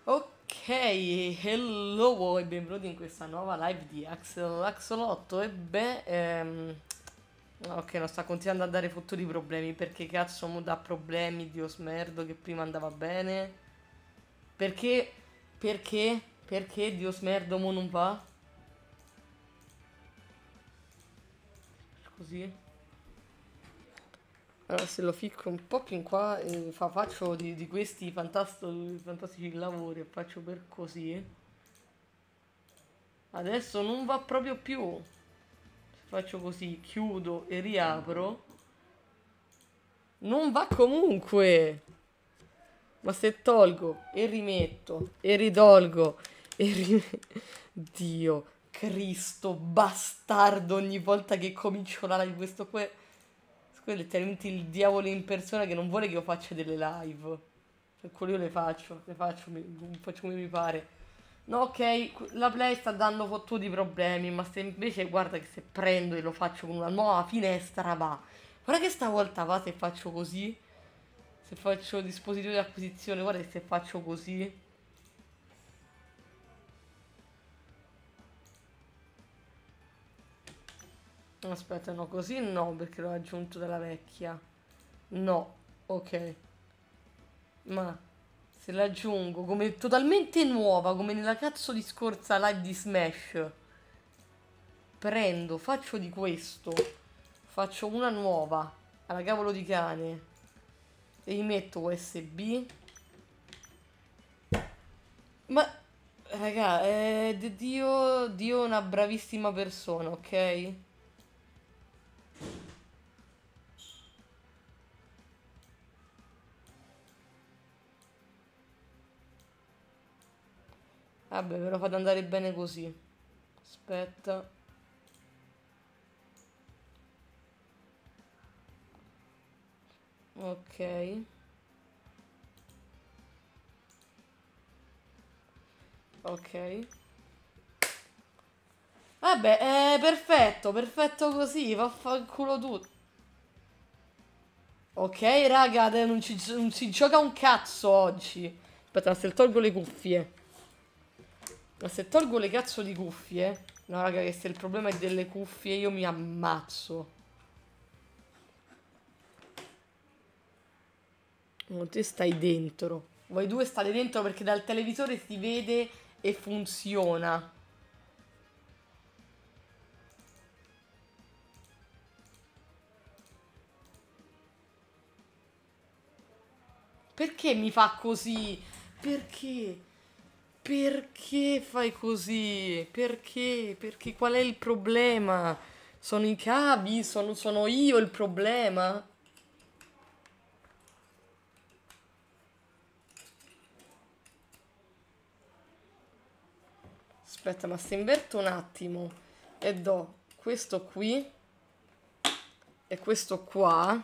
Ok, hello e benvenuti in questa nuova live di Axolotl. Ok, non sta continuando a dare fottuti problemi. Perché cazzo mo dà problemi, Dio smerdo, che prima andava bene? Perché? Perché? Perché Dio smerdo mo non va? Così? Allora se lo ficco un po' più in qua faccio di questi fantastici lavori e faccio per così. Adesso non va proprio più. Se faccio così, chiudo e riapro. Non va comunque. Ma se tolgo e rimetto e ritolgo e rimetto. Dio, Cristo, bastardo, ogni volta che comincio la live, questo qua è letteralmente il diavolo in persona che non vuole che io faccia delle live. Per quello io faccio come mi pare. No, ok, la Play sta dando fottuti problemi, ma se invece guarda che se prendo e lo faccio con una nuova finestra va. Guarda che stavolta va se faccio così. Se faccio dispositivo di acquisizione, guarda che se faccio così. Aspetta, no, così no, perché l'ho aggiunto dalla vecchia. No, ok. Ma se l'aggiungo come totalmente nuova, come nella cazzo di scorsa live di Smash, prendo, faccio di questo, faccio una nuova, alla cavolo di cane, e gli metto USB. Ma, raga, Dio è una bravissima persona, ok? Vabbè, ve lo fate andare bene così. Aspetta. Ok. Ok. Vabbè, perfetto, perfetto così, vaffanculo tutto. Ok, raga, non si gioca un cazzo oggi. Aspetta, ma se tolgo le cuffie. Ma se tolgo le cazzo di cuffie. No, raga, che se il problema è delle cuffie io mi ammazzo. No, te stai dentro. Voi due state dentro perché dal televisore si vede e funziona. Perché mi fa così? Perché? Perché fai così? Perché? Perché qual è il problema? Sono i cavi? Sono io il problema? Aspetta, ma se inverto un attimo e do questo qui e questo qua,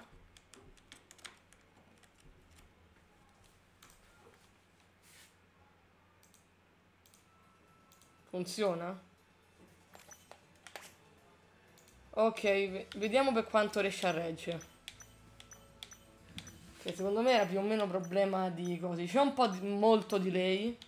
funziona? Ok, vediamo per quanto riesce a reggere. Che secondo me era più o meno problema di così. C'è un po' di molto delay.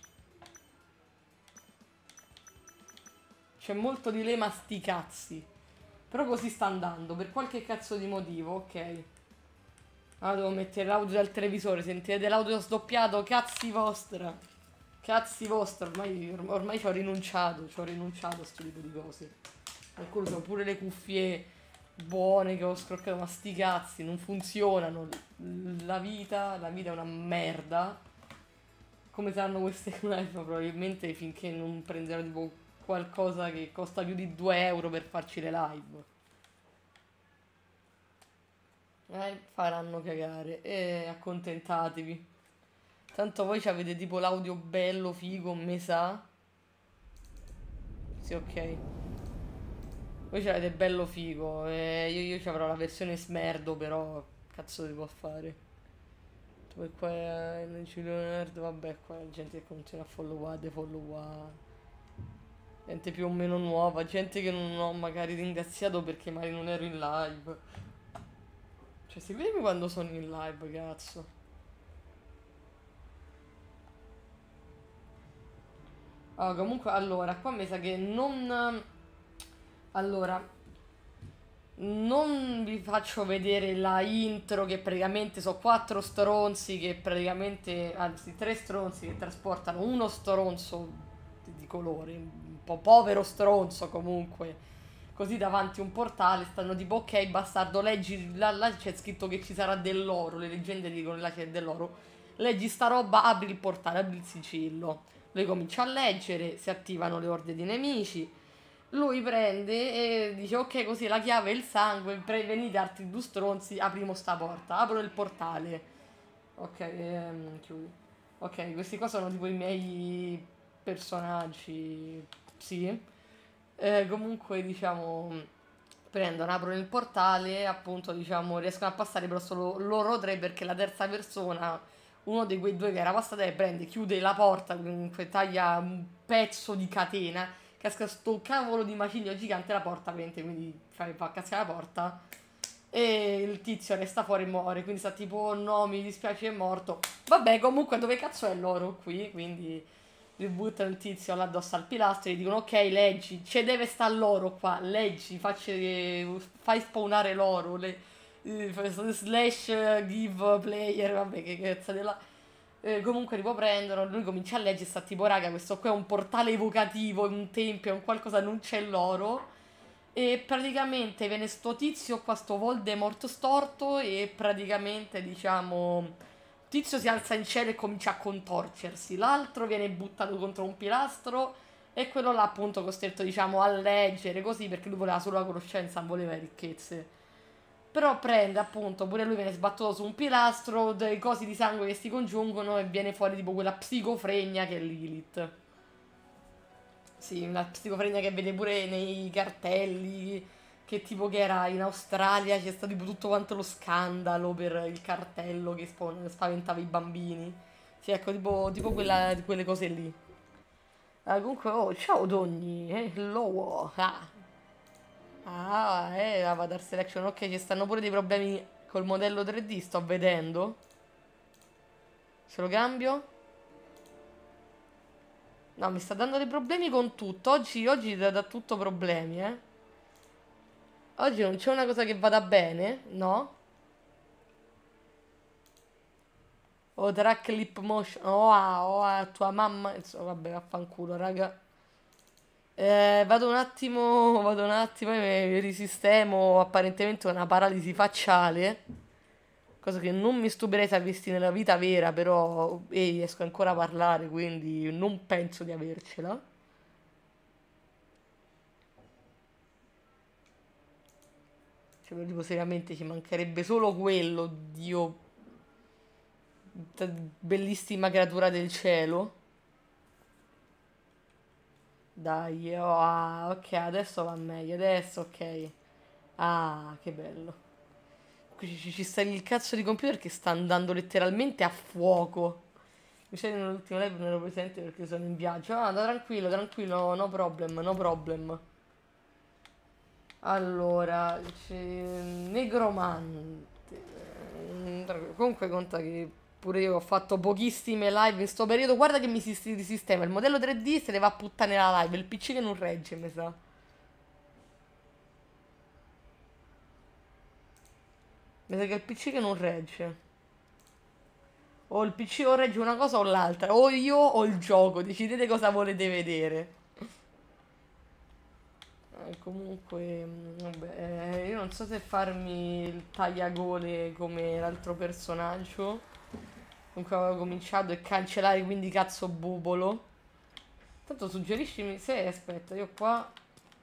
C'è molto delay, ma sti cazzi. Però così sta andando, per qualche cazzo di motivo, ok. Allora devo mettere l'audio dal televisore, sentirete l'audio sdoppiato, cazzi vostra. Cazzi vostra, ormai ci ho rinunciato a sto tipo di cose. Per quello sono pure le cuffie buone che ho scroccato, ma sti cazzi, non funzionano. La vita è una merda. Come saranno queste live? Probabilmente finché non prenderanno tipo qualcosa che costa più di 2 euro per farci le live. Faranno cagare. E accontentatevi. Tanto voi avete tipo l'audio bello, figo, me sa. Sì, ok. Voi c'avete bello figo. Io ci avrò la versione smerdo, però. Cazzo si può fare. Poi qua nel Giulio Nerd, vabbè, qua la gente che continua a followare, defolloware. Gente più o meno nuova, gente che non ho magari ringraziato perché magari non ero in live. Cioè, seguitemi quando sono in live, cazzo. Oh, comunque, allora, qua mi sa che non... Allora, non vi faccio vedere la intro che praticamente sono quattro stronzi che praticamente, anzi tre stronzi che trasportano uno stronzo di colore, un po' povero stronzo comunque, così davanti a un portale, stanno tipo ok bastardo, leggi, là c'è scritto che ci sarà dell'oro, le leggende dicono là c'è dell'oro, leggi sta roba, apri il portale, apri il sigillo, lui comincia a leggere, si attivano le orde di nemici. Lui prende e dice ok così la chiave e il sangue, venite altri due stronzi, aprimo sta porta, apro il portale. Ok, chiudi. Ok, questi qua sono tipo i miei personaggi, sì. Comunque diciamo, prendono, aprono il portale, appunto diciamo riescono a passare però solo loro tre perché la terza persona, uno di quei due che era passato, prende, chiude la porta, comunque taglia un pezzo di catena, casca sto cavolo di macigno gigante la porta, prende, quindi fa cascare la porta e il tizio resta fuori e muore, quindi sta tipo "Oh no, mi dispiace è morto". Vabbè, comunque dove cazzo è l'oro qui? Quindi gli buttano il tizio là addosso al pilastro e gli dicono ok, leggi, c'è deve sta l'oro qua, leggi, fai spawnare l'oro, slash give player, vabbè che cazzate là. Comunque riprendono, lui comincia a leggere, sta tipo raga, questo qua è un portale evocativo, è un tempio, è un qualcosa, non c'è l'oro. E praticamente viene sto tizio qua, sto Voldemort storto e praticamente diciamo... Tizio si alza in cielo e comincia a contorcersi, l'altro viene buttato contro un pilastro e quello là appunto costretto diciamo a leggere così perché lui voleva solo la conoscenza, non voleva le ricchezze. Però prende appunto, pure lui viene sbattuto su un pilastro, dei cosi di sangue che si congiungono e viene fuori tipo quella psicofregna che è Lilith. Sì, una psicofrenia che vede pure nei cartelli, che tipo che era in Australia, c'è stato tipo tutto quanto lo scandalo per il cartello che spaventava i bambini. Sì, ecco, tipo quelle cose lì. Comunque, oh, ciao Dogni, hello. Avatar Selection, ok, ci stanno pure dei problemi col modello 3D, sto vedendo. Se lo cambio? No, mi sta dando dei problemi con tutto. Oggi dà tutto problemi, eh. Oggi non c'è una cosa che vada bene, no? O track lip motion. Tua mamma. Insomma, vabbè, vaffanculo, raga. Vado un attimo e mi risistemo. Apparentemente una paralisi facciale. Cosa che non mi stupirei se avessi nella vita vera, però riesco ancora a parlare, quindi non penso di avercela. Cioè, però, tipo, seriamente ci mancherebbe solo quello, Dio, bellissima creatura del cielo. Dai, ok, adesso va meglio, adesso ok. Ah, che bello. Qui ci sta il cazzo di computer che sta andando letteralmente a fuoco. Mi sa che nell'ultimo live non ero presente perché sono in viaggio. Ah, da tranquillo, tranquillo, no problem, no problem. Allora, c'è Negromante. Comunque conta che pure io ho fatto pochissime live in sto periodo. Guarda che mi risistema. Il modello 3D se ne va a puttane la live. Il PC che non regge, mi sa. Mi sa che è il PC che non regge. O il PC o regge una cosa o l'altra. O io o il gioco. Decidete cosa volete vedere. Comunque, vabbè, io non so se farmi il tagliagole come l'altro personaggio. Comunque avevo cominciato e cancellare, quindi cazzo bubolo. Tanto suggeriscimi se aspetta, io qua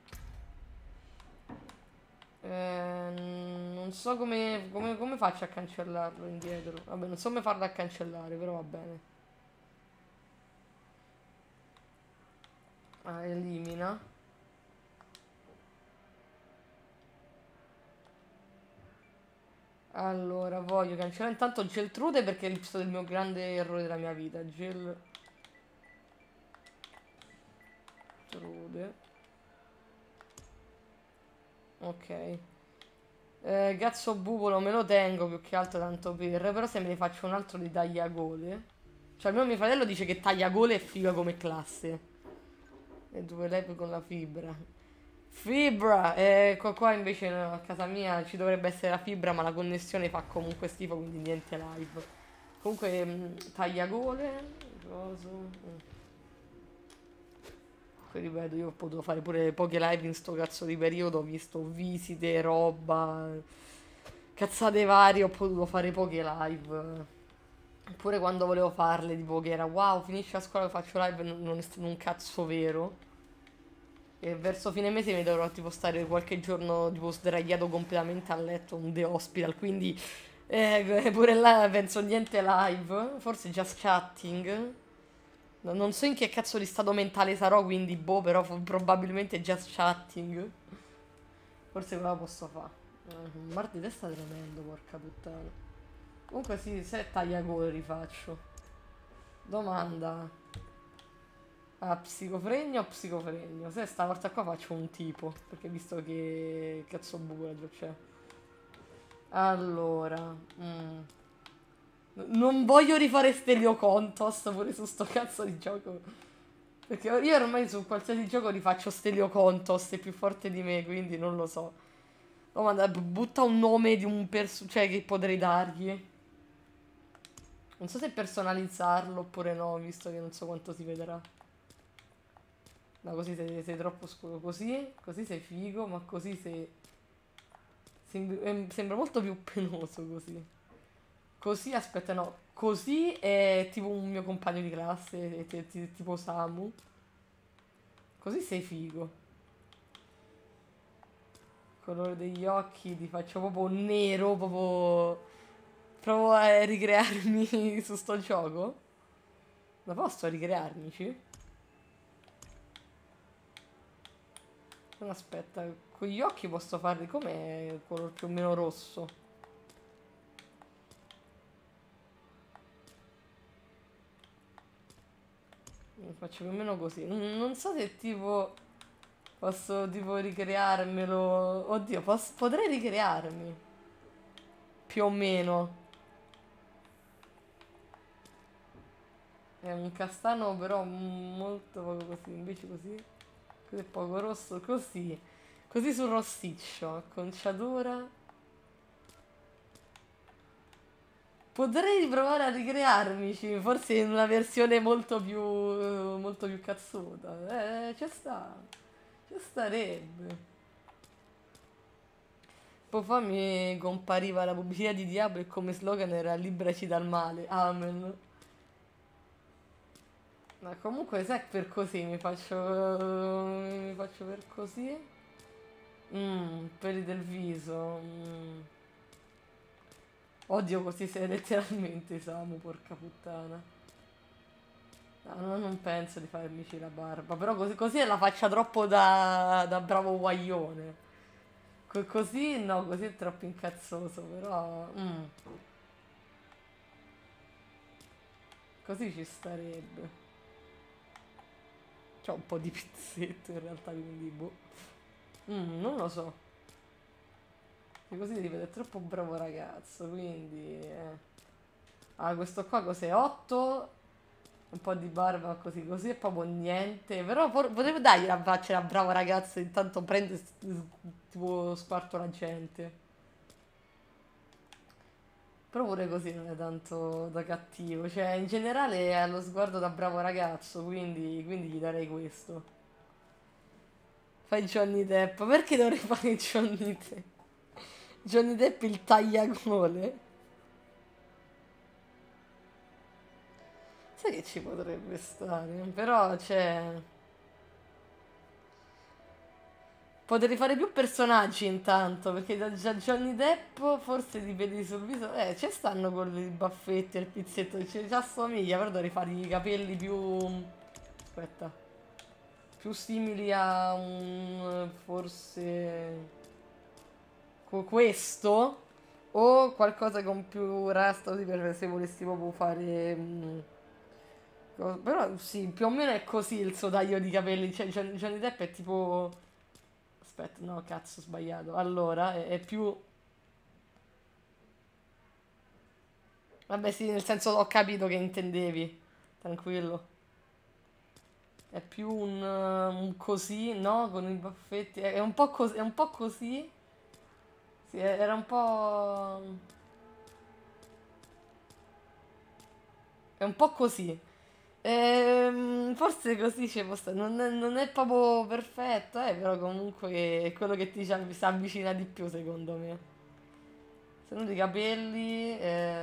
non so come faccio a cancellarlo indietro. Vabbè, non so come farlo a cancellare, però va bene. Elimina. Allora, voglio cancellare intanto Geltrude perché è stato il mio grande errore della mia vita. Geltrude. Ok. Cazzo bubolo me lo tengo più che altro tanto per. Però se me ne faccio un altro di tagliagole. Cioè almeno mio fratello dice che tagliagole è figa come classe. E due live con la fibra. Fibra! Qua invece no, a casa mia ci dovrebbe essere la fibra, ma la connessione fa comunque schifo, quindi niente live. Comunque, tagliagole, coso. Poi ripeto, io ho potuto fare pure poche live in sto cazzo di periodo, ho visto visite, roba, cazzate varie, ho potuto fare poche live. Pure quando volevo farle, tipo che era wow, finisci la scuola, faccio live, non è stato un cazzo vero. E verso fine mese mi dovrò tipo stare qualche giorno tipo sdraiato completamente a letto, un The Hospital, quindi pure là penso niente live, forse just chatting. Non so in che cazzo di stato mentale sarò, quindi boh, però probabilmente just chatting. Forse me la posso fare. Un mal di testa tremendo, porca puttana. Comunque sì, se tagliagole rifaccio. Domanda. Ah, psicofregno o psicofregno? Se stavolta qua faccio un tipo, perché visto che cazzo buco c'è. Allora, non voglio rifare Stelio Contos pure su sto cazzo di gioco. Perché io ormai su qualsiasi gioco rifaccio Stelio Contos, è più forte di me, quindi non lo so. Domanda, butta un nome di un cioè che potrei dargli. Non so se personalizzarlo oppure no, visto che non so quanto si vedrà. No, così sei troppo scuro. Così sei figo, ma così sei... sembra molto più penoso così. Così, aspetta, no. Così è tipo un mio compagno di classe, tipo Samu. Così sei figo. Colore degli occhi, ti faccio proprio nero, proprio... Provo a ricrearmi su sto gioco. Ma posso ricrearmici? No, aspetta, con gli occhi posso farli come color più o meno rosso. Faccio più o meno così. Non so se tipo posso tipo ricrearmelo. Oddio, potrei ricrearmi. Più o meno. È un castano però molto poco così. Invece così. Così è poco rosso. Così. Così sul rossiccio. Acconciatura. Potrei provare a ricrearmici. Forse in una versione molto più cazzuta. Ci sta. Ci starebbe. Poco fa mi compariva la pubblicità di Diablo e come slogan era liberaci dal male. Amen. Ma comunque se è per così mi faccio per così. Peli del viso. Odio così sei letteralmente Samu, porca puttana. No, non penso di farmici la barba. Però così la faccia troppo da bravo guaglione. Così no, così è troppo incazzoso, però... così ci starebbe. C'ho un po' di pizzetto in realtà, quindi boh. Non lo so. Che così ti vede è troppo bravo ragazzo, quindi... Ah, questo qua cos'è? 8? Un po' di barba così, così è proprio niente. Però potevo dargli la faccia da bravo ragazzo, intanto prende tipo squarto la gente. Però pure così non è tanto da cattivo. Cioè, in generale ha lo sguardo da bravo ragazzo, quindi gli darei questo. Fai Johnny Depp. Perché dovrei fare Johnny Depp? Johnny Depp il tagliagole? Sai che ci potrebbe stare? Però, cioè... Potrei fare più personaggi intanto, perché da già Johnny Depp forse di peli sul viso... ci stanno con i baffetti e il pizzetto, ci assomiglia, però dovrei fare i capelli più... Aspetta. Più simili a un... forse... questo? O qualcosa con più rasta, così per se volessi proprio fare... però sì, più o meno è così il suo taglio di capelli, cioè Johnny Depp è tipo... Aspetta, no, cazzo, ho sbagliato. Allora, è più... Vabbè, sì, nel senso ho capito che intendevi. Tranquillo. È più un così, no? Con i baffetti. È un po' così. È un po' così. Sì, era un po'. È un po' così. Forse così ci può stare. Non è proprio perfetto, però comunque è quello che ti si avvicina di più, secondo me. Se no i capelli.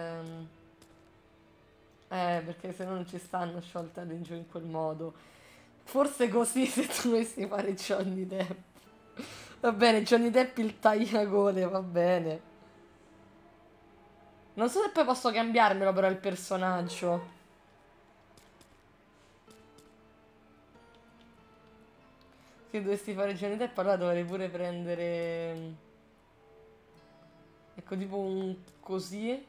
Perché se no non ci stanno sciolta giù in quel modo. Forse così se tu dovessi fare Johnny Depp. Va bene, Johnny Depp il tagliagole, va bene. Non so se poi posso cambiarmelo però il personaggio. Se dovessi fare Johnny Depp allora dovrei pure prendere. Ecco, tipo un così.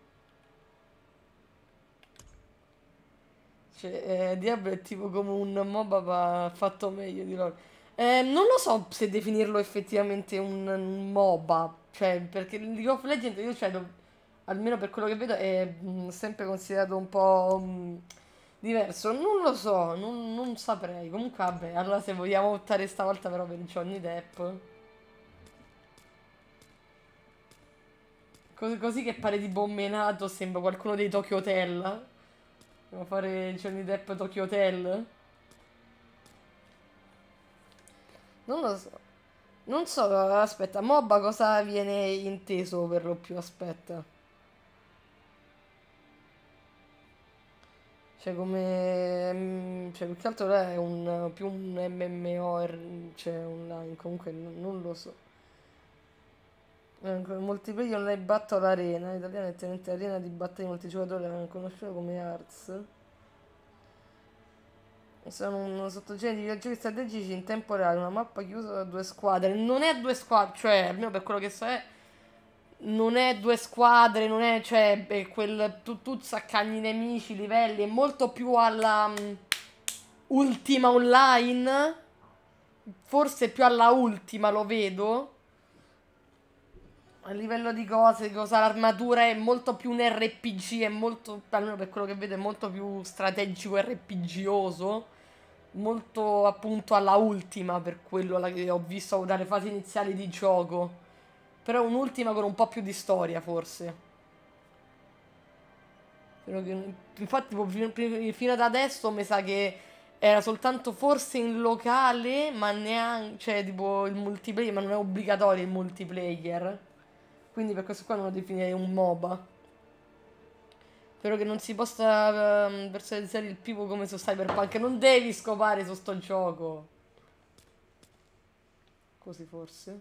Cioè, Diablo è tipo come un MOBA fatto meglio di loro. Non lo so se definirlo effettivamente un MOBA. Cioè, perché il League of Legends io, cioè, almeno per quello che vedo, è sempre considerato un po' diverso. Non lo so, non saprei. Comunque, vabbè, allora se vogliamo optare stavolta però per Johnny Depp. Così che pare tipo menato, sembra qualcuno dei Tokyo Hotel. Devo fare Johnny Depp Tokyo Hotel? Non lo so. Non so, aspetta, MOBA cosa viene inteso per lo più? Aspetta. Cioè come. Cioè più che altro è più un MMO, cioè online, comunque non lo so. Multiplayer Online Battle Arena, in italiano è letteralmente arena di battaglia multigiocatore, conosciuto come Hearts. Sono un sottogenere di videogiochi strategici in tempo reale, una mappa chiusa da due squadre. Non è due squadre, cioè, almeno per quello che so è. Non è due squadre, non è, cioè, tu saccagni i nemici, livelli, è molto più alla ultima online. Forse più alla ultima lo vedo. A livello di cose, cosa l'armatura è molto più un RPG, è molto, almeno per quello che vedo, è molto più strategico RPGoso. Molto appunto alla ultima per quello che ho visto dalle fasi iniziali di gioco. Però un'ultima con un po' più di storia, forse. Infatti, tipo, fino ad adesso mi sa che era soltanto forse in locale, ma neanche, cioè, tipo il multiplayer, ma non è obbligatorio il multiplayer. Quindi per questo qua non lo definirei un MOBA. Spero che non si possa personalizzare il pivo come su Cyberpunk. Non devi scopare su sto gioco. Così forse.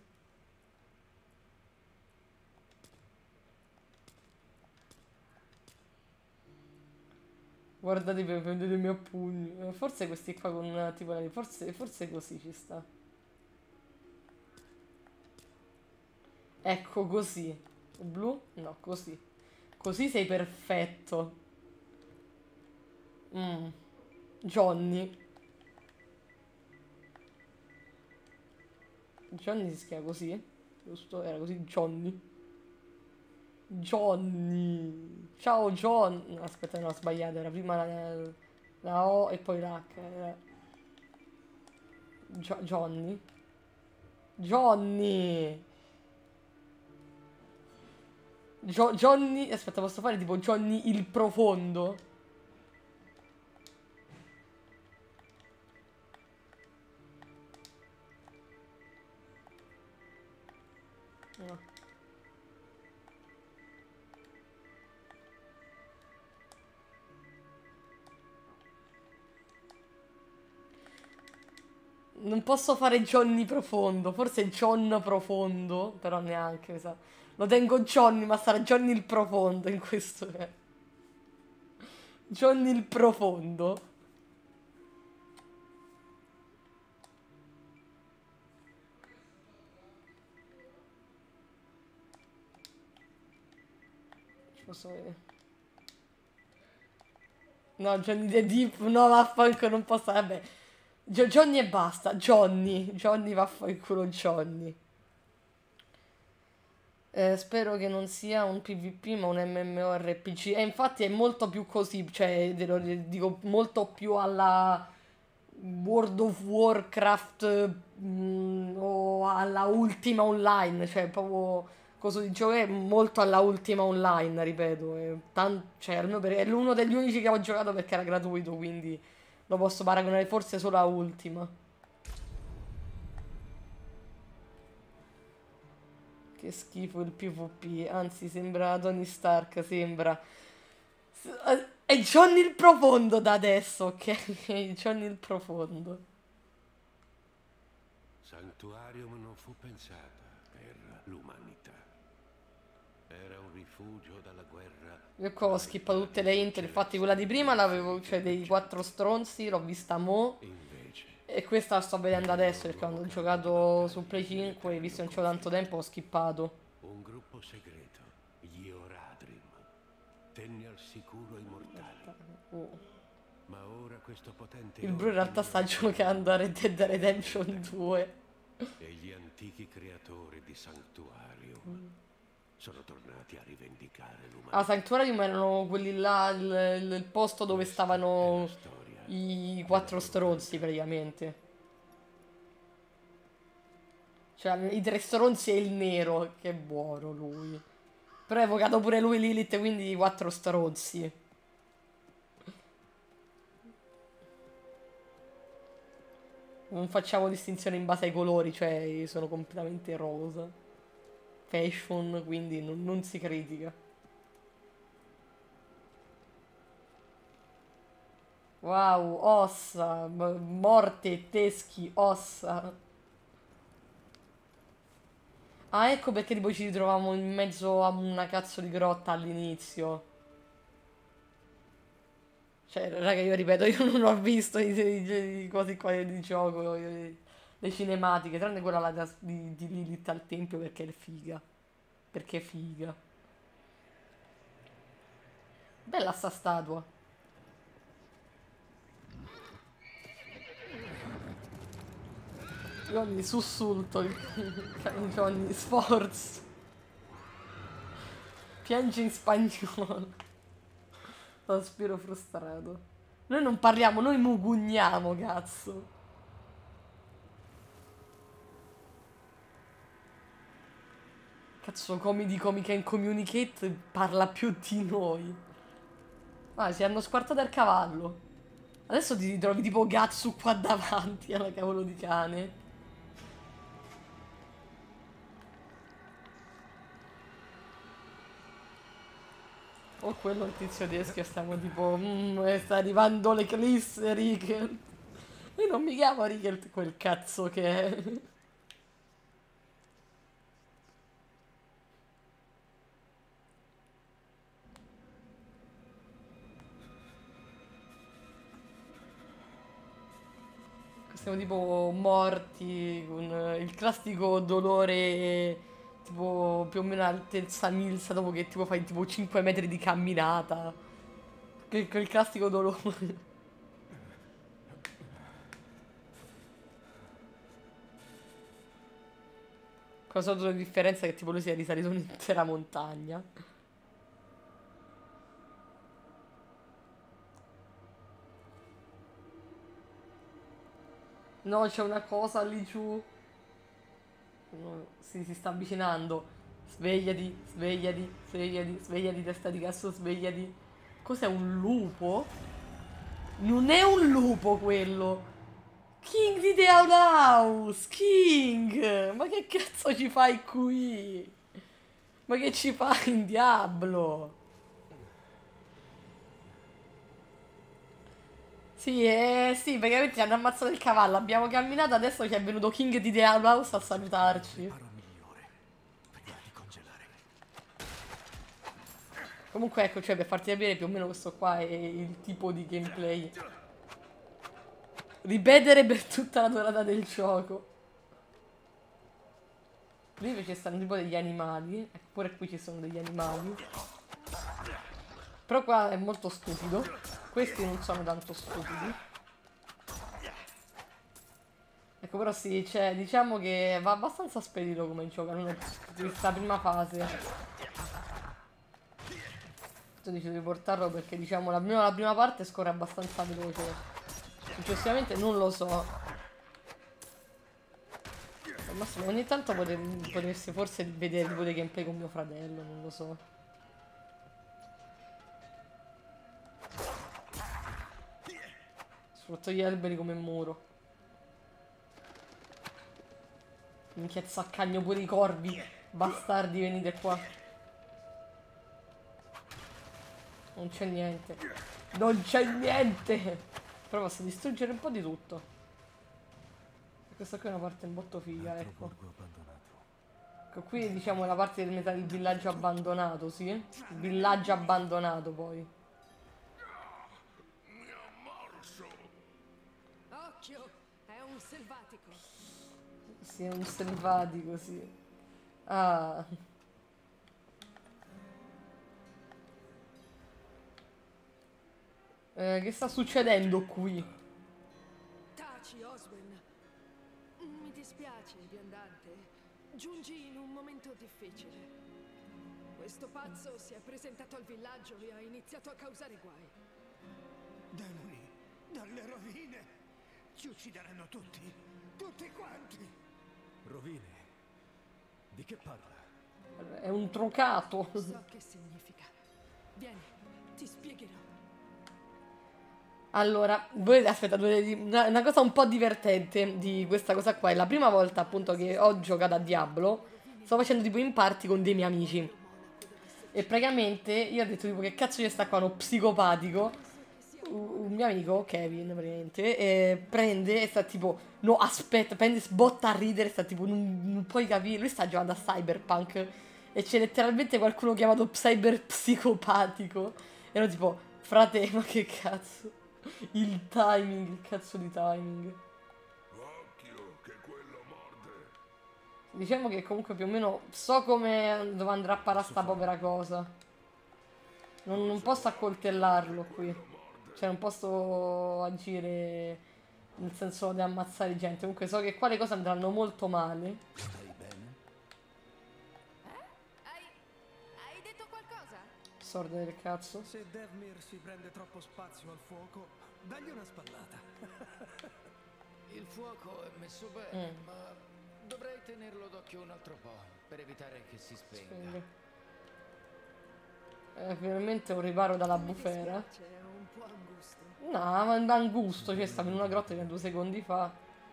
Guardate per prendere il mio pugno. Forse questi qua con tipo forse così ci sta. Ecco così. Blu? No, così. Così sei perfetto. Mm. Johnny. Johnny si chiama così? Giusto? Era così Johnny. Johnny. Ciao John. No, aspetta, no, ho sbagliato. Era prima la O e poi l'H. Era Johnny. Johnny. Johnny. Aspetta, posso fare tipo Johnny il profondo? No. Non posso fare Johnny profondo. Forse John profondo. Però neanche, mi sa. Lo tengo Johnny, ma sarà Johnny il profondo in questo. Johnny il profondo. Ci posso vedere. No, Johnny the Deep. No, vaffanculo, non posso. Vabbè. Johnny e basta. Johnny. Johnny vaffanculo Johnny. Spero che non sia un PvP ma un MMORPG. E infatti è molto più così, cioè, te lo dico molto più alla World of Warcraft o alla Ultima Online, cioè proprio coso di gioco è molto alla Ultima Online, ripeto, cioè, almeno è uno degli unici che ho giocato perché era gratuito, quindi lo posso paragonare forse solo a Ultima. Che schifo il PvP, anzi sembra Tony Stark, sembra. È Johnny il profondo da adesso, ok? È Johnny il profondo. Sanctuarium non fu pensata per l'umanità. Era un rifugio dalla guerra. Io qua ho skippato tutte le intro, infatti quella di prima l'avevo, cioè dei 4 stronzi, l'ho vista mo'. Invece, E questa la sto vedendo adesso perché quando ho giocato su Play 5, visto che non c'ho tanto tempo, ho skippato. un gruppo segreto, gli Oradrim, tenne al sicuro i mortali. Oh. Ma ora questo potente Il Bru in realtà sta giocando a Red Dead Redemption 2. e gli antichi creatori di Sanctuarium sono tornati a rivendicare l'umanità. Ah, Sanctuarium erano quelli là, il posto dove stavano i 4 stronzi praticamente. Cioè, i 3 stronzi e il nero, che buono lui. Però ha evocato pure lui Lilith, quindi i 4 stronzi. Non facciamo distinzione in base ai colori, cioè sono completamente rosa. Fashion, quindi non si critica. Wow, ossa, morte, teschi, ossa. Ah, ecco perché tipo ci ritrovavamo in mezzo a una cazzo di grotta all'inizio. Cioè, raga, io ripeto, io non ho visto i cosi qua di gioco, le cinematiche, tranne quella là di Lilith al tempio perché è figa. Perché è figa. Bella sta statua. Johnny, sussulto. Johnny, sforzo. Piange in spagnolo. Sospiro frustrato. Noi non parliamo, noi mugugniamo, cazzo. Cazzo, Comedy Comica in Communicate parla più di noi. Ah, si hanno squartato il cavallo. Adesso ti ritrovi tipo Gatsu qua davanti alla cavolo di cane. O quello è il tizio teschio, stiamo tipo... sta arrivando l'eclisse, Rickert. Io non mi chiamo Rickert quel cazzo che è. Siamo tipo morti con il classico dolore tipo più o meno all'altezza milza dopo che tipo fai tipo 5 metri di camminata. Quel classico dolore. Cosa la differenza è che tipo lui si è risalito un'intera montagna. No, c'è una cosa lì giù. No, sì, si sta avvicinando. Svegliati, svegliati, svegliati, svegliati, testa di cazzo, svegliati. Cos'è un lupo? Non è un lupo quello. King di The Outhouse! King! Ma che cazzo ci fai qui? Ma che ci fai in Diablo? Sì, sì, praticamente hanno ammazzato il cavallo. Abbiamo camminato, adesso ci è venuto King di The Outhouse a salutarci. Farò migliore prima di congelare. Comunque ecco, cioè per farti capire più o meno questo qua è il tipo di gameplay. Ripetere per tutta la durata del gioco. Qui invece stanno tipo degli animali. Ecco, pure qui ci sono degli animali. Però qua è molto stupido. Questi non sono tanto stupidi. Ecco, però sì, cioè, diciamo che va abbastanza spedito come gioco, almeno questa prima fase. Tu dici di portarlo perché, diciamo, la prima parte scorre abbastanza veloce. Successivamente non lo so. Al massimo ogni tanto potresti forse vedere tipo dei gameplay con mio fratello, non lo so. Sfrutto gli alberi come muro. Minchia, zaccagno pure i corvi. Bastardi, venite qua. Non c'è niente. Non c'è niente. Però posso distruggere un po' di tutto. Questa qui è una parte un botto figa, ecco. Ecco, qui diciamo la parte del del villaggio abbandonato, sì? Il villaggio abbandonato poi. Occhio, è un selvatico. Sì, è un selvatico, sì. Ah. Che sta succedendo qui? Taci, Oswen. Mi dispiace, viandante. Giungi in un momento difficile. Questo pazzo si è presentato al villaggio e ha iniziato a causare guai. Demoni, dalle rovine. Ci uccideranno tutti. Tutti quanti. Rovine? Di che parla? È un trocato. So che significa. Vieni, ti spiegherò. Allora, voi aspetta, una cosa un po' divertente di questa cosa qua è la prima volta appunto che ho giocato a Diablo. Sto facendo tipo in party con dei miei amici. E praticamente io ho detto tipo che cazzo ci sta qua uno psicopatico. Un mio amico, Kevin, praticamente, prende e sta tipo, no aspetta, prende, sbotta a ridere, sta tipo, non puoi capire, lui sta giocando a Cyberpunk e c'è letteralmente qualcuno chiamato cyber psicopatico. E ero tipo, frate, ma che cazzo? Il timing, il cazzo di timing. Occhio, che quello morde. Diciamo che comunque più o meno so come dove andrà a parare sta povera cosa. Non posso accoltellarlo qui. Cioè non posso agire nel senso di ammazzare gente. Comunque so che qua le cose andranno molto male. Stai bene? Hai detto qualcosa? Sorda del cazzo. Se Devmir si prende troppo spazio al fuoco, dagli una spallata. Il fuoco è messo bene, ma dovrei tenerlo d'occhio un altro po' per evitare che si spenga. Finalmente un riparo dalla bufera. È un po' angusto. No, ma da un gusto. Cioè stavo in una grotta fino a 2 secondi fa.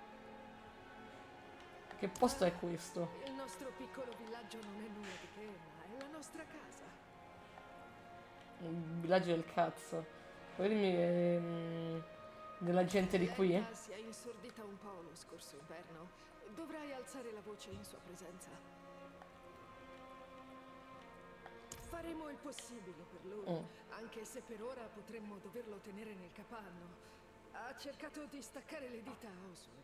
Che posto è questo? Il nostro piccolo villaggio non è nulla di che, ma è la nostra casa. Un villaggio del cazzo. Vuoi dirmi della gente di qui? Bianca si è insordita un po' lo scorso inverno. Dovrai alzare la voce in sua presenza. Faremo il possibile per lui, anche se per ora potremmo doverlo tenere nel capanno. Ha cercato di staccare le dita a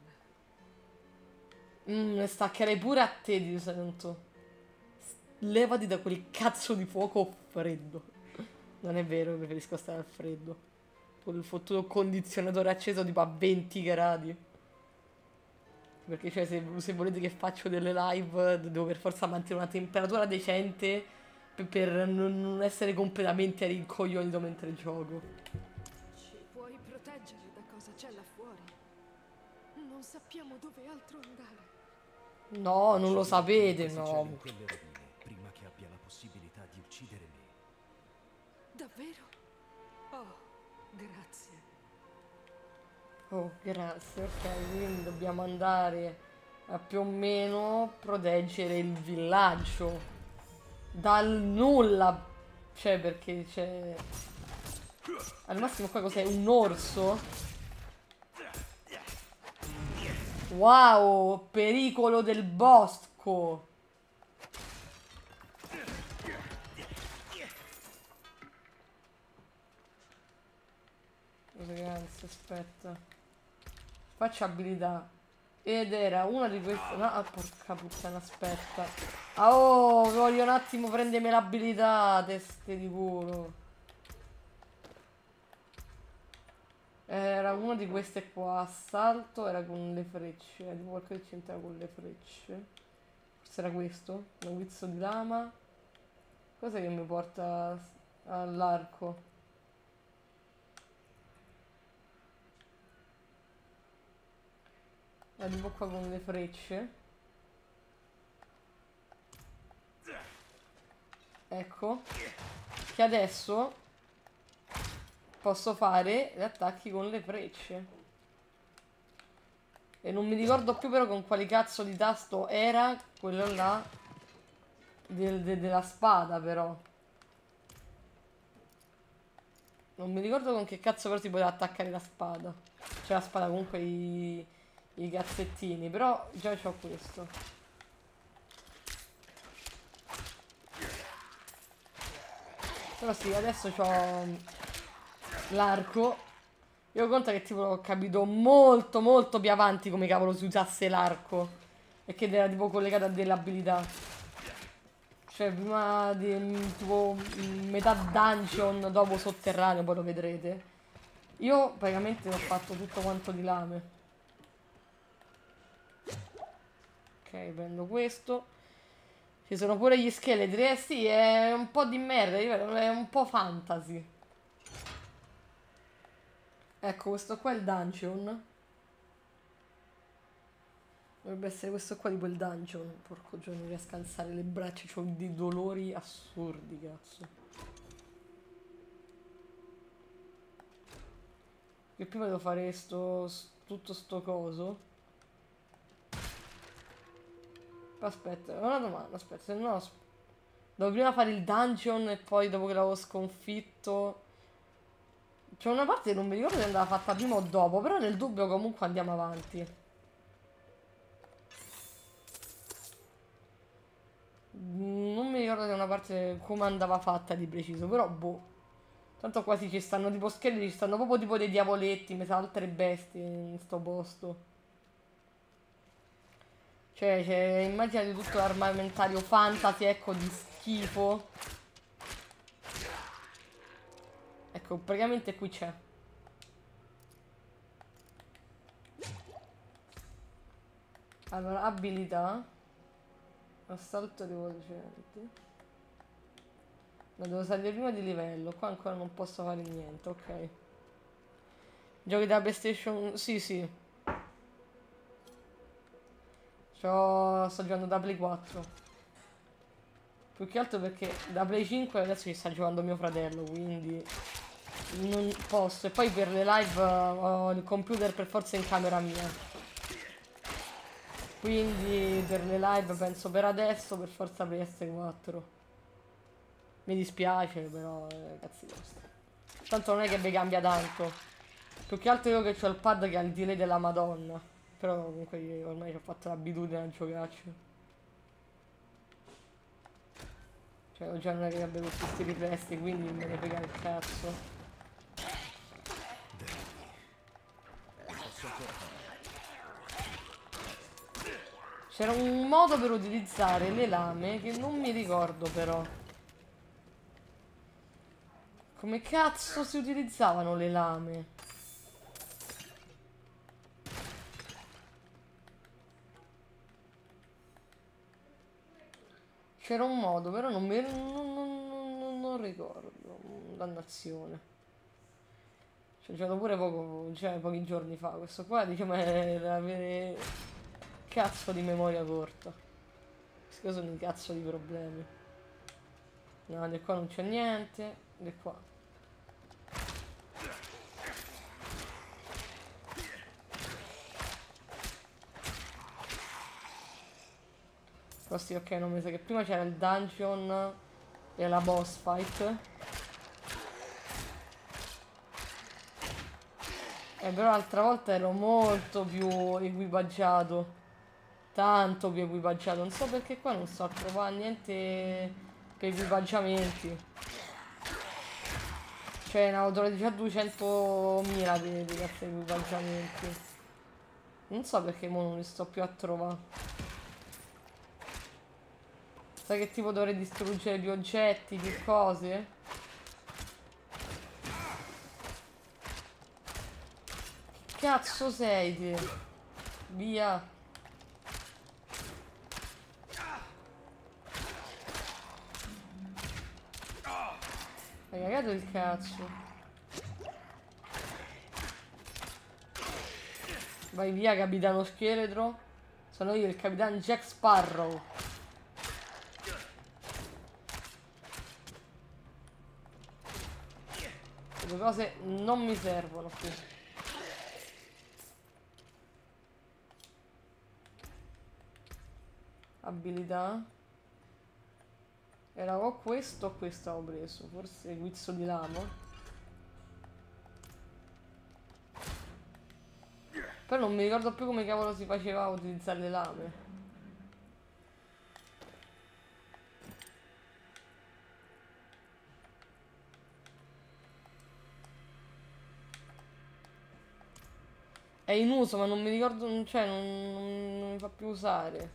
Oswen. Ne staccherei pure a te di sento. Levati da quel cazzo di fuoco freddo. Non è vero, preferisco stare al freddo. Con il fottuto condizionatore acceso tipo a 20 gradi. Perché cioè se volete che faccio delle live devo per forza mantenere una temperatura decente per non essere completamente rincoglionito mentre gioco. Ci puoi proteggere da cosa c'è là fuori? Non sappiamo dove altro andare. No, non lo sapete, Se c'è no. in quelle rovine, prima che abbia la possibilità di uccidere me. Davvero? Oh, grazie. Oh, grazie, ok, quindi dobbiamo andare a più o meno proteggere il villaggio dal nulla. Cioè, perché c'è... Al massimo qua cos'è? Un orso? Wow, pericolo del bosco. Ragazzi, aspetta. Faccio abilità. Ed era una di queste... No, ah, porca puttana, aspetta. Oh, voglio un attimo prendermi l'abilità, teste di culo. Era una di queste qua. Assalto era con le frecce. Tipo qualcosa che c'entrava con le frecce. Forse era questo. Un guizzo di lama. Cos'è che mi porta all'arco? Arrivo qua con le frecce. Ecco. Che adesso posso fare gli attacchi con le frecce. E non mi ricordo più però con quali cazzo di tasto era quello là della spada però. Non mi ricordo con che cazzo però si poteva attaccare la spada. Cioè la spada comunque i cazzettini. Però già c'ho questo. Però sì, adesso c'ho l'arco. Io conto che tipo ho capito molto molto più avanti come cavolo si usasse l'arco. E che era tipo collegato a delle abilità. Cioè prima di tipo metà dungeon, dopo sotterraneo, poi lo vedrete. Io praticamente ho fatto tutto quanto di lame. Ok, prendo questo. Ci sono pure gli scheletri. Eh sì, è un po' di merda, è un po' fantasy. Ecco, questo qua è il dungeon. Dovrebbe essere questo qua di quel dungeon. Porco giorno, non riesco a alzare le braccia, c'ho dei dolori assurdi, cazzo. Che prima devo fare tutto sto coso. Aspetta, ho una domanda, aspetta, se no... Devo prima fare il dungeon e poi dopo che l'avevo sconfitto... C'è una parte che non mi ricordo se andava fatta prima o dopo, però nel dubbio comunque andiamo avanti. Non mi ricordo se una parte come andava fatta di preciso, però boh. Tanto quasi ci stanno tipo scheletri, ci stanno proprio tipo dei diavoletti, mi sa altre bestie in sto posto. Cioè, immaginate tutto l'armamentario fantasy, ecco, di schifo. Ecco, praticamente qui c'è. Allora, abilità. Assalto rivolgente. No, devo salire prima di livello. Qua ancora non posso fare niente, ok. Giochi da PlayStation... Sì, sì. Sto giocando da Play 4. Più che altro perché da Play 5 adesso ci sta giocando mio fratello, quindi non posso. E poi per le live ho il computer per forza in camera mia. Quindi per le live penso per adesso per forza PS4. Mi dispiace però cazzi vostri. Tanto non è che vi cambia tanto. Più che altro io che ho il pad che ha il delay della Madonna. Però comunque io ormai ci ho fatto l'abitudine a giocarci. Cioè già non è che abbia tutti questi riflessi, quindi me ne frega il cazzo. C'era un modo per utilizzare le lame che non mi ricordo però. Come cazzo si utilizzavano le lame? C'era un modo, però non ricordo. Dannazione. Ci ho giocato pure poco, cioè pochi giorni fa. Questo qua diciamo è avere cazzo di memoria corta. Questi sono i cazzo di problemi. No, di qua non c'è niente. Di qua. Però sì, ok, non mi sa che prima c'era il dungeon e la boss fight. Però l'altra volta ero molto più equipaggiato. Tanto più equipaggiato. Non so perché qua non sto a trovare niente per equipaggiamenti. Cioè ne ho trovati già 200.000 di cazzo di equipaggiamenti. Non so perché mo non li sto più a trovare. Sai che tipo dovrei distruggere più oggetti, più cose? Che cazzo sei te? Via. Hai cagato il cazzo. Vai via, capitano scheletro. Sono io, il capitano Jack Sparrow. Le cose non mi servono qui. Abilità. Era o questo o questo avevo preso. Forse guizzo di lama. Però non mi ricordo più come cavolo si faceva a utilizzare le lame. È in uso, ma non mi ricordo, cioè non mi fa più usare.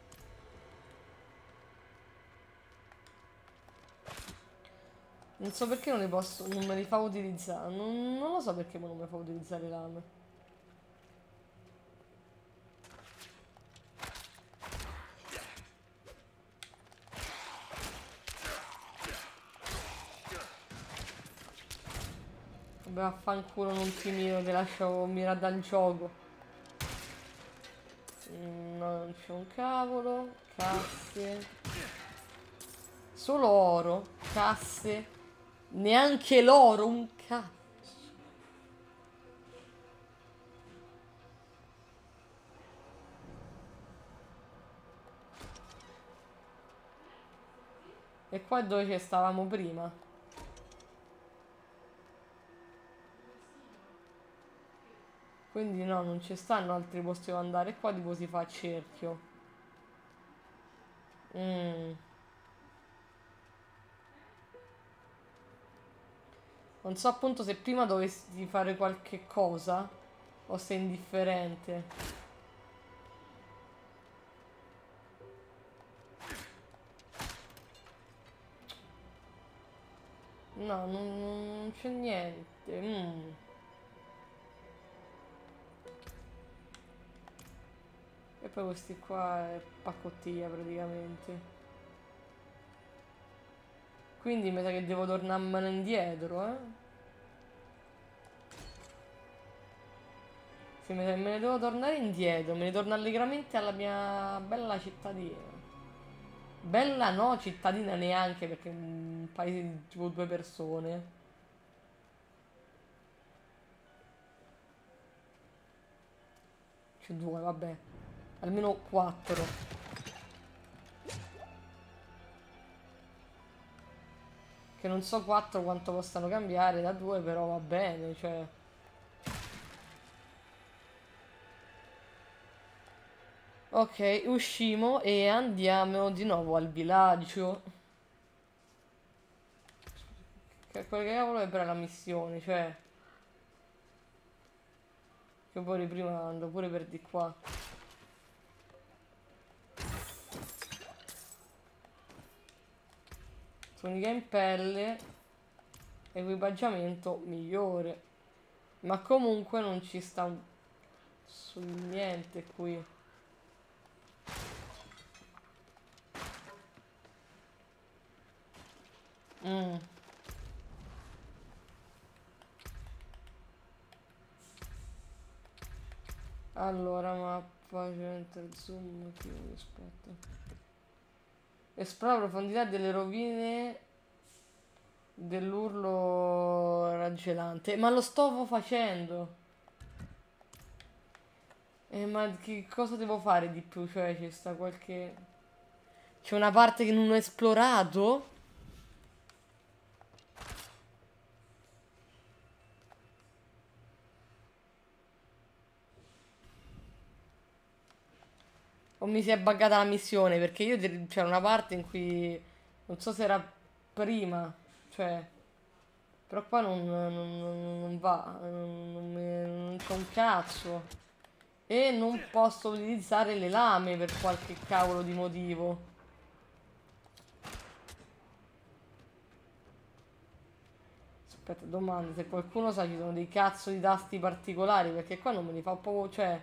Non so perché non me li fa utilizzare. Non lo so perché non mi fa utilizzare le lame. Vabbè, vaffanculo, non ti miro, che lascio mirare dal gioco. No, non c'è un cavolo. Casse. Solo oro. Casse. Neanche l'oro, un cazzo. E qua è dove ci stavamo prima. Quindi no, non ci stanno altri posti dove andare. Qua tipo si fa cerchio. Non so appunto se prima dovessi fare qualche cosa o se è indifferente. No, non c'è niente. E poi questi qua è pacottiglia praticamente. Quindi mi sa che devo tornarmene indietro, Se me ne devo tornare indietro, me ne torno allegramente alla mia bella cittadina. Bella no, cittadina neanche, perché è un paese di tipo 2 persone. C'è 2, vabbè. Almeno 4. Che non so 4 quanto possano cambiare da 2, però va bene, cioè. Ok, uscimo e andiamo di nuovo al villaggio. Che quel cavolo è per la missione, cioè. Che poi prima ando pure per di qua. Tunica in pelle. Equipaggiamento migliore. Ma comunque non ci sta su niente qui. Allora, mappa, center, zoom, aspetta. Esplora la profondità delle rovine dell'urlo raggelante. Ma lo stavo facendo. Ma che cosa devo fare di più? Cioè, c'è sta qualche... C'è una parte che non ho esplorato? O mi si è buggata la missione? Perché io c'era una parte in cui... Non so se era prima. Cioè... Però qua non va. Non c'è un cazzo. E non posso utilizzare le lame per qualche cavolo di motivo. Aspetta, domanda, se qualcuno sa ci sono dei cazzo di tasti particolari, perché qua non me li fa proprio, cioè...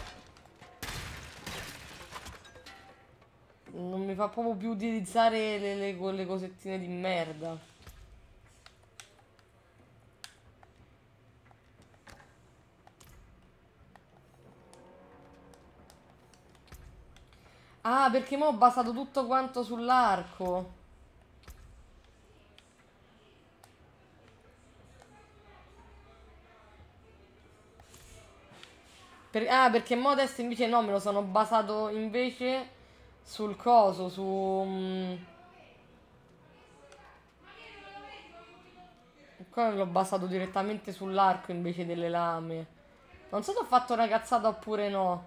Non mi fa proprio più utilizzare quelle cosettine di merda. Ah, perché mo ho basato tutto quanto sull'arco. Perché mo adesso invece no, me lo sono basato invece sul coso, su... Qua l'ho basato direttamente sull'arco invece delle lame. Non so se ho fatto una cazzata oppure no.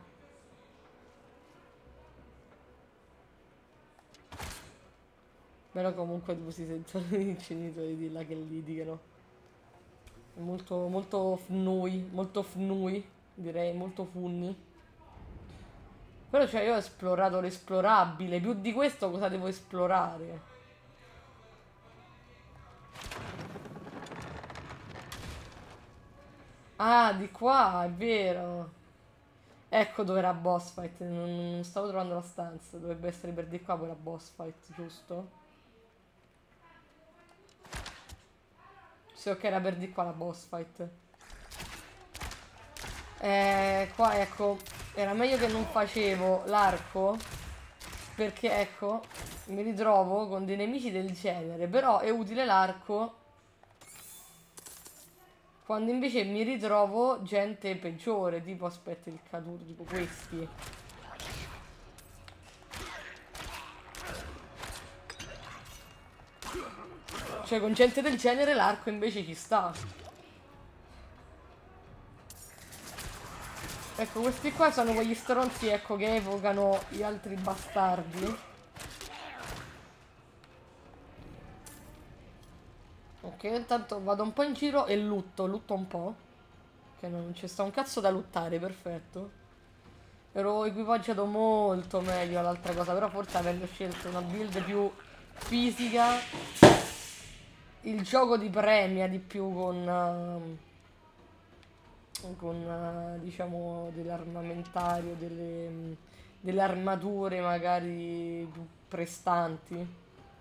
Però comunque tu si sentono i genitori di là che litigano. È molto, molto fnui, direi, molto funny. Però cioè io ho esplorato l'esplorabile, più di questo cosa devo esplorare? Ah, di qua, è vero. Ecco dove era boss fight, non stavo trovando la stanza, dovrebbe essere per di qua quella boss fight, giusto? Sì, ok, era per di qua la boss fight. Qua ecco, era meglio che non facevo l'arco, perché ecco, mi ritrovo con dei nemici del genere, però è utile l'arco quando invece mi ritrovo gente peggiore, tipo aspetta il caduto, tipo questi. Cioè con gente del genere l'arco invece ci sta. Ecco, questi qua sono quegli stronzi, ecco, che evocano gli altri bastardi. Ok, intanto vado un po' in giro e lutto un po'. Che non c'è sta un cazzo da luttare, perfetto. Ero equipaggiato molto meglio all'altra cosa, però forse avendo scelto una build più fisica, il gioco ti premia di più con diciamo dell'armamentario, delle armature magari più prestanti.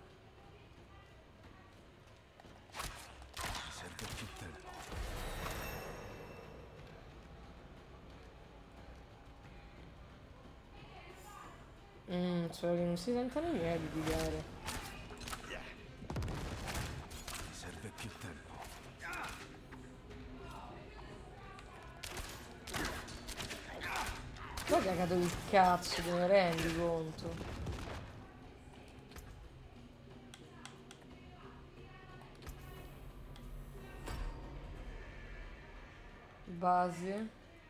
Serve più tempo. Cioè che non si sentono i miei litigare. Serve più tempo. Poi ho cagato il cazzo, te ne rendi conto? Base.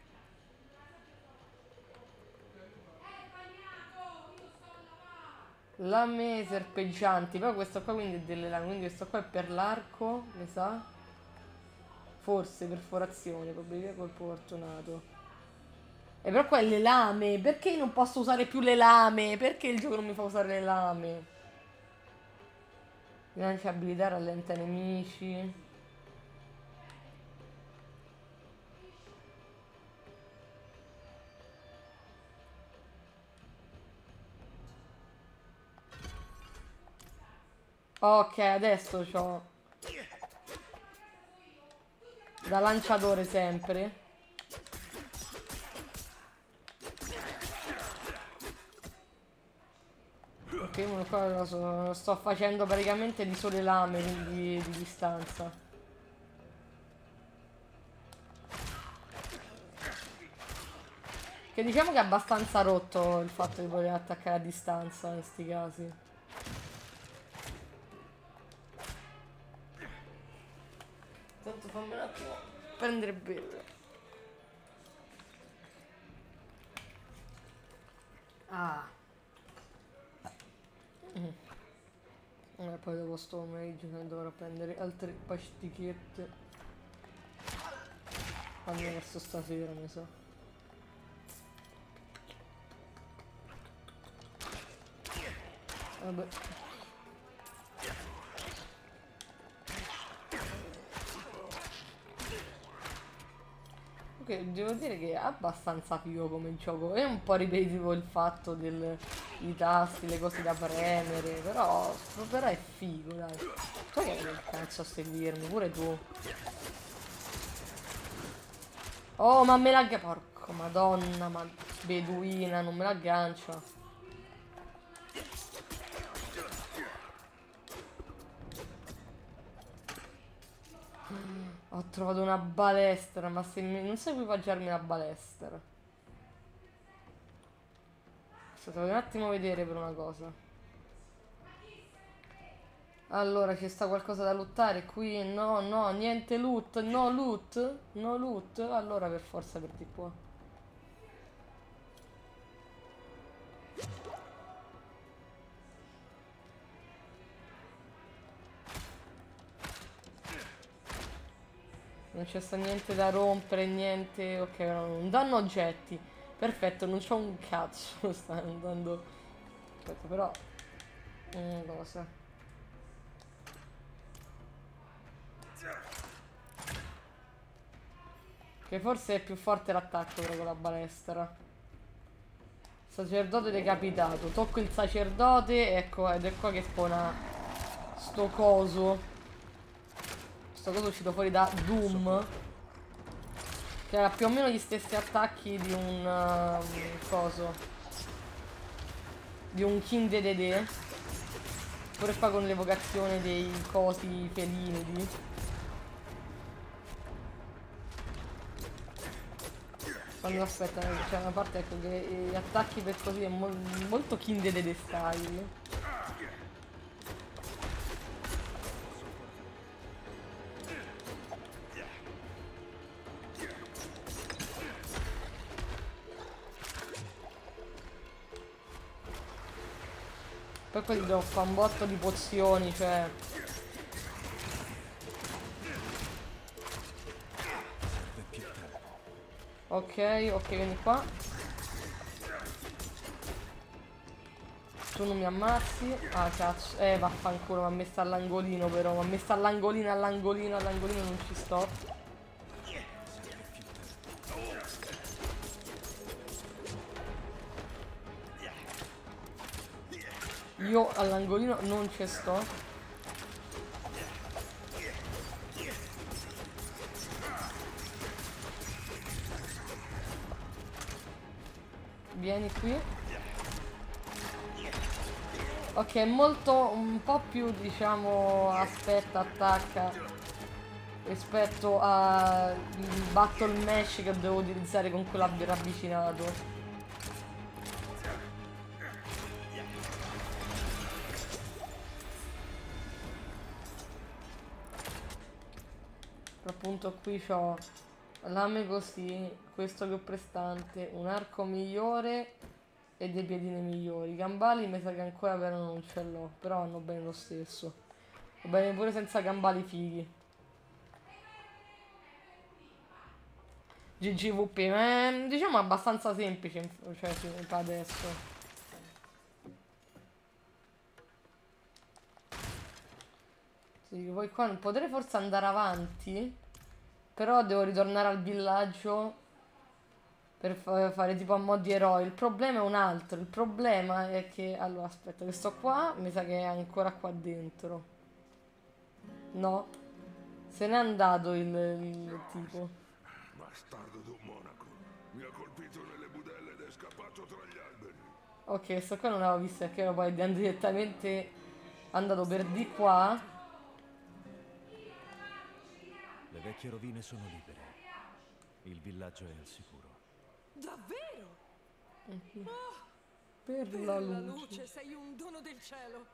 Lame serpeggianti. Però questo qua quindi è delle lame. Quindi questo qua è per l'arco, mi sa. Forse perforazione, probabilità colpo fortunato. E però qua è le lame. Perché non posso usare più le lame? Perché il gioco non mi fa usare le lame? Bilancia abilità, rallenta nemici. Ok, adesso c'ho da lanciatore sempre. Ok, uno qua lo sto facendo praticamente di sole lame, quindi di distanza. Che diciamo che è abbastanza rotto il fatto di poter attaccare a distanza in sti casi. Tanto fammi un attimo prendere bello. Ah. E poi dopo sto pomeriggio ne dovrò prendere altre pasticchette. Almeno verso stasera mi sa. Vabbè. Ok, devo dire che è abbastanza figo come gioco. È un po' ripetitivo il fatto i tasti, le cose da premere, però è figo, dai. Tu che cazzo a seguirmi, pure tu. Oh, ma me la... Porco madonna, ma beduina, non me la aggancia. Ho trovato una balestra, ma se non so equipaggiarmi la balestra. Aspetta, voglio un attimo vedere per una cosa. Allora, ci sta qualcosa da lottare qui? No, no, niente loot. No loot? No loot? Allora per forza per di qua. Non c'è sta niente da rompere, niente. Ok, no, non danno oggetti. Perfetto, non c'ho un cazzo. Sta andando. Aspetta, però. Cosa? Che forse è più forte l'attacco però con la balestra. Sacerdote decapitato. Tocco il sacerdote, ecco, ed è qua che spawna sto coso. Sto coso uscito fuori da Doom. Che ha più o meno gli stessi attacchi di un coso. Di un King Dedede. Pure qua con l'evocazione dei cosi felini. Quando aspetta, c'è una parte ecco che gli attacchi per così è molto King Dedede style. Poi qua ti devo fare un botto di pozioni, cioè. Ok, vieni qua. Tu non mi ammazzi. Ah, cazzo. Vaffanculo, mi ha messo all'angolino però. Mi ha messo all'angolino, non ci sto. Io all'angolino non ci sto. Vieni qui. Ok, molto un po' più diciamo aspetta, attacca rispetto al battle mesh che devo utilizzare con quello ravvicinato. Appunto qui c'ho lame così, questo che ho prestante, un arco migliore e dei piedini migliori. I gambali mi sa che ancora però non ce l'ho, però vanno bene lo stesso. Va bene pure senza gambali fighi. GGVP, ma è, diciamo abbastanza semplice, cioè per adesso. Sì, poi qua non potrei forse andare avanti. Però devo ritornare al villaggio per fare tipo a mo' di eroi. Il problema è un altro. Il problema è che... Allora, aspetta, che sto qua. Mi sa che è ancora qua dentro. No. Se n'è andato il tipo. Bastardo d'un monaco. Mi ha colpito nelle budelle ed è scappato tra gli alberi. Ok, sto qua non l'avevo visto perché ero poi direttamente andato per di qua. Le vecchie rovine sono libere. Il villaggio è al sicuro. Davvero? Oh, Per la luce, sei un dono del cielo.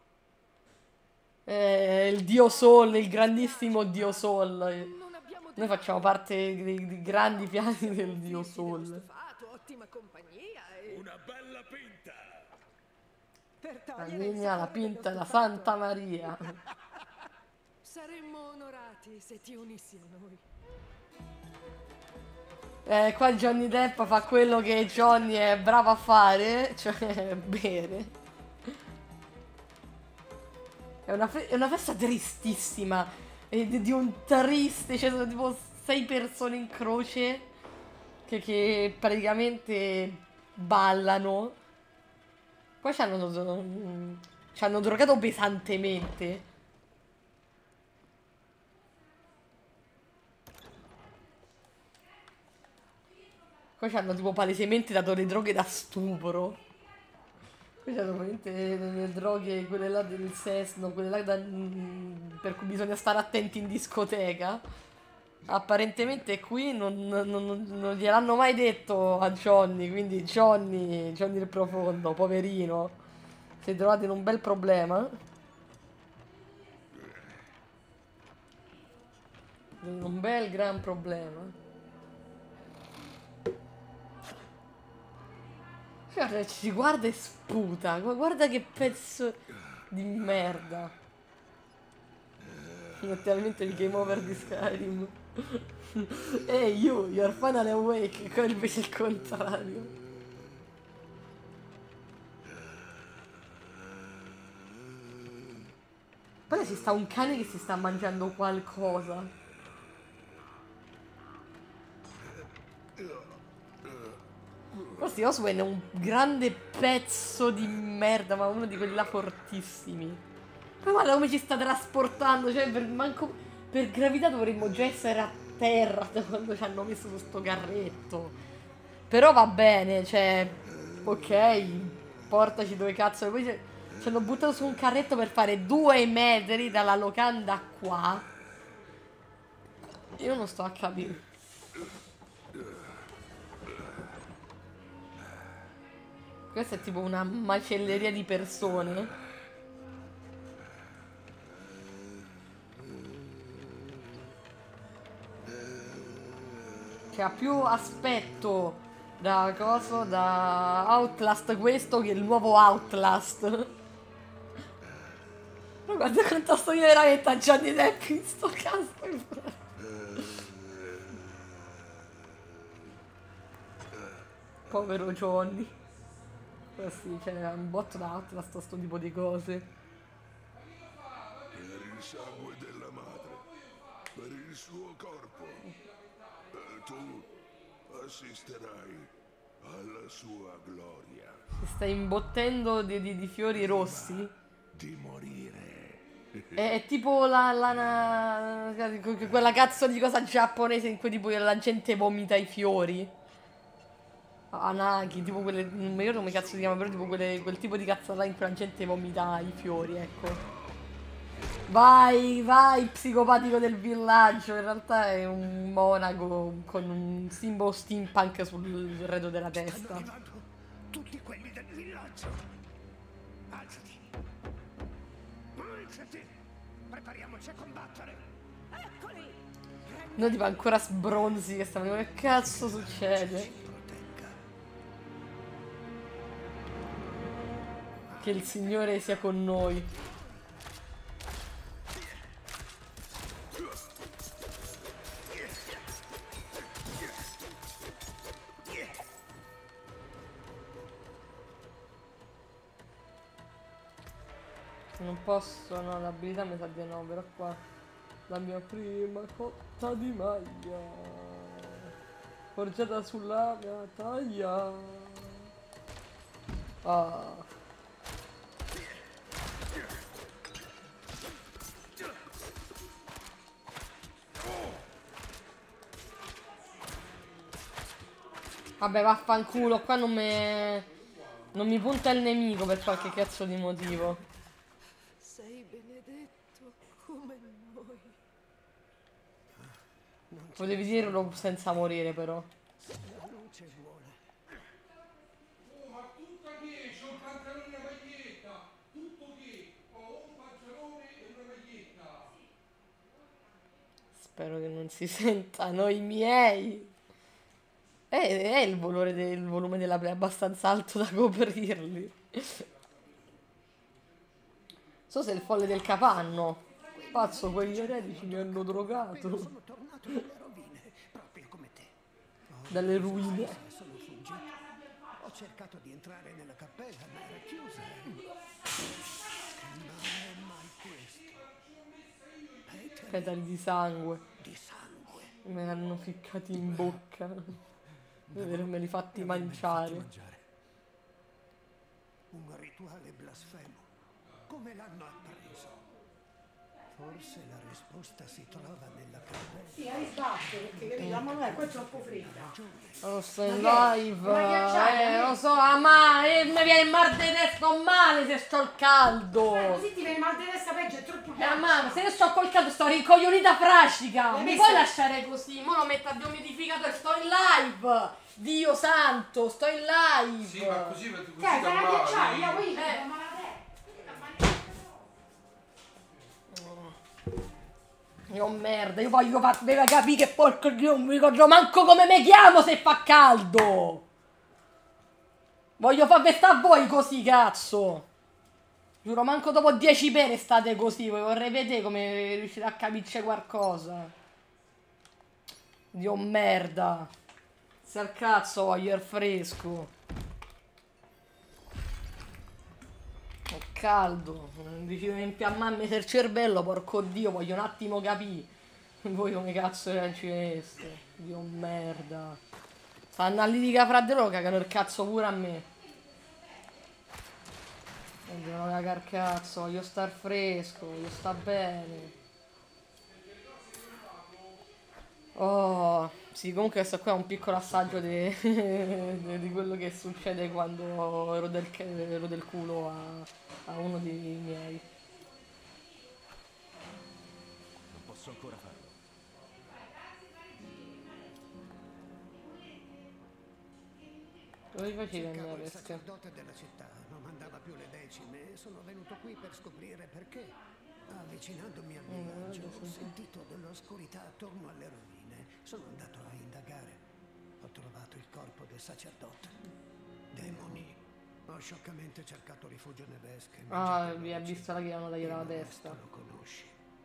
Il dio Sol, il grandissimo dio Sol. Non abbiamo Noi facciamo parte dei grandi piani del dio Sol. Ottima compagnia e... Una bella pinta! Per La togliere legna, la pinta, la Santa Maria. Saremmo onorati se ti unissi a noi. Qua Johnny Depp fa quello che Johnny è bravo a fare, cioè bere. È una festa tristissima. Di un triste, cioè sono tipo 6 persone in croce che praticamente ballano. Qua ci hanno drogato pesantemente. Qua ci hanno tipo palesemente dato le droghe da stupro. Qui c'hanno veramente le droghe, quelle là del sesso, quelle là per cui bisogna stare attenti in discoteca. Apparentemente qui non gliel'hanno mai detto a Johnny, quindi Johnny il profondo, poverino, si è trovato in un bel problema. In un bel gran problema. Guarda, ci guarda e sputa, guarda che pezzo di merda. Letteralmente il game over di Skyrim. Hey you, you're finally awake. Qua invece il contrario. Poi ci sta un cane che si sta mangiando qualcosa. Forse Oswen è un grande pezzo di merda, ma uno di quelli là fortissimi. Poi guarda come ci sta trasportando, cioè per gravità dovremmo già essere a terra da quando ci hanno messo questo carretto. Però va bene, cioè, ok, portaci dove cazzo. Poi ci hanno buttato su un carretto per fare 2 metri dalla locanda qua. Io non sto a capire. Questa è tipo una macelleria di persone. Che ha più aspetto da coso, da Outlast questo che il nuovo Outlast. Ma guarda quanto sto io veramente a Johnny Depp in sto caso. Povero Johnny. Eh sì, c'è un botto da Outlast sto tipo di cose. Per il sangue della madre, per il suo corpo, tu assisterai alla sua gloria. Si sta imbottendo di fiori rossi. Di morire. È tipo quella cazzo di cosa giapponese in cui tipo la gente vomita i fiori. Anaki, tipo quelle. Non mi ricordo come cazzo si chiama, però tipo quel tipo di cazzata in cui la gente vomita i fiori, ecco. Vai, vai, psicopatico del villaggio. In realtà è un monaco con un simbolo steampunk sul retro della Stanno testa. arrivando tutti quelli del villaggio. Alzati. Alzati. Prepariamoci a combattere. Eccoli. Noi tipo ancora sbronzi che stanno. Che cazzo succede? Protegga. Che il Signore sia con noi. Non posso, no, l'abilità mi sa di no, però qua la mia prima cotta di maglia forgiata sulla mia taglia. Ah. Vabbè, vaffanculo, qua non mi punta il nemico per qualche cazzo di motivo. Sei benedetto come noi. Potevi dirlo senza morire, però. La luce vuole. Ma tutta che c'ho un pantalone e una maglietta! Tutto che ho un pantalone e una maglietta! Spero che non si sentano i miei. È il volume della play abbastanza alto da coprirli. So se è il folle del capanno. Pazzo, quegli eretici mi hanno drogato. Sono tornato dalle rovine, proprio come te. Dalle ruine. Sono fuggito. Ho cercato di entrare nella cappella, ma era chiusa. Non è mai questo. Petali di sangue. Di sangue. Me li hanno ficcati in bocca. Per avermeli fatti mangiare. Un rituale blasfemo. Come l'hanno appreso? Forse la risposta si trova nella cappella. Sì, hai sbatto, perché capito? Ma non è, qua è troppo fredda. Lo sto in live. Lo so, ma mi viene il mal di testa con male se sto al caldo. Così ti viene mal di testa peggio, è troppo Ma se io sto col caldo sto rincoglionita frascica. Mi puoi lasciare così? Mo lo metto a dehumidificatore, sto in live. Dio santo, sto in live. Sì, ma così perché così Dai, da fai la ghiacciata, io male. poi ma la Io merda, io voglio farvi capire che porco io non mi ricordo manco come mi chiamo se fa caldo. Voglio farvi sta a voi così, cazzo. Giuro, manco dopo 10 pere state così. Vorrei vedere come riuscite a capirci qualcosa. Dio merda. Se al cazzo voglio il fresco. È caldo. Decido di impiammarmi il cervello, porco dio, voglio un attimo capire. Voi come cazzo reagireste? Dio merda. Stanno a litiga fra di loro, cagano il cazzo pure a me. Vogliono cagare il cazzo, voglio star fresco, voglio star bene. Oh, sì, comunque questo qua è un piccolo assaggio di quello che succede quando ero del culo a uno dei miei. Non posso ancora farlo. Dove facevi Cercavo andare? il sacerdote della città, non mandava più le decime e sono venuto qui per scoprire perché. Avvicinandomi al villaggio ho sentito dell'oscurità attorno alle rovine. Sono andato a indagare. Ho trovato il corpo del sacerdote. Demoni. Ho scioccamente cercato rifugio nelle esche. Ah, vi ha visto la che hanno tagliato la testa. Lo conosci.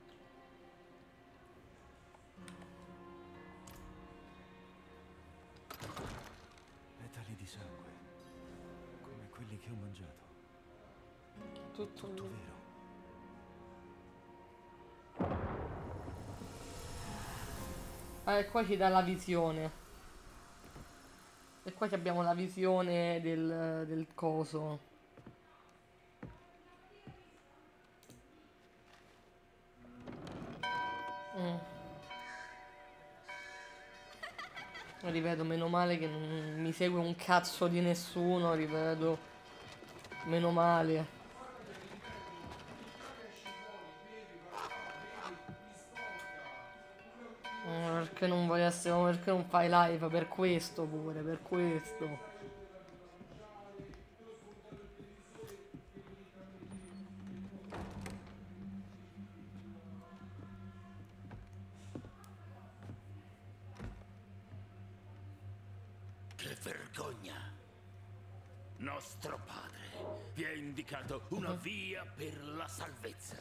Petali di sangue, come quelli che ho mangiato. Tutto vero. E qua ci dà la visione. E qua abbiamo la visione del coso. Ripeto, meno male che non mi segue un cazzo di nessuno, ripeto. Meno male. Perché non voglio essere, perché non fai live? Per questo pure, per questo. Che vergogna! Nostro padre vi ha indicato una via per la salvezza.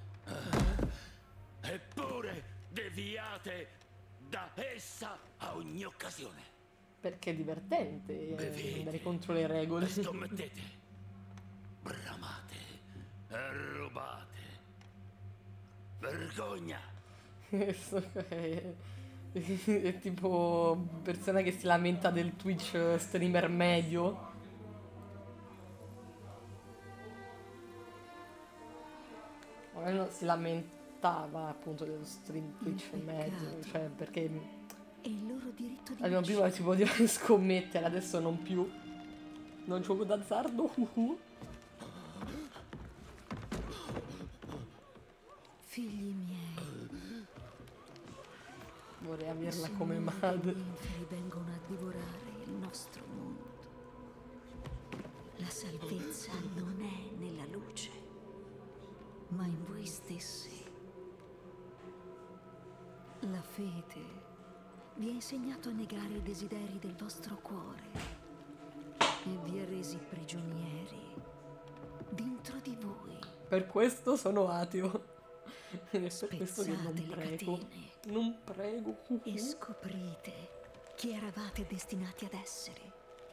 Eppure deviate da essa a ogni occasione. Perché è divertente andare contro le regole. Scommettete, bramate e rubate. Vergogna! Questo è tipo persona che si lamenta del Twitch streamer medio. Non si lamentava appunto dello stream Twitch medio, cioè perché il loro diritto di allora, prima si poteva scommettere, adesso non più. Non gioco d'azzardo. Figli miei, vorrei averla come madre. Gli inferi vengono a divorare il nostro mondo. La salvezza non è nella luce, ma in voi stessi. La fede vi ha insegnato a negare i desideri del vostro cuore e vi ha resi prigionieri dentro di voi. Per questo sono ateo. Ed è per questo che non Spezzate le prego. catene Non prego. e scoprite chi eravate destinati ad essere.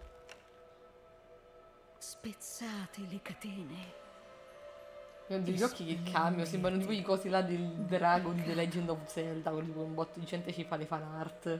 Spezzate le catene. Io ho degli occhi che cambiano, sembrano tipo i cosi là del drago di The Legend of Zelda, quelli con un botto di gente ci fa le fan art.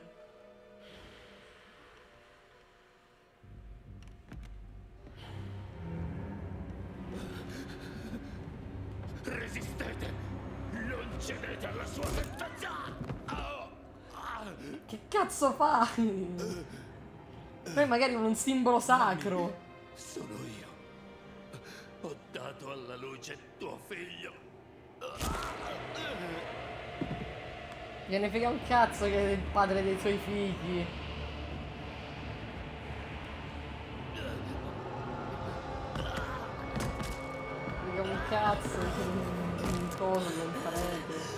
Resistete! Non cedete alla sua tentazione! Che cazzo fai? Poi magari un simbolo sacro. Sono io. Ho dato alla luce tuo figlio. Gliene frega un cazzo che è il padre dei suoi figli. Frega un cazzo un coso non farebbe.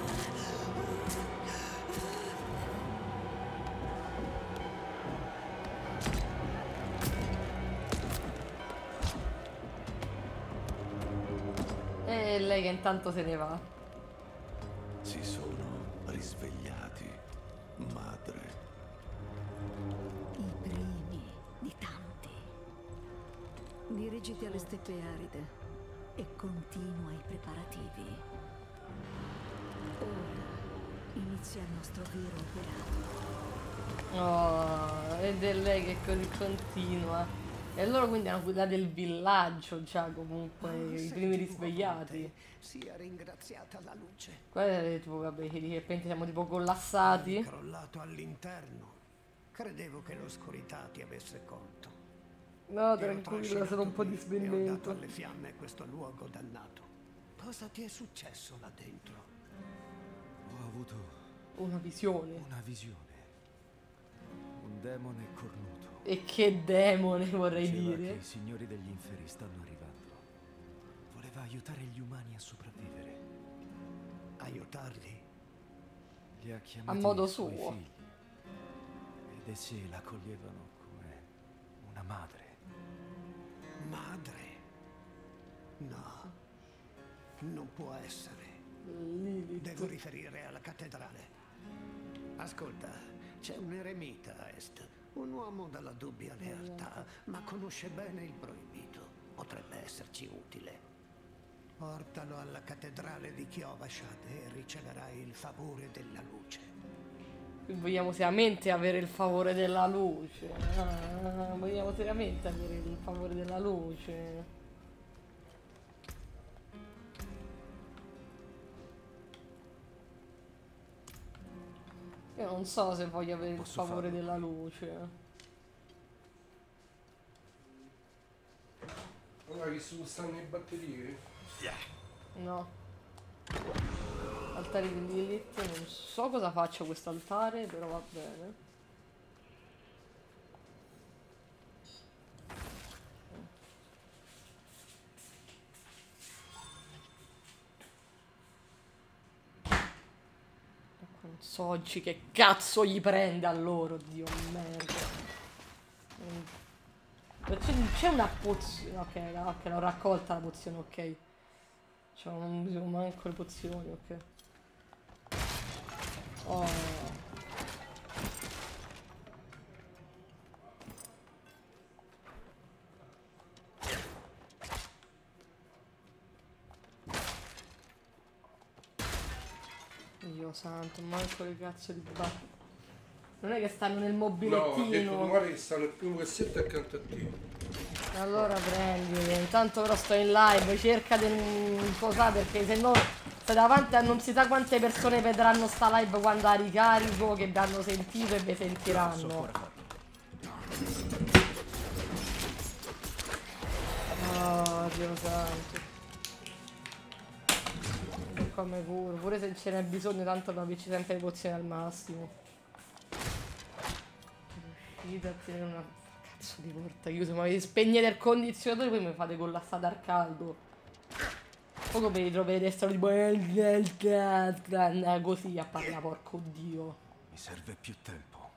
E lei che intanto se ne va. Si sono risvegliati, madre. I primi di tanti. Dirigiti alle steppe aride e continua i preparativi. Ora inizia il nostro vero operato. Oh, ed è lei che così continua. E loro quindi hanno quella del villaggio già comunque, i primi risvegliati. Sia ringraziata la luce. Qua è tipo, vabbè, che di repente siamo tipo collassati. Crollato all'interno. Credevo che l'oscurità ti avesse colto. No, tranquillo, sono un po' di E ho dato svenimento. alle fiamme questo luogo dannato. Cosa ti è successo là dentro? Ho avuto Una visione. una visione. Un demone cornuto. E che demone vorrei Diceva dire. che i signori degli inferi stanno arrivando. Voleva aiutare gli umani a sopravvivere. Aiutarli? Li ha chiamati modo i suoi suo. figli. Ed essi la accoglievano come una madre. Madre? No. Non può essere. Devo riferire alla cattedrale. Ascolta, c'è un eremita a est. Un uomo dalla dubbia lealtà, ma conosce bene il proibito. Potrebbe esserci utile. Portalo alla cattedrale di Kiovashad e riceverai il favore della luce. Vogliamo seriamente avere il favore della luce. Vogliamo seriamente avere il favore della luce. Io non so se voglio avere il favore della luce. Allora, che stanno le batterie? No. Altari di Lilith, non so cosa faccia questo altare, però va bene. Non so oggi che cazzo gli prende a loro, Dio merda. C'è una pozione, ok, l'ho raccolta la pozione, ok. Cioè non uso manco le pozioni, ok. Oh. Dio santo, manco le cazzo di batte. Non è che stanno nel mobilettino. No, ho detto, guarda che stanno il primo cassetto accanto a te. Allora prendili, intanto però sto in live, cerca di non posare perché se no stai davanti a non si sa quante persone vedranno sta live quando la ricarico, che vi hanno sentito e vi sentiranno. Oh Dio santo. E come curo, pure se ce n'è bisogno tanto da averci sempre le pozioni al massimo. Riuscite a tenere una cazzo di porta chiusa, ma vi spegnete il condizionatore e poi mi fate collassare al caldo. Poco per ritrovare stare tipo così a parlare, porco dio. Mi serve più tempo.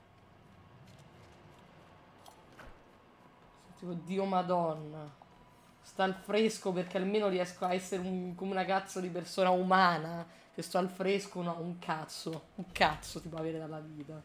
Tipo Dio madonna. Sta al fresco perché almeno riesco a essere come una cazzo di persona umana. Se sto al fresco no, un cazzo si può avere dalla vita.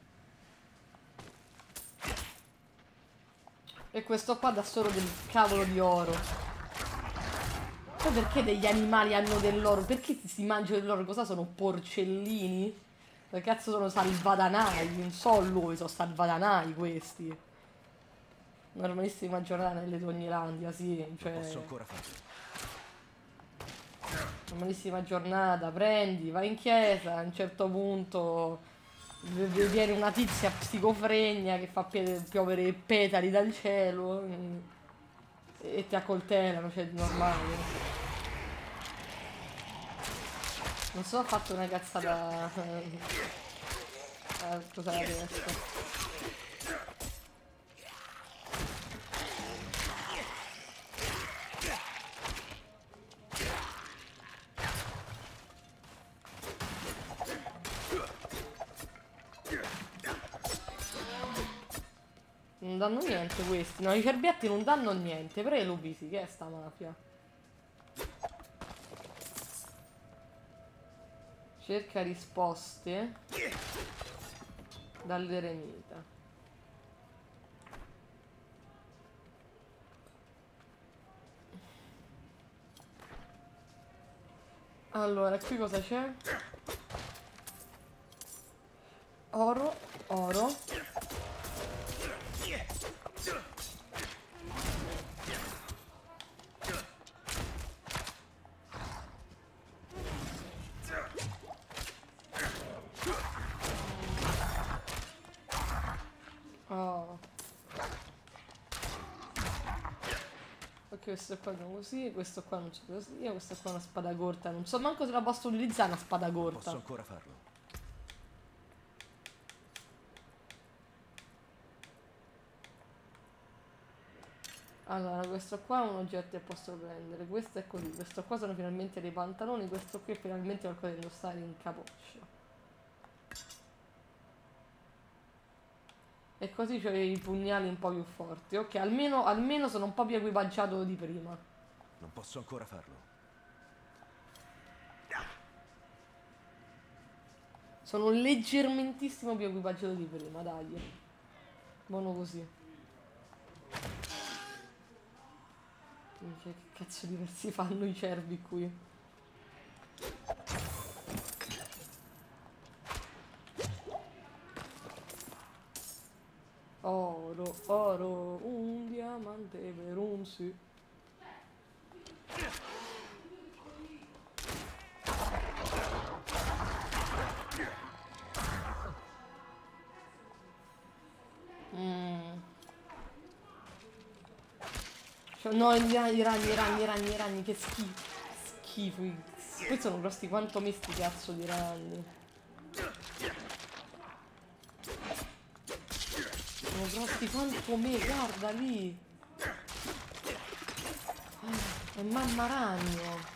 E questo qua dà solo del cavolo di oro. Poi perché degli animali hanno dell'oro? Perché si mangiano dell'oro? Cosa sono? Porcellini? Che cazzo sono salvadanai? Non so lui, sono salvadanai questi. Normalisti di maggiorana nelle Tognelandia, sì, cioè... Posso ancora farlo. Normalissima giornata, prendi, vai in chiesa, a un certo punto viene una tizia psicofregna che fa piovere petali dal cielo e ti accoltellano, cioè normale. Non so, ho fatto una cazzata. Scusate adesso. Non danno niente questi. No, i cerbietti non danno niente. Però i lupi sì, che è sta mafia? Cerca risposte dall'eremita. Allora, qui cosa c'è? Oro, oro. Oh. Ok, questo qua non così, questo qua non c'è così, questa qua è una spada corta. Non so manco se la posso utilizzare una spada corta. Posso ancora farlo. Allora, questo qua è un oggetto che posso prendere, questo è così, questo qua sono finalmente dei pantaloni, questo qui è finalmente qualcosa da indossare in capoccia. E così c'ho i pugnali un po' più forti. Ok, almeno sono un po' più equipaggiato di prima. Non posso ancora farlo. Sono leggermentissimo più equipaggiato di prima, dai. Buono così. Che cazzo di versi fanno i cervi qui? Oro, oro, un diamante per un sì. No, i ragni, che schifo. Schifo. Poi sono grossi quanto me sti cazzo di ragni. Sono grossi quanto me, guarda lì. È mamma ragno.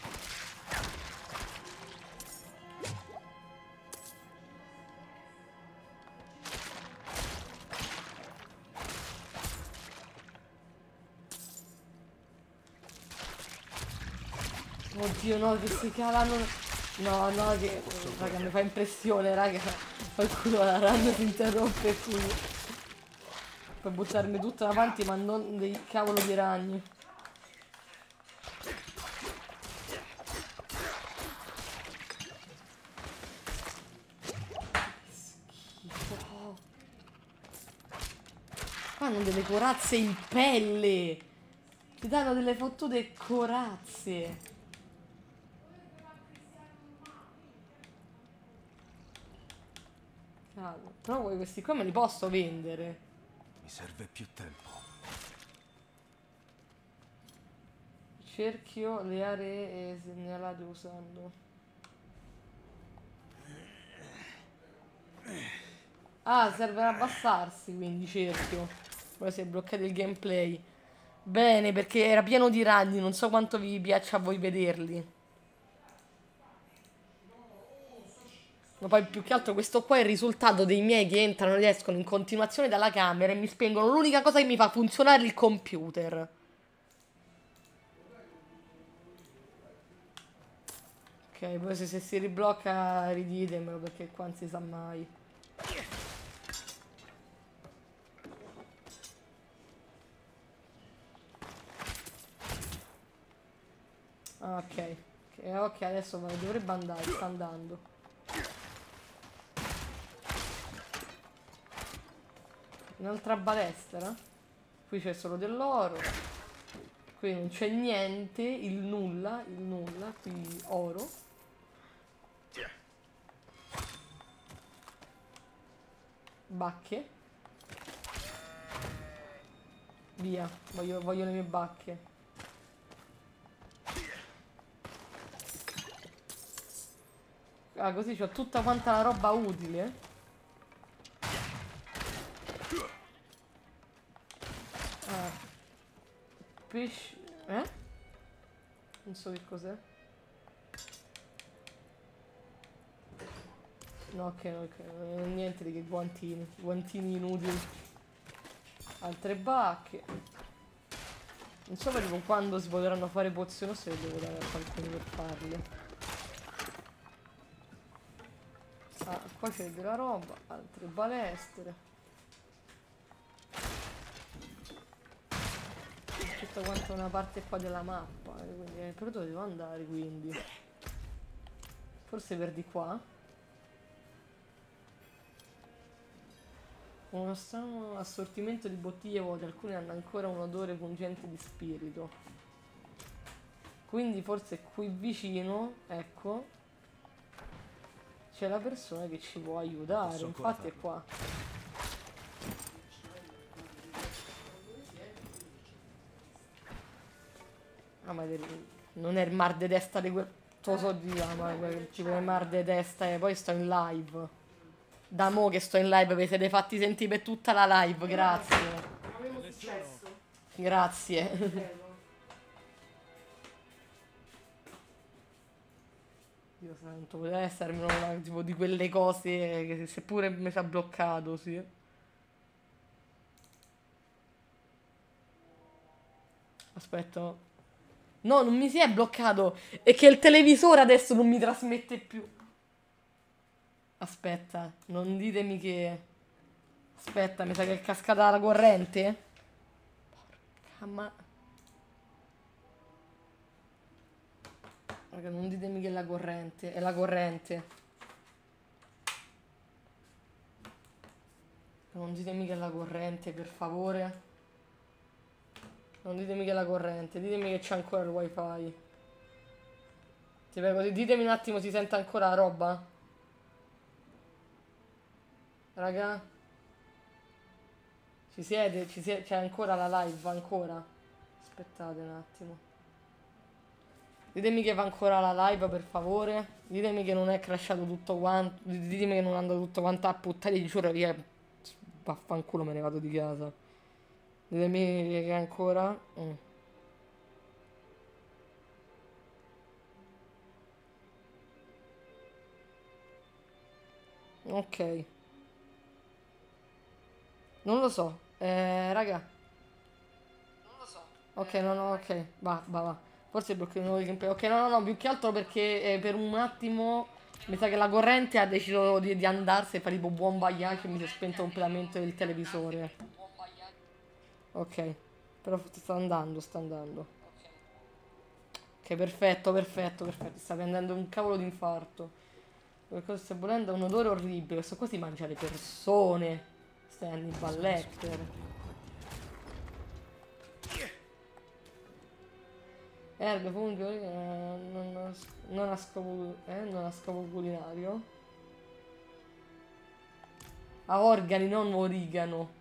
Oddio no, che si calano. No, no, che. Raga, mi fa impressione, raga. Qualcuno la run si interrompe qui. Per buttarmi tutto avanti, ma non dei cavolo di ragni. Schifo. Qua hanno delle corazze in pelle. Ti danno delle fottute corazze. Cavolo. Però questi qua me li posso vendere. Mi serve più tempo. Cerchio le aree segnalate usando. Ah, serve ad abbassarsi, quindi cerchio. Ora si è bloccato il gameplay. Bene, perché era pieno di ragni, non so quanto vi piaccia a voi vederli. Ma poi più che altro questo qua è il risultato dei miei che entrano ed escono in continuazione dalla camera e mi spengono l'unica cosa che mi fa funzionare il computer. Ok, poi se si riblocca riditemelo perché qua non si sa mai. Ok, ok, adesso dovrebbe andare, sta andando. Un'altra balestra. Qui c'è solo dell'oro. Qui non c'è niente, il nulla, qui oro. Bacche. Via, voglio le mie bacche. Ah, così c'ho tutta quanta la roba utile. Ah. Pesce... Non so che cos'è. No, ok, niente di che guantini. Guantini inutili. Altre bacche. Non so con quando si potranno fare pozioni, o se devo dare a qualcuno per farle. Ah, qua c'è della roba, altre balestre. Tutta quanta una parte qua della mappa. Quindi, però dove devo andare quindi? Forse per di qua. Uno strano assortimento di bottiglie vuote, alcune hanno ancora un odore pungente di spirito. Quindi forse qui vicino, ecco, c'è la persona che ci può aiutare. Infatti è qua. Ah, ma non è il mar de testa di quel... Te lo so di là, ma tipo il mar de testa e poi sto in live. Da mo' che sto in live vi siete fatti sentire per tutta la live, grazie. Avevo successo. Grazie. Dio santo, poteva essermi una tipo di quelle cose che seppure mi sa bloccato, sì. Aspetta. No, non mi si è bloccato. È che il televisore adesso non mi trasmette più. Aspetta, non ditemi che... Aspetta, mi sa che è cascata la corrente? Porca ma... Raga, non ditemi che è la corrente. È la corrente. Non ditemi che è la corrente, per favore. Non ditemi che è la corrente. Ditemi che c'è ancora il wifi. Ti prego, ditemi un attimo, si sente ancora la roba? Raga, ci siete? C'è ancora la live? Ancora? Aspettate un attimo. Ditemi che va ancora la live, per favore. Ditemi che non è crashato tutto quanto. Ditemi che non è andato tutto quanto a puttane, giuro, via. Vaffanculo, me ne vado di casa. Ditemi che ancora... Ok. Non lo so, raga. Non lo so. Ok, no, ok. Va. Forse blocco di nuovo il gameplay. Ok, no, più che altro perché per un attimo mi sa che la corrente ha deciso di andarsene e fare tipo buon voyage e mi si è spento completamente il televisore. Ok, però sta andando. Ok, perfetto. Sta prendendo un cavolo di infarto. Qualcosa stai volendo, un odore orribile. Questo qua si mangia le persone. Hannibal Lecter. Erbe, funghi, non a scopo culinario. Ha organi, non origano.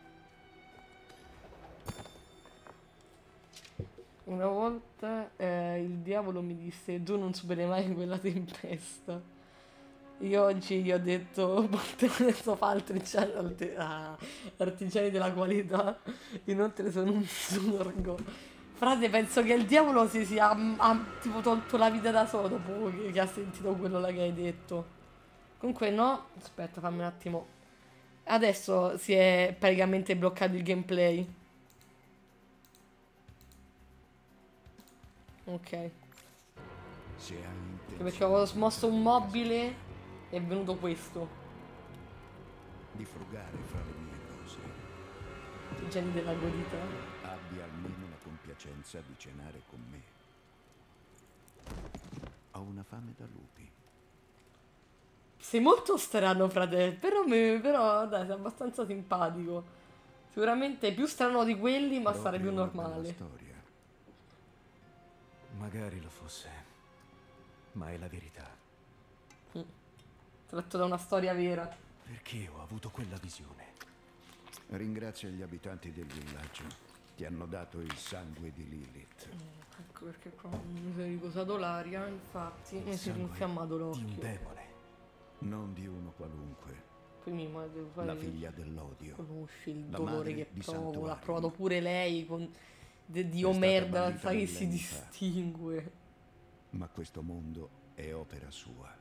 Una volta il diavolo mi disse: tu non superi mai quella tempesta. Io oggi gli ho detto adesso fa artigiani della qualità. Inoltre sono un orgo. Frate, penso che il diavolo si sia tipo tolto la vita da solo dopo che ha sentito quello là che hai detto. Comunque no. Aspetta, fammi un attimo. Adesso si è praticamente bloccato il gameplay. Ok. Perché avevo smosso un mobile. È venuto questo. Di frugare fra le mie cose. Geni della godita. Abbia almeno la compiacenza di cenare con me. Ho una fame da lupi. Sei molto strano, frate. Però dai, sei abbastanza simpatico. Sicuramente più strano di quelli, ma sarebbe più normale. Magari lo fosse, ma è la verità. Tratto da una storia vera. Perché ho avuto quella visione? Ringrazia gli abitanti del villaggio. Ti hanno dato il sangue di Lilith. Ecco perché qua mi si è riposato l'aria, infatti mi si è infiammato l'occhio. Di un demone. Non di uno qualunque. Poi mi devo fare la figlia dell'odio. Conosci il la dolore che di provo, Santuario. l'ha provato pure lei con Dio merda, sai che si distingue. Ma questo mondo è opera sua.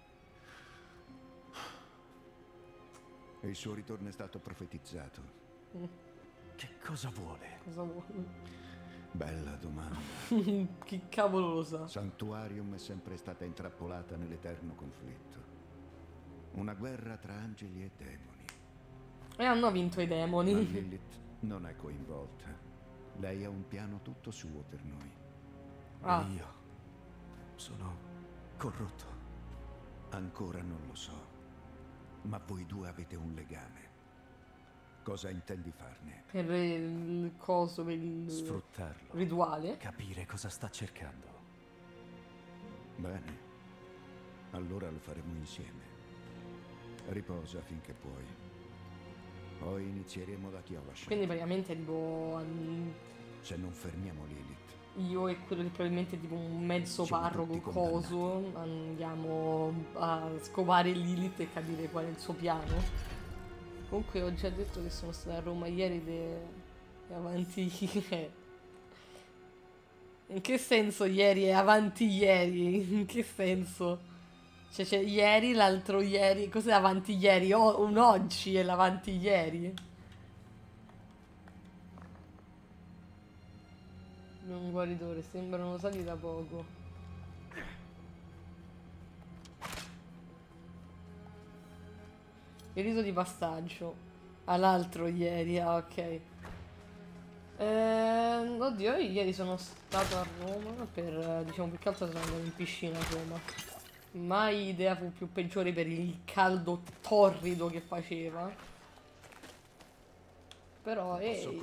E il suo ritorno è stato profetizzato. Che cosa vuole? Cosa vuole? Bella domanda. Chi cavolo lo sa? Sanctuarium è sempre stata intrappolata nell'eterno conflitto. Una guerra tra angeli e demoni. E hanno vinto i demoni. Ma Lilith non è coinvolta. Lei ha un piano tutto suo per noi. E io sono corrotto. Ancora non lo so. Ma voi due avete un legame. Cosa intendi farne? Per il coso, per il sfruttarlo. Rituale. Capire cosa sta cercando. Bene. Allora lo faremo insieme. Riposa finché puoi. Poi inizieremo da chi ho lasciato. Quindi praticamente tipo se non fermiamo Lilith. Io e quello che probabilmente è tipo un mezzo Siamo parroco tutti coso andiamo a scovare Lilith e capire qual è il suo piano. Comunque ho già detto che sono stata a Roma ieri e avanti ieri. In che senso ieri e avanti ieri? In che senso? Cioè c'è ieri, l'altro ieri. Cos'è avanti ieri? Un oggi è l'avanti ieri. Un guaritore, sembrano usati da poco. Il rito di passaggio. All'altro ieri, ok. Oddio, io ieri sono stato a Roma per, diciamo, più che altro sono andato in piscina a Roma. Mai idea fu più peggiore per il caldo torrido che faceva. Però,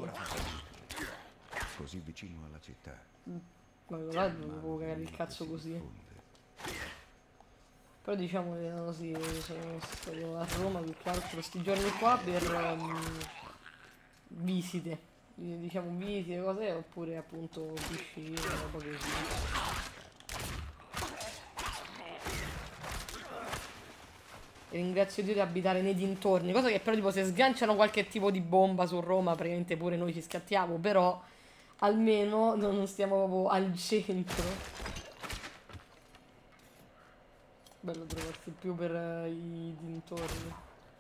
così vicino alla città. Ma là dovevo cagare il cazzo così. Però diciamo che no, sì, sono stato a Roma più che altro sti giorni qua per visite. Diciamo visite, cose, oppure appunto piscina, roba così. E ringrazio Dio di abitare nei dintorni, cosa che però tipo se sganciano qualche tipo di bomba su Roma praticamente pure noi ci scattiamo, però almeno non stiamo proprio al centro. Bello trovarsi più per i dintorni.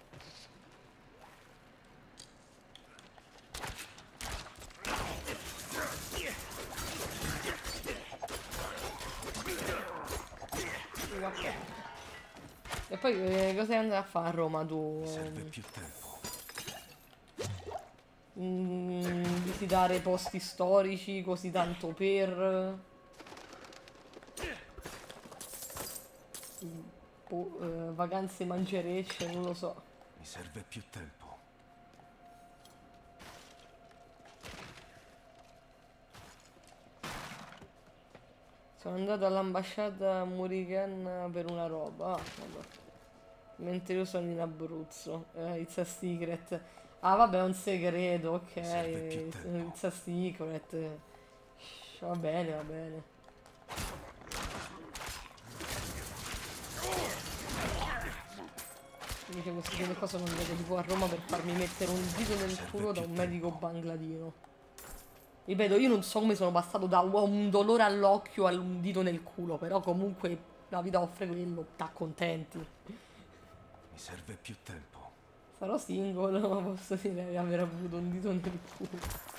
E poi cosa stai andando a fare a Roma tu? Serve più tempo. Visitare posti storici così tanto per vacanze mangerecce, non lo so. Mi serve più tempo. Sono andato all'ambasciata Murigan per una roba. Vabbè. Mentre io sono in Abruzzo. It's a secret. Ah vabbè, è un segreto, ok. It's a secret. Va bene, va bene. Dice queste cose sono andate tipo a Roma per farmi mettere un dito nel culo da un medico bangladino. Ripeto, io non so come sono passato da un dolore all'occhio a un dito nel culo, però comunque la vita offre quello, t'accontenti. Mi serve più tempo. Sarò single, ma posso dire di aver avuto un dito nel culo.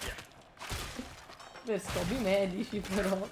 Per scopi medici, però.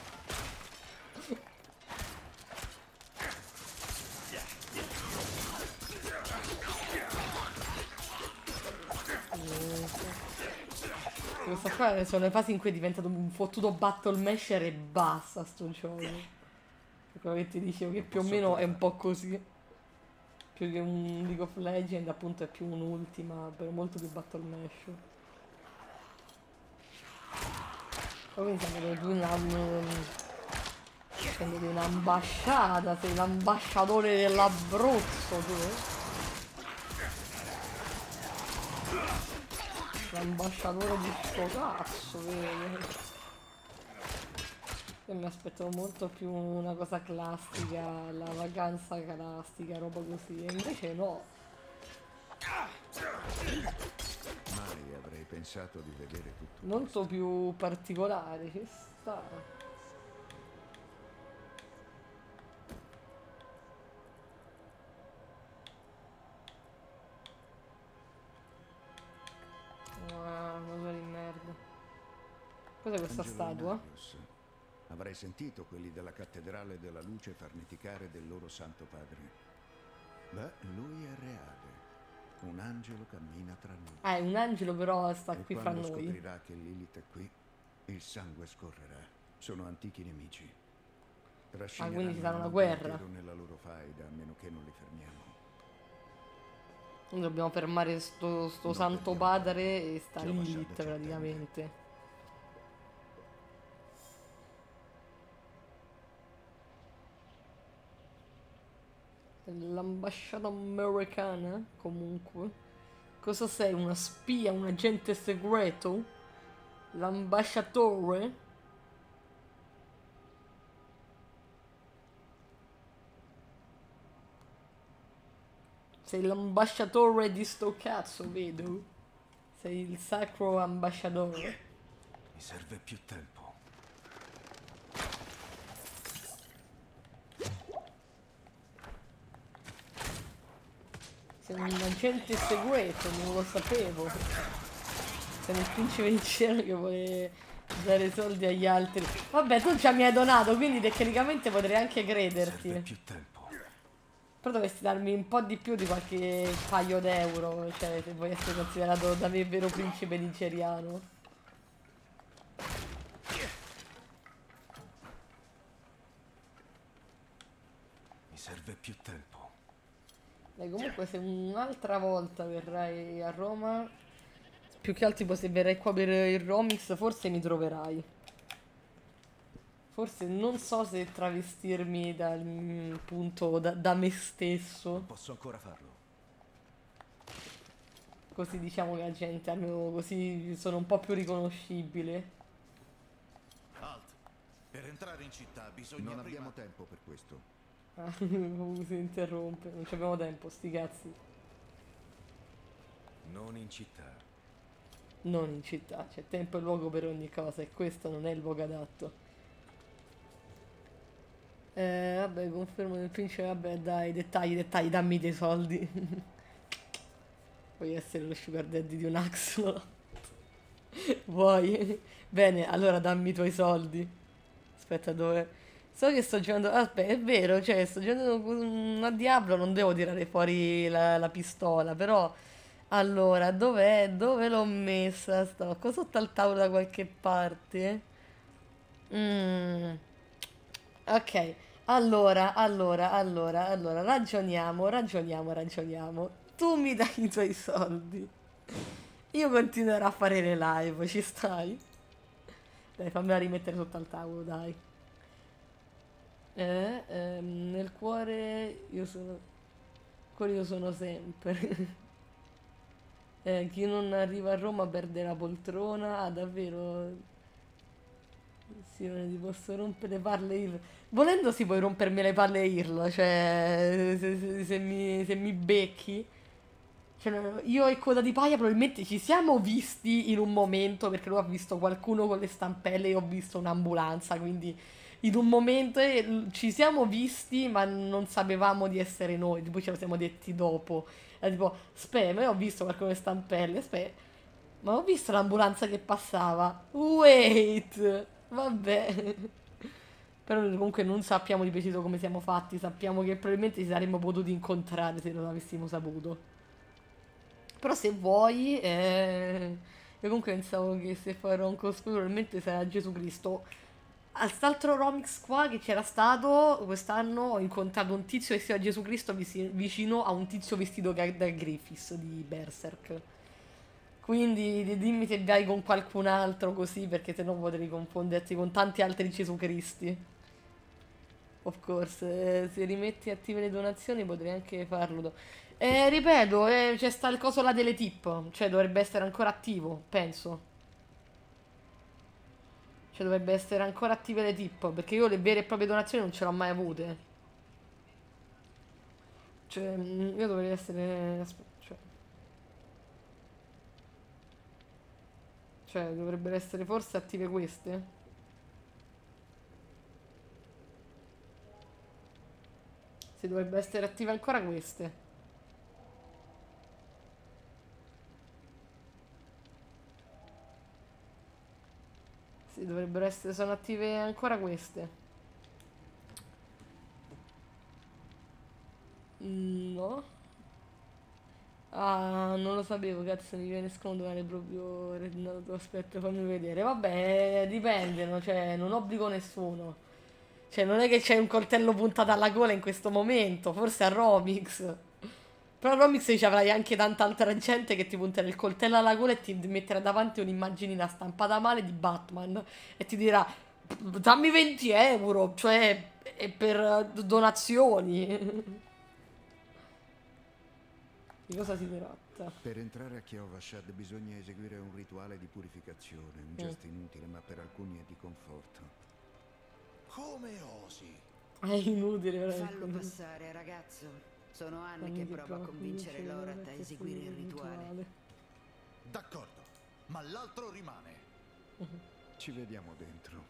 Questa qua sono le fasi in cui è diventato un fottuto battle masher e basta sto gioco. Quello che ti dicevo che più o meno è un po' così. Più che un League of Legends appunto è più un'ultima, però molto più battle masher. Poi mi sembra che tu Scende di un'ambasciata, sei l'ambasciatore dell'Abruzzo, tu. L'ambasciatore di sto cazzo, vedi? Io mi aspettavo molto più una cosa classica, la vacanza classica, roba così, e invece no. Mai avrei pensato di vedere tutto. Molto più particolare, ci sta. Cosa di merda. Cos'è questa Angelo statua? Inarius. Avrei sentito quelli della cattedrale della luce farneticare del loro santo padre. Beh, lui è reale. Un angelo cammina tra noi. È un angelo, però sta qui fra quando noi. scoprirà che Lilith è qui, il sangue scorrerà. Sono antichi nemici. Quindi ci sarà una il mondo guerra. intero nella loro faida, a meno che non li fermiamo. Noi dobbiamo fermare sto santo padre e sta Lilith praticamente. L'ambasciata americana, comunque. Cosa sei? Una spia? Un agente segreto? L'ambasciatore? Sei l'ambasciatore di sto cazzo, vedo? Sei il sacro ambasciatore. Mi serve più tempo. Sei un agente segreto, non lo sapevo. Sei il principe di cielo che vuole dare soldi agli altri. Vabbè, tu già mi hai donato, quindi tecnicamente potrei anche crederti. Serve più tempo. Però dovresti darmi un po' di più di qualche paio d'euro, cioè se vuoi essere considerato da me vero principe nigeriano. Mi serve più tempo. Dai, comunque se un'altra volta verrai a Roma, più che altro tipo se verrai qua per il Romix, forse mi troverai. Forse non so se travestirmi da me stesso. Posso ancora farlo. Così diciamo che la gente, almeno così sono un po' più riconoscibile. Alt. Per entrare in città bisogna Non prima... abbiamo tempo per questo. Ah, si interrompe, non ci abbiamo tempo, sti cazzi. Non in città. Non in città, c'è tempo e luogo per ogni cosa e questo non è il luogo adatto. Vabbè, confermo del principe, vabbè dai, dettagli, dammi dei soldi. Vuoi essere lo sugar daddy di un axolot? Vuoi? Bene, allora dammi i tuoi soldi. Aspetta, dove... So che sto giocando... Aspetta, è vero, cioè sto giocando a Diablo, non devo tirare fuori la pistola, però... Allora, dov'è? Dove l'ho messa? Sto qua sotto al tavolo da qualche parte. Ok, allora, ragioniamo. Tu mi dai i tuoi soldi. Io continuerò a fare le live, ci stai? Dai, fammela rimettere sotto al tavolo, dai. Nel cuore io sono sempre. Chi non arriva a Roma perde la poltrona. Ah, davvero? Sì, non ti posso rompere le palle IRL. Volendo si puoi rompermi le palle IRL, cioè se mi becchi. Cioè, io e Coda di Paia probabilmente ci siamo visti in un momento, perché lui ha visto qualcuno con le stampelle e io ho visto un'ambulanza, quindi in un momento ci siamo visti ma non sapevamo di essere noi, poi ce lo siamo detti dopo. Tipo, aspetta, ma io ho visto qualcuno con le stampelle, aspetta, ma ho visto l'ambulanza che passava. Wait, vabbè. Però noi comunque non sappiamo di preciso come siamo fatti, sappiamo che probabilmente ci saremmo potuti incontrare se non avessimo saputo. Però se vuoi, io comunque pensavo che se farò un cosplay probabilmente sarà Gesù Cristo. Al quest'altro Romix qua che c'era stato quest'anno ho incontrato un tizio vestito da Gesù Cristo vicino a un tizio vestito da Griffiths di Berserk. Quindi dimmi se vai con qualcun altro così, perché sennò potrei confonderti con tanti altri Gesù Cristi. Of course, se rimetti attive le donazioni potrei anche farlo. Ripeto, c'è sta il coso là delle tip, cioè dovrebbe essere ancora attivo, penso. Cioè dovrebbe essere ancora attive le tip, perché io le vere e proprie donazioni non ce l'ho mai avute. Cioè, io dovrei essere... Cioè, dovrebbero essere forse attive queste. Sì, dovrebbe essere attive ancora queste. Sì, dovrebbero essere... Sono attive ancora queste. No. Ah, non lo sapevo, cazzo, mi viene scomodo proprio... No, aspetta, fammi vedere. Vabbè, dipendono, cioè, non obbligo nessuno. Cioè, non è che c'è un coltello puntato alla gola in questo momento, forse a Romix. Però a Romix ci avrai anche tanta altra gente che ti punterà il coltello alla gola e ti metterà davanti un'immaginina stampata male di Batman e ti dirà, dammi 20 euro, cioè, è per donazioni. Di cosa si tratta? Per entrare a Kyovashad bisogna eseguire un rituale di purificazione, un gesto inutile ma per alcuni è di conforto. Come osi? È inutile, veramente. Fallo passare, ragazzo. Sono anni che provo a convincere Lorath a eseguire il rituale. D'accordo, ma l'altro rimane. Ci vediamo dentro.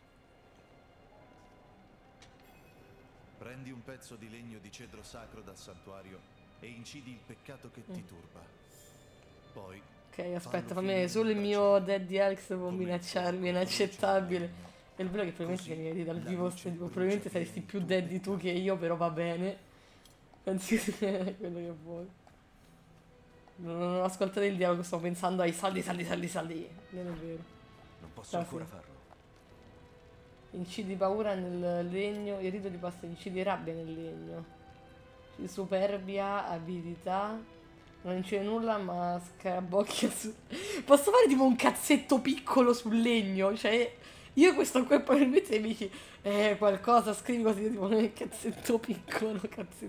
Prendi un pezzo di legno di cedro sacro dal santuario e incidi il peccato che ti turba. Poi... Ok, aspetta, fammi vedere. Solo il mio Daddy Alex può minacciarmi, è inaccettabile. È il vero che probabilmente mi vedi dal vivo, probabilmente saresti più daddy tu che io, però va bene. Pensi che sia quello che vuoi. Non ho ascoltato il dialogo, sto pensando ai saldi. Non è vero. Non posso ancora farlo. Incidi paura nel legno, il rito di pasta incidi rabbia nel legno. Superbia, abilità. Non incide nulla, ma scarabocchia su... Posso fare tipo un cazzetto piccolo sul legno? Cioè, io questo qua probabilmente mi dici qualcosa, scrivi così tipo cazzetto piccolo,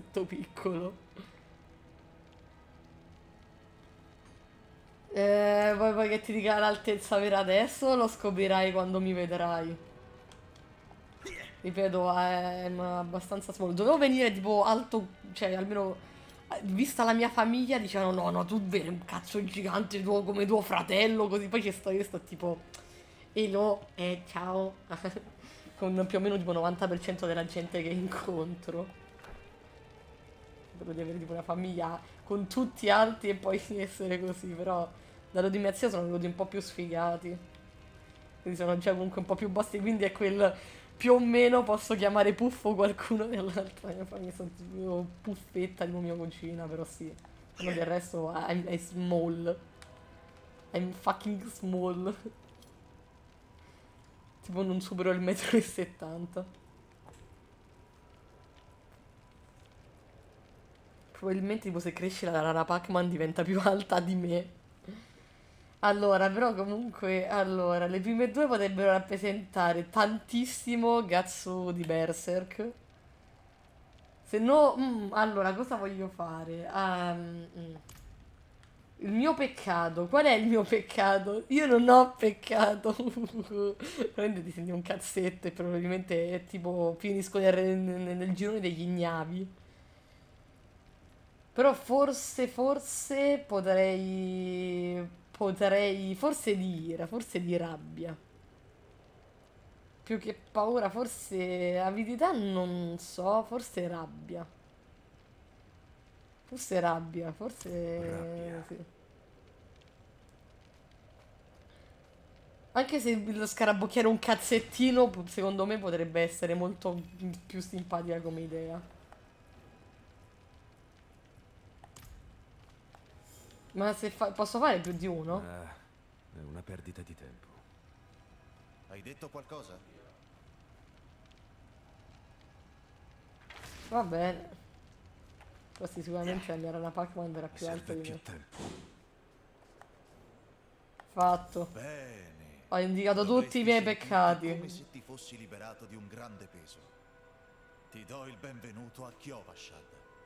Vuoi che ti dica l'altezza vera adesso? Lo scoprirai quando mi vedrai. Ripeto, è abbastanza small. Dovevo venire tipo alto, cioè almeno vista la mia famiglia dicevano no, tu vedi un cazzo gigante tuo, come tuo fratello, così. Poi io sto tipo hello, ciao, con più o meno tipo 90% della gente che incontro. Spero di avere tipo una famiglia con tutti alti e poi essere così, però dato di mia zia sono venuti un po' più sfigati. Quindi sono già comunque un po' più bassi, quindi è quel... Più o meno posso chiamare Puffo qualcuno dell'altra mia famiglia, sono Puffetta di mia cugina, però sì. Però del resto I'm small. I'm fucking small. Tipo non supero il 1,70 m. Probabilmente tipo se cresce la Rara Pac-Man diventa più alta di me. Allora, però comunque, le prime due potrebbero rappresentare tantissimo Gatsu di Berserk. Se no, allora, cosa voglio fare? Il mio peccato, qual è il mio peccato? Io non ho peccato. Probabilmente ti senti un cazzetto e probabilmente è tipo finisco nel girone degli ignavi. Però forse potrei forse di ira, forse di rabbia. Più che paura, forse avidità, non so, forse rabbia. Forse rabbia. Sì. Anche se lo scarabocchiare un cazzettino, secondo me potrebbe essere molto più simpatica come idea. Ma se posso fare più di uno? È una perdita di tempo. Hai detto qualcosa? Va bene. Questi sicuramente la mia Rana Pac-Man era più alta di me. Fatto. Bene. Ho indicato tutti i miei peccati. Come se ti fossi liberato di un grande peso. Ti do il benvenuto a Kyovashad.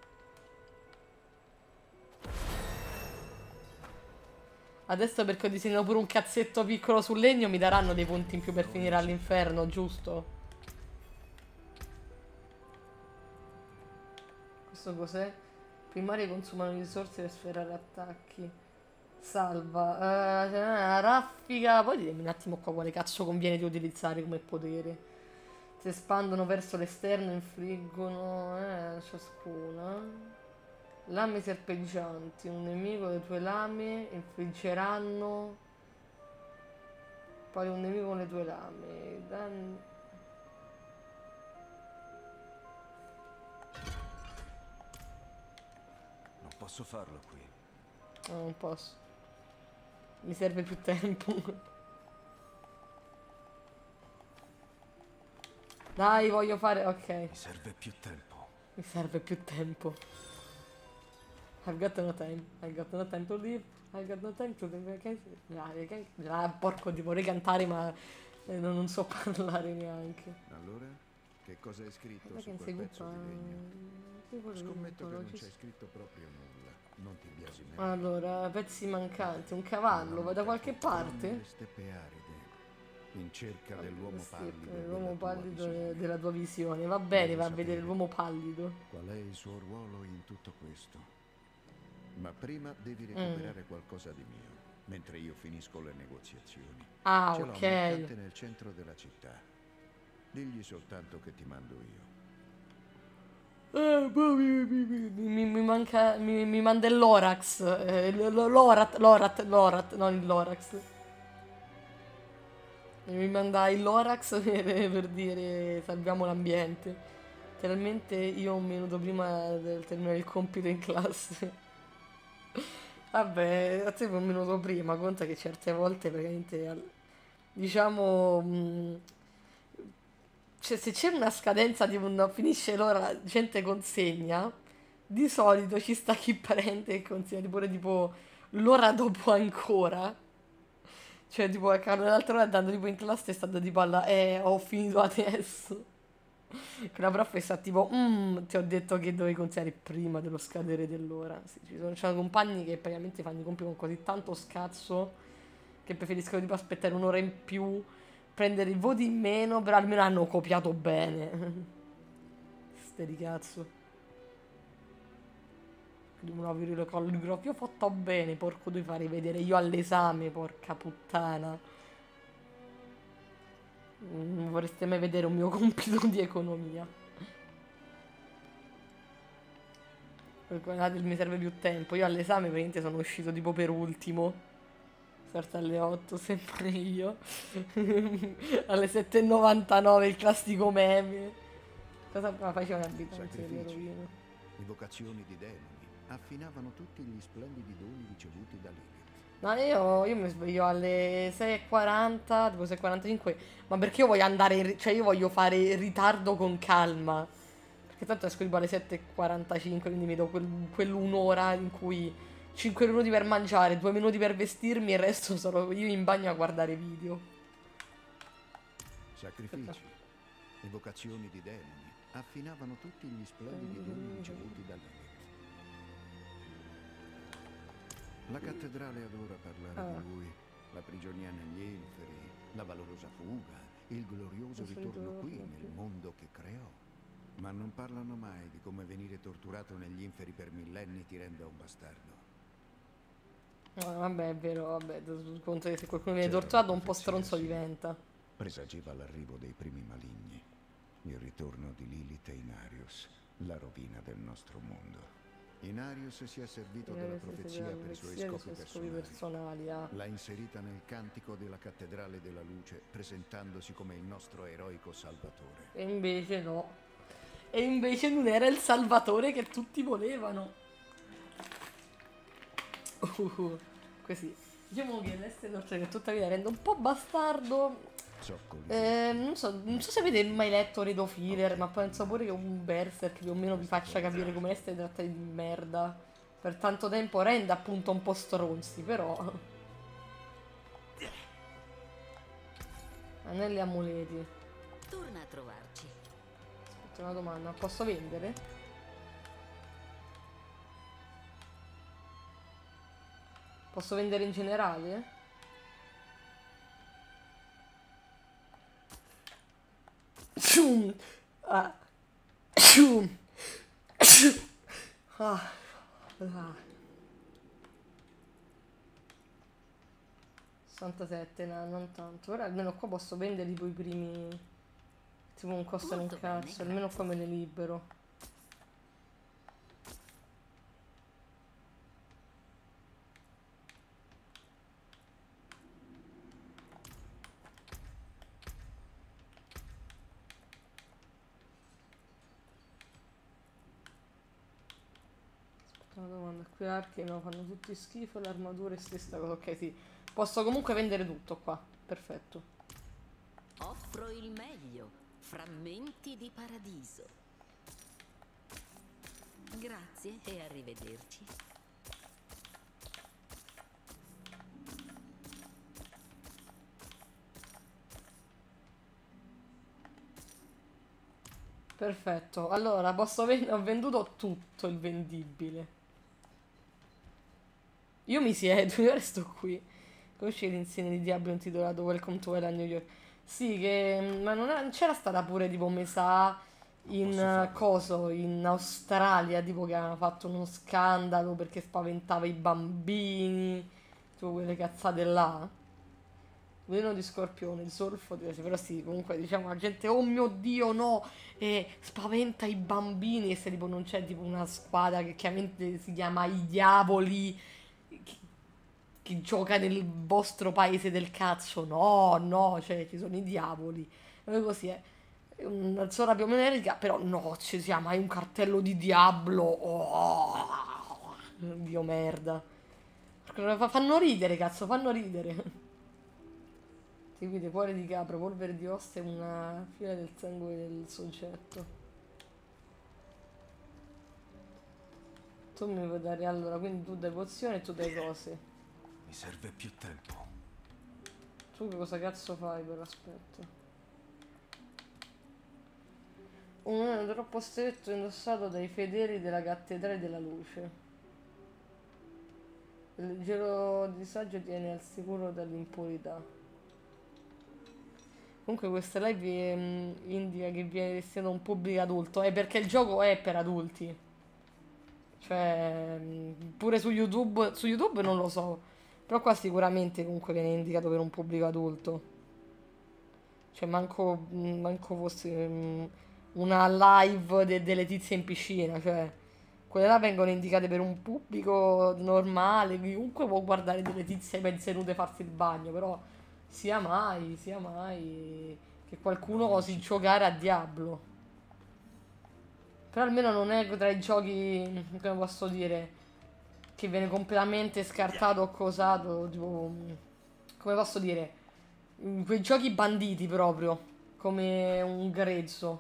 Adesso perché ho disegnato pure un cazzetto piccolo sul legno mi daranno dei punti in più per finire all'inferno, giusto? Questo cos'è? Primari consumano risorse per sferrare attacchi. Salva. Raffica. Poi ditemi un attimo qua quale cazzo conviene di utilizzare come potere. Si espandono verso l'esterno, infliggono ciascuna. Lame serpeggianti. Un nemico le tue lame infliggeranno. Poi un nemico con le tue lame. Danni. Non posso farlo qui. No, non posso. Mi serve più tempo. Dai, voglio fare... Ok. Mi serve più tempo. Mi serve più tempo. I've got no time. I've got no time to live. I've got no time to live. Porco, ti vorrei cantare ma non so parlare neanche. Allora, che cosa hai scritto Guarda su che quel pezzo di legno? Scommetto che non ci c'è scritto proprio nulla. Non ti biasimare. Allora, pezzi mancanti, un cavallo, va da qualche parte? Le steppe aride, in cerca dell'uomo pallido. L'uomo pallido della tua visione. Va bene, va a vedere l'uomo pallido. Qual è il suo ruolo in tutto questo? Ma prima devi recuperare qualcosa di mio, mentre io finisco le negoziazioni. Ah, Ce l'ho ok. un mercante nel centro della città. Digli soltanto che ti mando io. Mi manca. Mi manda il Lorax. Lorat, non il Lorax. Mi manda il Lorax per dire salviamo l'ambiente. Letteralmente io un minuto prima del terminare il compito in classe. Vabbè, a te un minuto prima, conta che certe volte praticamente diciamo. Cioè, se c'è una scadenza di un finisce l'ora, la gente consegna, di solito ci sta chi prende e consegna pure tipo l'ora dopo ancora. Cioè, tipo, l'altra ora andando tipo in classe e stando tipo alla ho finito adesso. Che la prof sta tipo, ti ho detto che dovevi consegnare prima dello scadere dell'ora. Sì, ci sono compagni che praticamente fanno i compiti con così tanto scazzo che preferiscono tipo aspettare un'ora in più, prendere i voti in meno, però almeno hanno copiato bene. Ste di cazzo. Devono avere le calligrafie. Io ho fatto bene, porco, devi fare vedere io all'esame, porca puttana. Non vorreste mai vedere un mio compito di economia. Guardate, mi serve più tempo. Io all'esame praticamente sono uscito tipo per ultimo. Sorta alle 8, sempre io. Alle 7:99 il classico meme. Cosa faceva una abitanza dell'eroina? Evocazioni di demoni affinavano tutti gli splendidi doni ricevuti da Lilith. No, io mi sveglio alle 6:40, tipo 6:45, ma perché io voglio andare, cioè io voglio fare il ritardo con calma. Perché tanto esco tipo alle 7:45, quindi mi do quell'un'ora in cui 5 minuti per mangiare, 2 minuti per vestirmi e il resto sono io in bagno a guardare video. Sacrifici, evocazioni di demoni affinavano tutti gli splendidi doni ricevuti da Lilith. La cattedrale adora parlare di lui, la prigionia negli inferi, la valorosa fuga, il glorioso ritorno qui nel mondo che creò. Ma non parlano mai di come venire torturato negli inferi per millenni ti renda un bastardo. Vabbè, è vero, vabbè, conto che se qualcuno viene torturato un po' stronzo diventa. Presagiva l'arrivo dei primi maligni, il ritorno di Lilith e Inarius, la rovina del nostro mondo. Inarius si è servito della profezia per i suoi scopi personali. L'ha inserita nel cantico della cattedrale della luce, presentandosi come il nostro eroico salvatore. E invece no. E invece non era il salvatore che tutti volevano. Così. Diciamo che l'essere che tutta la vita rende un po' bastardo. Non so se avete mai letto Redo Filler, ma penso pure che un berserk più o meno vi faccia capire come essere trattati di merda per tanto tempo rende appunto un po' stronzi, però. Anelli e amuleti. Torna a trovarci. Aspetta, una domanda, posso vendere? Posso vendere in generale? Ah. Ah. 67, no, non tanto. Ora almeno qua posso vendere tipo i primi. Tipo non costano un cazzo, almeno qua me ne libero. Aspetta una domanda, qui archi no, fanno tutti schifo, le armature stessa cosa, ok sì. Posso comunque vendere tutto qua, perfetto. Offro il meglio. Frammenti di paradiso. Grazie e arrivederci. Perfetto, allora ho venduto tutto il vendibile. Io mi siedo, io resto qui. Conosci l'insieme di Diablo intitolato Welcome to Hell a New York? Sì, che... ma non c'era stata pure tipo mi sa in coso, in Australia, tipo che aveva fatto uno scandalo perché spaventava i bambini, tipo quelle cazzate là. Veleno di scorpione, il solfo, però sì, comunque diciamo la gente, oh mio Dio no, e spaventa i bambini, e se tipo non c'è tipo una squadra che chiaramente si chiama I Diavoli, che gioca nel vostro paese del cazzo, no, cioè ci sono i diavoli, e così è una zona più o meno erica, però no, ci sia mai un cartello di Diablo, oh, Dio merda, fanno ridere, cazzo, fanno ridere. Seguite cuore di capra, polvere di ossa e una fila del sangue del soggetto. Tu mi puoi dare allora, quindi tu dai pozioni e tu dai cose. Mi serve più tempo. Tu che cosa cazzo fai per aspetta? Un uomo troppo stretto indossato dai fedeli della cattedrale della luce. Il leggero disagio tiene al sicuro dall'impurità. Comunque questa live indica che viene destinato a un pubblico adulto, perché il gioco è per adulti. Cioè, pure su YouTube non lo so, però qua sicuramente comunque viene indicato per un pubblico adulto. Cioè, manco fosse una live delle tizie in piscina, cioè, quelle là vengono indicate per un pubblico normale, chiunque può guardare delle tizie mezze nude farsi il bagno, però... sia mai che qualcuno osi giocare a Diablo. Però almeno non è tra i giochi, come posso dire, che viene completamente scartato o cosato, tipo, come posso dire, quei giochi banditi proprio, come un grezzo.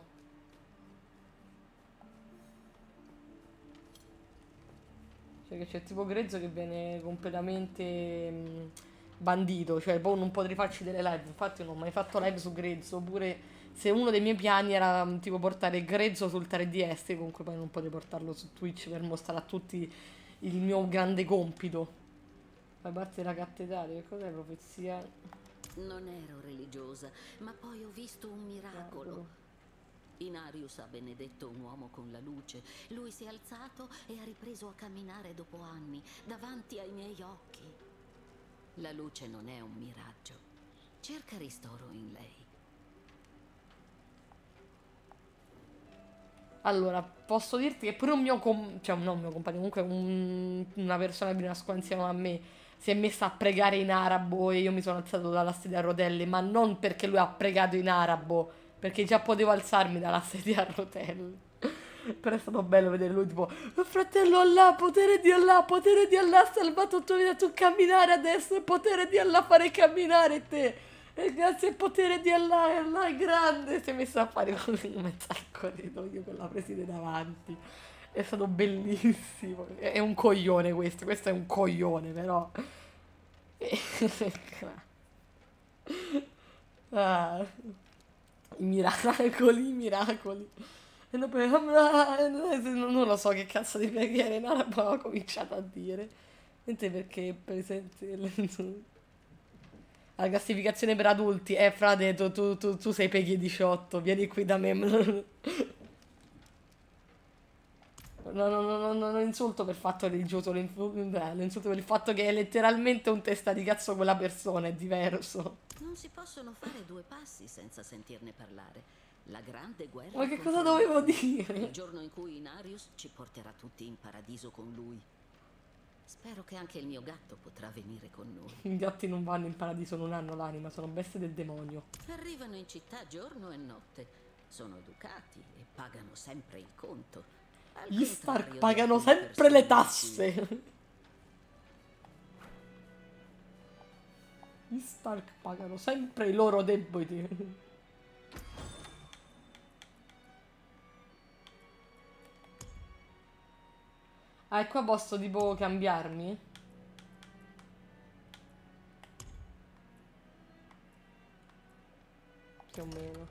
Cioè che c'è tipo grezzo che viene completamente... bandito, cioè poi non potrei farci delle live, infatti non ho mai fatto live su grezzo, oppure se uno dei miei piani era tipo portare grezzo sul 3DS, comunque poi non potrei portarlo su Twitch per mostrare a tutti il mio grande compito. Fai parte della cattedrale, che cos'è profezia? Non ero religiosa, ma poi ho visto un miracolo. Inarius ha benedetto un uomo con la luce. Lui si è alzato e ha ripreso a camminare dopo anni, davanti ai miei occhi. La luce non è un miraggio. Cerca ristoro in lei. Allora, posso dirti che pure un mio cioè non un mio compagno, comunque una persona che nasconde insieme a me si è messa a pregare in arabo e io mi sono alzato dalla sedia a rotelle, ma non perché lui ha pregato in arabo, perché già potevo alzarmi dalla sedia a rotelle. Però è stato bello vedere lui tipo, fratello Allah, potere di Allah ha salvato tua vita, tu camminare adesso, il potere di Allah fare camminare te, e grazie al potere di Allah, Allah è grande, si è messo a fare così in mezzo al corridoio con la preside davanti, è stato bellissimo, è un coglione questo è un coglione però. Ah, i miracoli. Non lo so che cazzo di preghiere in arabo ho cominciato a dire. Niente perché per esempio la classificazione per adulti frate tu sei Peggy 18, vieni qui da me. Non insulto per fatto religioso, lo insulto per il fatto che è letteralmente un testa di cazzo quella persona, è diverso. Non si possono fare due passi senza sentirne parlare. La grande guerra. Ma che cosa dovevo dire? Il giorno in cui Inarius ci porterà tutti in paradiso con lui. Spero che anche il mio gatto potrà venire con noi. I gatti non vanno in paradiso, non hanno l'anima, sono bestie del demonio. Arrivano in città giorno e notte. Sono educati e pagano sempre il conto. Gli Stark pagano sempre le tasse. Gli Stark pagano sempre i loro debiti. Ah, e qua posso tipo cambiarmi? Più o meno.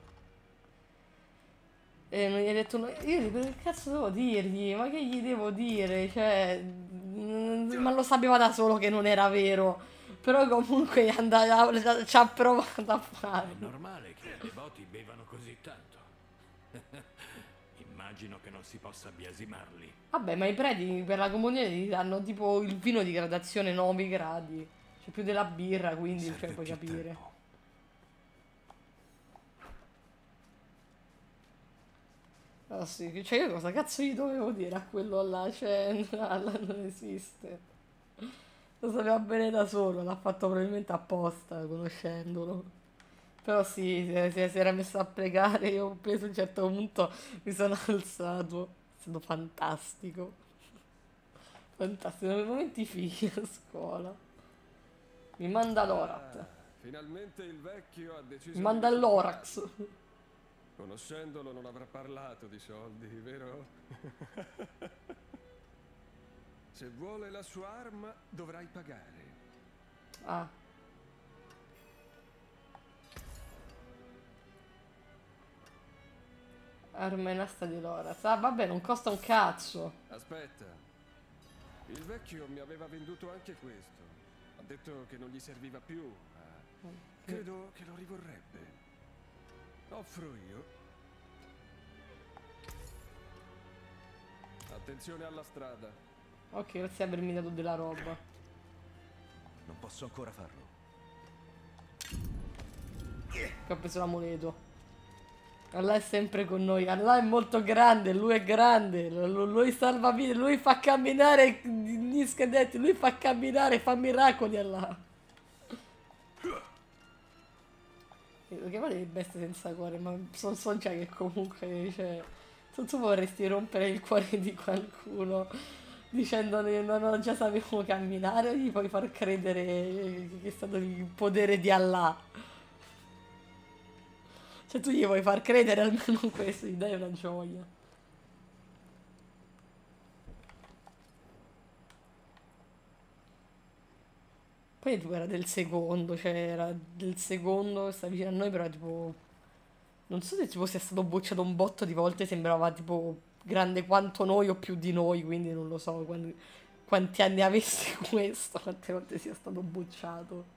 E non gli hai detto io che cazzo devo dirgli? Ma che gli devo dire? Cioè, ma lo sapeva da solo che non era vero. Però comunque ci ha provato a fare. È normale che i devoti bevano così tanto. Immagino che non si possa biasimarli. Vabbè, ma i preti per la comunione ti danno tipo il vino di gradazione 9 gradi. C'è più della birra, quindi cioè, puoi capire. Tempo. Ah sì, cioè io cosa cazzo gli dovevo dire a quello là? Cioè, non esiste. Lo sapeva bene da solo, l'ha fatto probabilmente apposta, conoscendolo. Però sì, si era messo a pregare, io ho preso a un certo punto, mi sono alzato. È stato fantastico. Fantastico, nei momenti fighi a scuola. Mi manda l'Orat. Finalmente il vecchio ha deciso. Mi manda l'Orax. Conoscendolo non avrà parlato di soldi, vero? Se vuole la sua arma, dovrai pagare. Ah. Arma in asta di Loras. Ah, vabbè, non costa un cazzo. Aspetta. Il vecchio mi aveva venduto anche questo. Ha detto che non gli serviva più, ma credo che lo rivorrebbe. Offro io. Attenzione alla strada. Ok, grazie per avermi dato della roba. Non posso ancora farlo. Che ho preso l'amuleto. Allah è sempre con noi. Allah è molto grande, lui è grande. Lui salva vite, lui fa camminare gli schedetti, lui fa camminare, fa miracoli Allah. Che vale le bestie senza cuore, ma so già che comunque, cioè, tu vorresti rompere il cuore di qualcuno dicendo no, già sapevamo camminare, o gli puoi far credere che è stato il potere di Allah. Cioè tu gli vuoi far credere almeno questo, gli dai una gioia. Poi tipo era del secondo, cioè era del secondo, sta vicino a noi, però tipo... Non so se tipo sia stato bocciato un botto di volte, sembrava tipo grande quanto noi o più di noi, quindi non lo so quanti anni avesse questo, quante volte sia stato bocciato.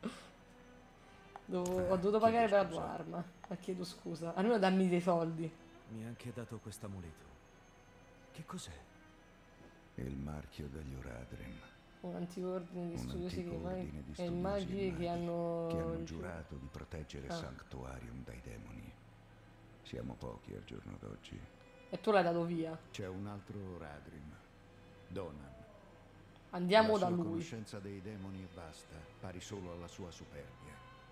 Ho dovuto pagare per la tua arma, ma chiedo scusa. Almeno dammi dei soldi. Mi ha anche dato quest'amuleto. Che cos'è? È il marchio degli Oradrim. Un antico ordine di studiosi e i magi che hanno giurato di proteggere Sanctuarium dai demoni. Siamo pochi al giorno d'oggi. E tu l'hai dato via. C'è un altro Oradrim, Donan. Andiamo da lui. La sua conoscenza dei demoni e basta, pari solo alla sua superbia.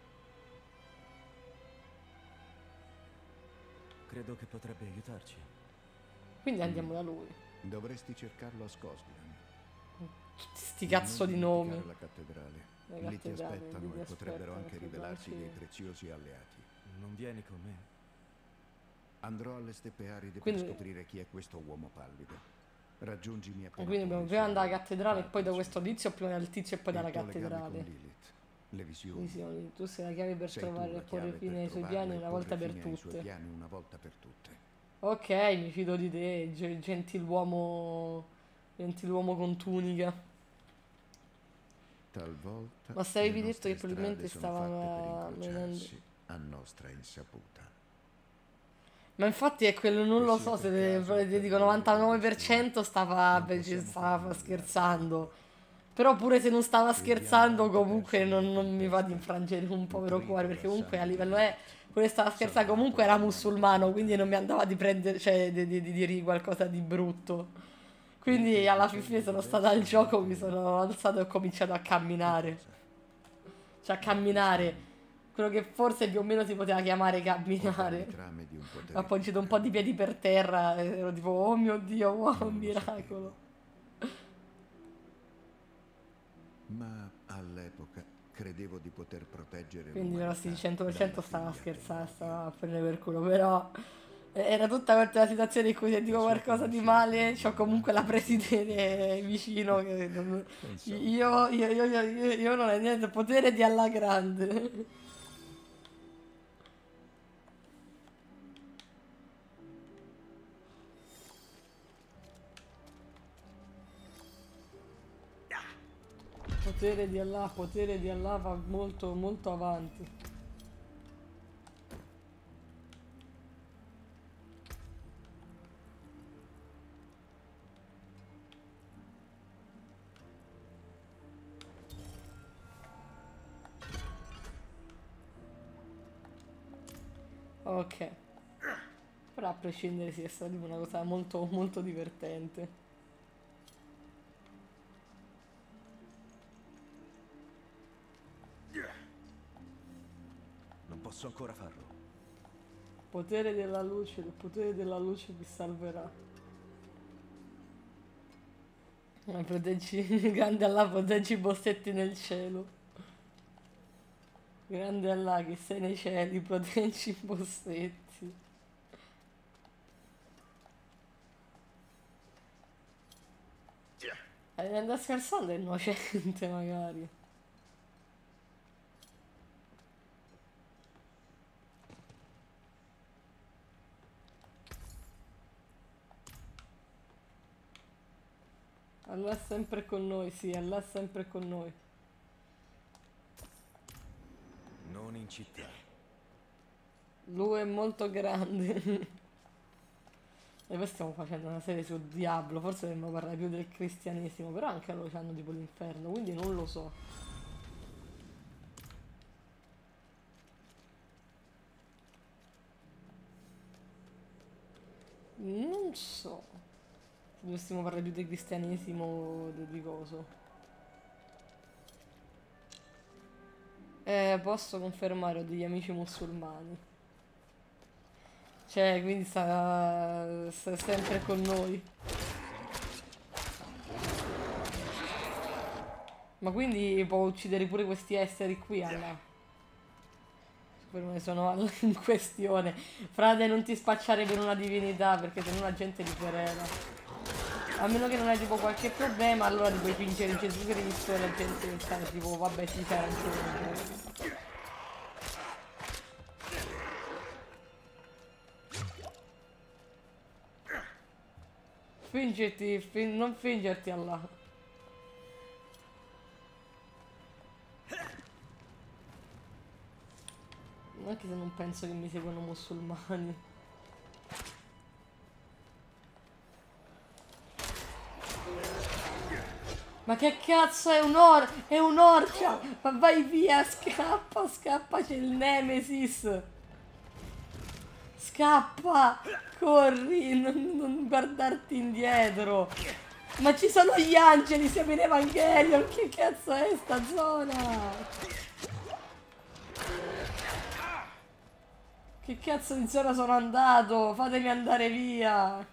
Credo che potrebbe aiutarci. Quindi andiamo da lui. Dovresti cercarlo a Skosglen. Sti cazzo di nomi. La cattedrale. Lì ti aspettano e potrebbero anche rivelarsi dei preziosi alleati. Non vieni con me? Andrò alle steppe aride quindi... per scoprire chi è questo uomo pallido. Raggiungimi appena. Quindi dobbiamo prima andare alla cattedrale e poi da questo tizio, prima dal tizio e poi dalla cattedrale. Lilith, le visioni. Tu sei la chiave per trovare e porre fine ai suoi piani una volta per tutte. Ok, mi fido di te, gentiluomo con tunica. Talvolta Ma se avevi le detto che nostre probabilmente strade sono stava fatte per incrociarsi a nostra insaputa. Ma infatti è quello, non lo so se ti dico 99% stava scherzando. Però pure se non stava scherzando comunque non mi va di infrangere un povero cuore, perché comunque a livello pure stava scherzando, comunque era musulmano, quindi non mi andava di prendere, cioè di dirgli qualcosa di brutto. Quindi alla fine sono stata al gioco, mi sono alzato e ho cominciato a camminare. Cioè a camminare. Quello che forse più o meno si poteva chiamare camminare. Ho appoggiato un po' di piedi per terra e ero tipo, oh mio Dio, wow, un miracolo. Ma all'epoca credevo di poter proteggere Quindi però sì, l'umanità 100% stava scherzando, stava a prendere per culo, però era tutta questa la situazione in cui se dico qualcosa di male c'ho comunque la presidente vicino che io non ho niente, potere di alla grande. Potere di Allah va molto molto avanti. Ok. Però a prescindere sia stata una cosa molto molto divertente. Non posso ancora farlo. Potere della luce, il potere della luce ti salverà. Proteggi, grande Allah, proteggi i bossetti nel cielo. Grande Allah che sei nei cieli, proteggi i bossetti. Andare scherzando è innocente magari. Allah è sempre con noi, sì, Allah è sempre con noi. Non in città. Lui è molto grande. E poi stiamo facendo una serie su Diablo, forse dovremmo parlare più del cristianesimo, però anche loro hanno tipo l'inferno, quindi non lo so. Non so. Dovessimo parlare più del cristianesimo o di coso. Posso confermare, ho degli amici musulmani. Cioè, quindi sta sempre con noi. Ma quindi può uccidere pure questi esseri qui, Allah. Per me sono Allah in questione. Frate, non ti spacciare per una divinità, perché sennò la gente ti querela. A meno che non hai tipo qualche problema, allora ti puoi fingere in Gesù Cristo e la gente sta tipo, vabbè, sì, c'è ragione. Non fingerti Allah. Anche se non penso che mi seguano musulmani. Ma che cazzo è è un'orcia! Ma vai via, scappa, scappa, c'è il Nemesis! Scappa! Corri, non guardarti indietro! Ma ci sono gli angeli, siamo in Evangelion, che cazzo è sta zona? Che cazzo di zona sono andato? Fatemi andare via!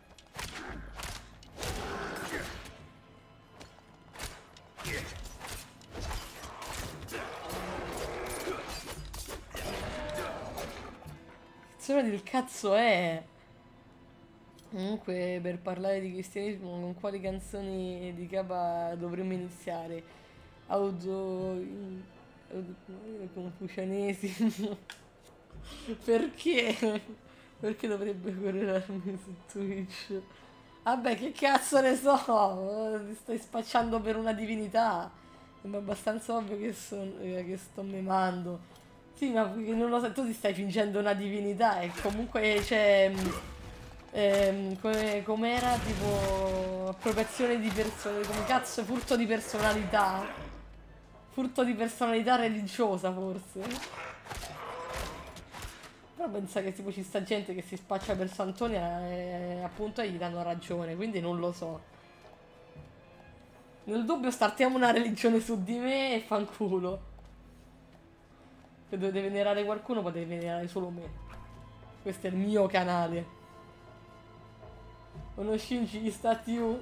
Del cazzo è? Comunque, per parlare di cristianesimo, con quali canzoni di capa dovremmo iniziare? Confucianesimo. Perché? Perché dovrebbe correrarmi su Twitch? Vabbè, che cazzo ne so? Ti stai spacciando per una divinità. È abbastanza ovvio che sto memando. Sì, ma non lo so, tu ti stai fingendo una divinità e comunque c'è... com'era tipo appropriazione di persone, come cazzo, furto di personalità. Furto di personalità religiosa forse. Però pensa che tipo ci sta gente che si spaccia per Sant'Antonia e appunto gli danno ragione, quindi non lo so. Nel dubbio startiamo una religione su di me e fanculo. Se dovete venerare qualcuno potete venerare solo me. Questo è il mio canale. Uno Shinji gli stati you.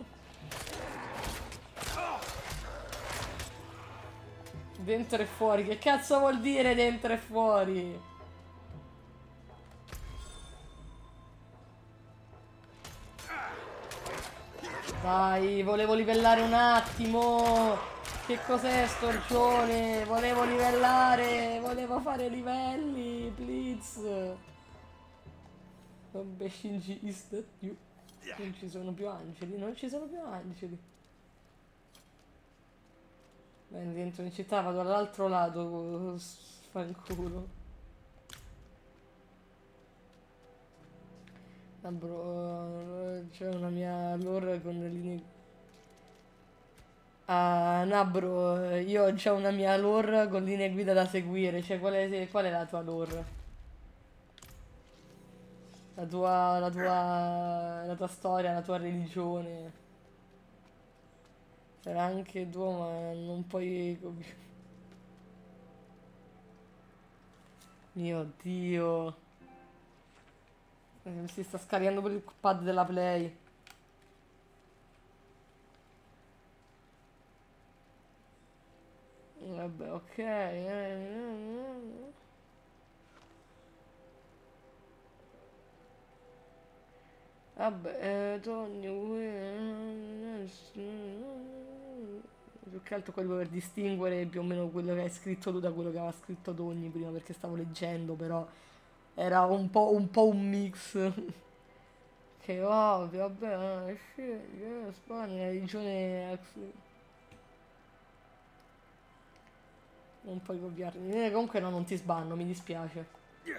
Dentro e fuori, che cazzo vuol dire dentro e fuori? Dai, volevo livellare un attimo. Che cos'è storgione? Volevo livellare. Volevo fare livelli, please. Vabbè, Shinji is that you. Non ci sono più angeli, non ci sono più angeli. Beh, dentro in città vado all'altro lato. Fanculo. Ah, bro, c'è una mia lore con le linee... Ah, no bro, io ho già una mia lore con linee guida da seguire. Cioè, qual è la tua lore? La tua storia, la tua religione. Sarà anche tuo, ma non puoi... Mio Dio. Si sta scaricando per il pad della Play. Vabbè, ok. Vabbè, più che altro quello per distinguere più o meno quello che hai scritto tu da quello che aveva scritto Togni prima, perché stavo leggendo, però era un po' un mix. Che ovvio, vabbè, Spagna, religione... Non puoi copiarmi. Comunque no, non ti sbanno, mi dispiace.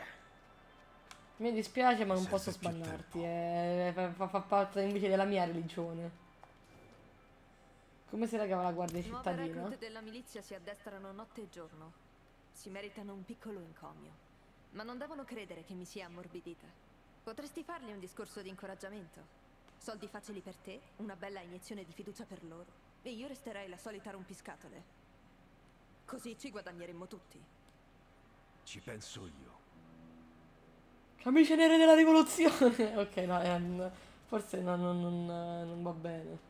Mi dispiace, ma non posso sbannarti. Fa parte invece della mia religione. Come si regava la guardia cittadina? I nuovi reclut della milizia si addestrano notte e giorno. Si meritano un piccolo encomio. Ma non devono credere che mi sia ammorbidita. Potresti fargli un discorso di incoraggiamento. Soldi facili per te, una bella iniezione di fiducia per loro. E io resterei la solita rompiscatole. Così ci guadagneremmo tutti. Ci penso io. Camicie nere della rivoluzione! Ok, no, forse no, non va bene.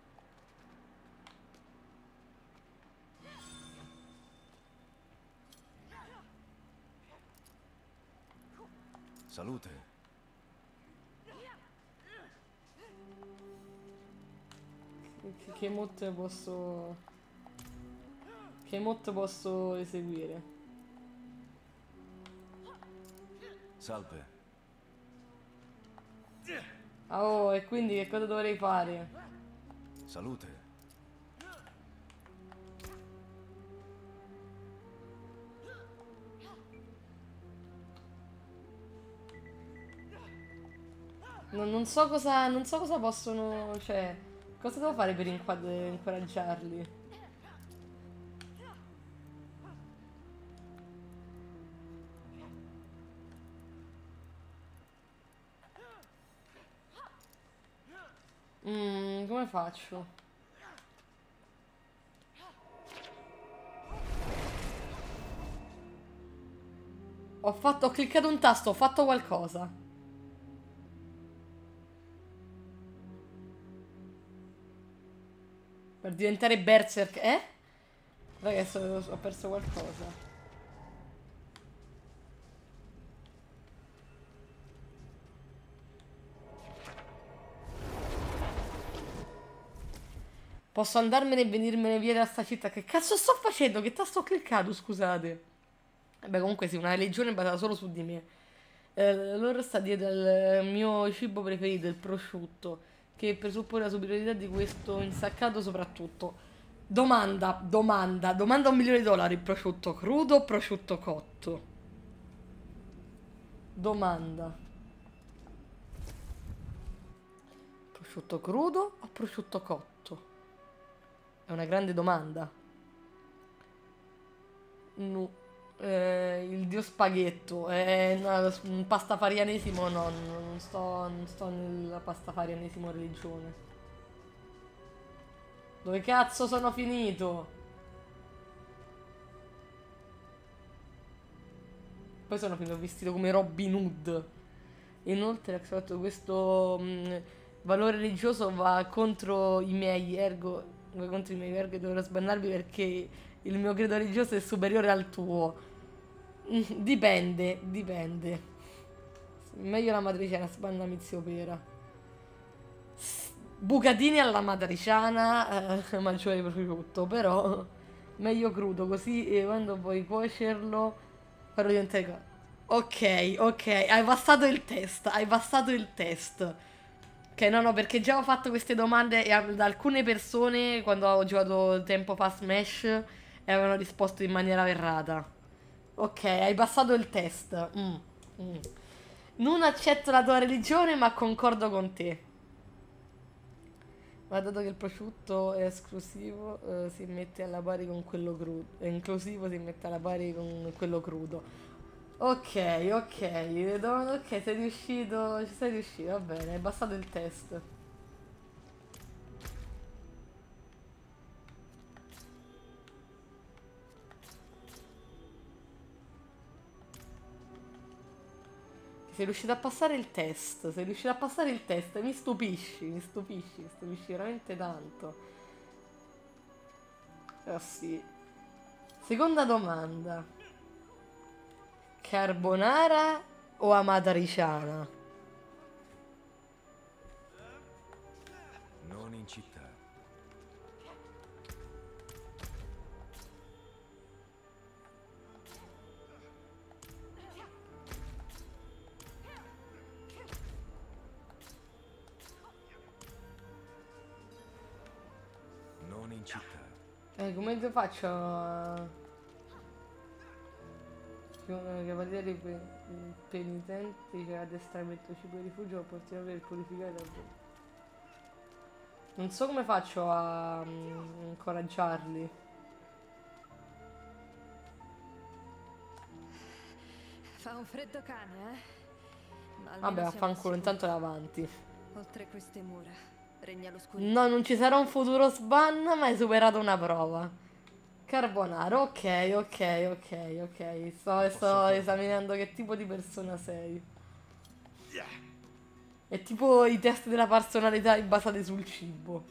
Salute. Che motte posso... Che motte posso eseguire? Salve. Ah, oh, e quindi che cosa dovrei fare? Salute. Non so cosa possono... Cioè, cosa devo fare per incoraggiarli? Come faccio? Ho cliccato un tasto, ho fatto qualcosa. Per diventare berserk, Ragazzi, ho perso qualcosa. Posso andarmene e venirmene via da sta città. Che cazzo sto facendo? Che tasto ho cliccato, scusate. Vabbè, comunque sì, una religione basata solo su di me. Loro sta dietro al mio cibo preferito, il prosciutto, che presuppone la superiorità di questo insaccato soprattutto. Domanda, $1.000.000, prosciutto crudo o prosciutto cotto? Domanda. Prosciutto crudo o prosciutto cotto? È una grande domanda. No. Il dio spaghetto è un pastafarianesimo, no, non sto nella pastafarianesimo religione. Dove cazzo sono finito? Poi sono finito vestito come Robin Hood. Inoltre questo valore religioso va contro i miei, ergo dovrò sbannarvi perché il mio credo religioso è superiore al tuo. Dipende. Meglio la matriciana, sbannami zio Pera. Bucatini alla matriciana, mangio di prosciutto, però meglio crudo, così quando puoi cuocerlo farò diventare... Ok, hai passato il test, Ok, no, perché già ho fatto queste domande ad alcune persone quando ho giocato tempo fa Smash e avevano risposto in maniera errata. Ok, hai passato il test. Non accetto la tua religione, ma concordo con te. Ma dato che il prosciutto è esclusivo, si mette alla pari con quello crudo. È inclusivo, si mette alla pari con quello crudo. Ok, sei riuscito, va bene, hai passato il test. Sei riuscito a passare il test, mi stupisci veramente tanto. Oh sì. Seconda domanda. Carbonara o amatriciana? Non in città. Non in città. Come faccio a... che valere i penitenti che addestramento cibo di rifugio opportunità per purificare la bocca. Non so come faccio a incoraggiarli. Fa un freddo cane, Vabbè, affanculo, intanto è avanti. Oltre queste mura regna l'oscurità. No, non ci sarà un futuro sban, ma hai superato una prova. Carbonara, ok. Sto esaminando che tipo di persona sei. È tipo i test della personalità basati sul cibo.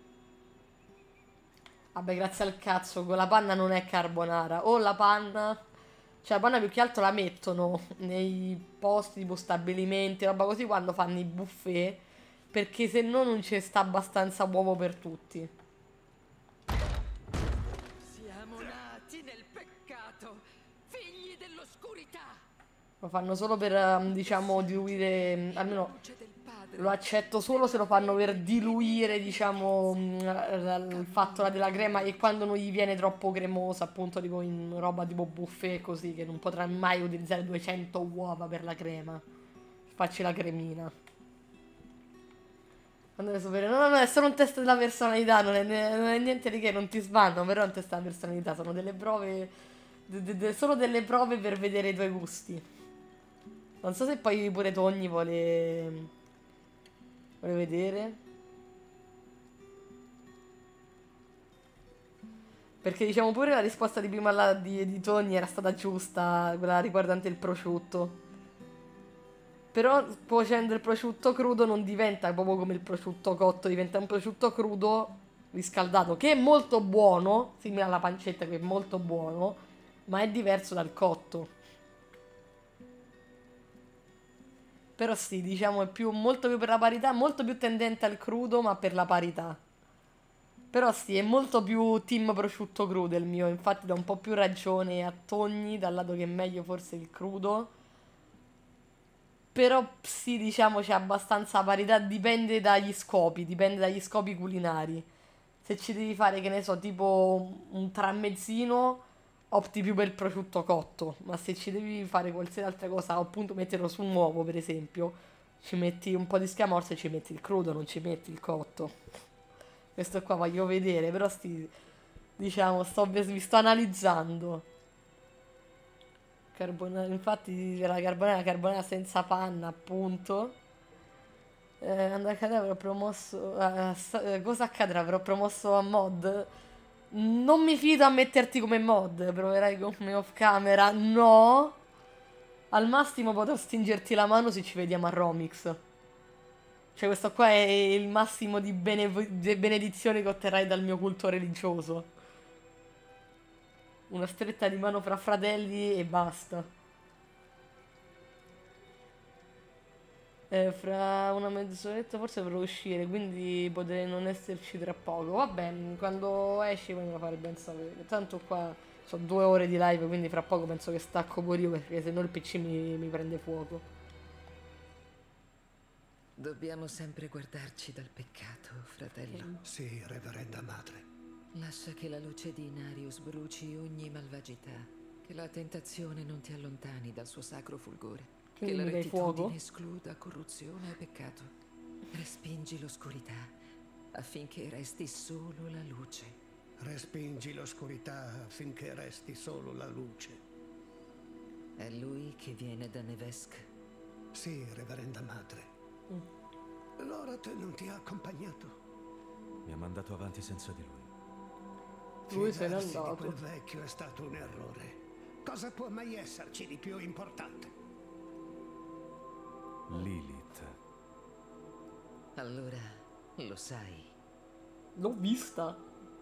Vabbè, grazie al cazzo, con la panna non è carbonara. O la panna... Cioè, la panna più che altro la mettono nei posti tipo stabilimenti, roba così, quando fanno i buffet, perché se no non ci sta abbastanza uovo per tutti. Lo fanno solo per, diciamo, diluire, almeno lo accetto solo se lo fanno per diluire, diciamo, il fatto della crema, e quando non gli viene troppo cremosa, appunto, tipo in roba tipo buffet così, che non potrà mai utilizzare 200 uova per la crema. Facci la cremina. Quando no, è solo un test della personalità, non è niente di che, non ti svanno, però è un test della personalità, sono delle prove, solo delle prove per vedere i tuoi gusti. Non so se poi pure Togni vuole vedere. Perché diciamo pure la risposta di prima di Togni era stata giusta, quella riguardante il prosciutto. Però cuocendo il prosciutto crudo non diventa proprio come il prosciutto cotto, diventa un prosciutto crudo riscaldato, che è molto buono, simile alla pancetta, che è molto buono, ma è diverso dal cotto. Però sì, diciamo è molto più per la parità, molto più tendente al crudo, ma per la parità. Però sì, è molto più team prosciutto crudo il mio, infatti dà un po' più ragione a Togni, dal lato che è meglio forse il crudo. Però sì, diciamo c'è abbastanza parità, dipende dagli scopi culinari. Se ci devi fare, che ne so, tipo un tramezzino, opti più per il prosciutto cotto. Ma se ci devi fare qualsiasi altra cosa, o appunto metterlo su un uovo, per esempio, ci metti un po' di scamorza e ci metti il crudo, non ci metti il cotto. Questo qua voglio vedere, però diciamo, mi sto analizzando. Infatti la carbonara senza panna, appunto. Avrò promosso. Cosa accadrà? Avrò promosso a mod? Non mi fido a metterti come mod. Proverai come off camera? No. Al massimo potrò stringerti la mano se ci vediamo a Romix. Cioè, questo qua è il massimo di benedizione che otterrai dal mio culto religioso. Una stretta di mano fra fratelli e basta. Fra una mezz'oretta forse dovrò uscire, quindi potrei non esserci tra poco. Vabbè, quando esci poi me lo fare ben sapere. Tanto qua sono 2 ore di live, quindi fra poco penso che stacco pure io, perché se no il PC mi prende fuoco. Dobbiamo sempre guardarci dal peccato, fratello. Sì, reverenda madre. Lascia che la luce di Inarius bruci ogni malvagità, che la tentazione non ti allontani dal suo sacro fulgore, che la rettitudine escluda corruzione e peccato. Respingi l'oscurità affinché resti solo la luce. Respingi l'oscurità affinché resti solo la luce. È lui che viene da Nevesk? Sì, reverenda madre. Lorath non ti ha accompagnato? Mi ha mandato avanti senza di lui. Lui se n'è Fidarsi andato. di quel vecchio è stato un errore. Cosa può mai esserci di più importante? Lilith. Allora, lo sai. L'ho vista.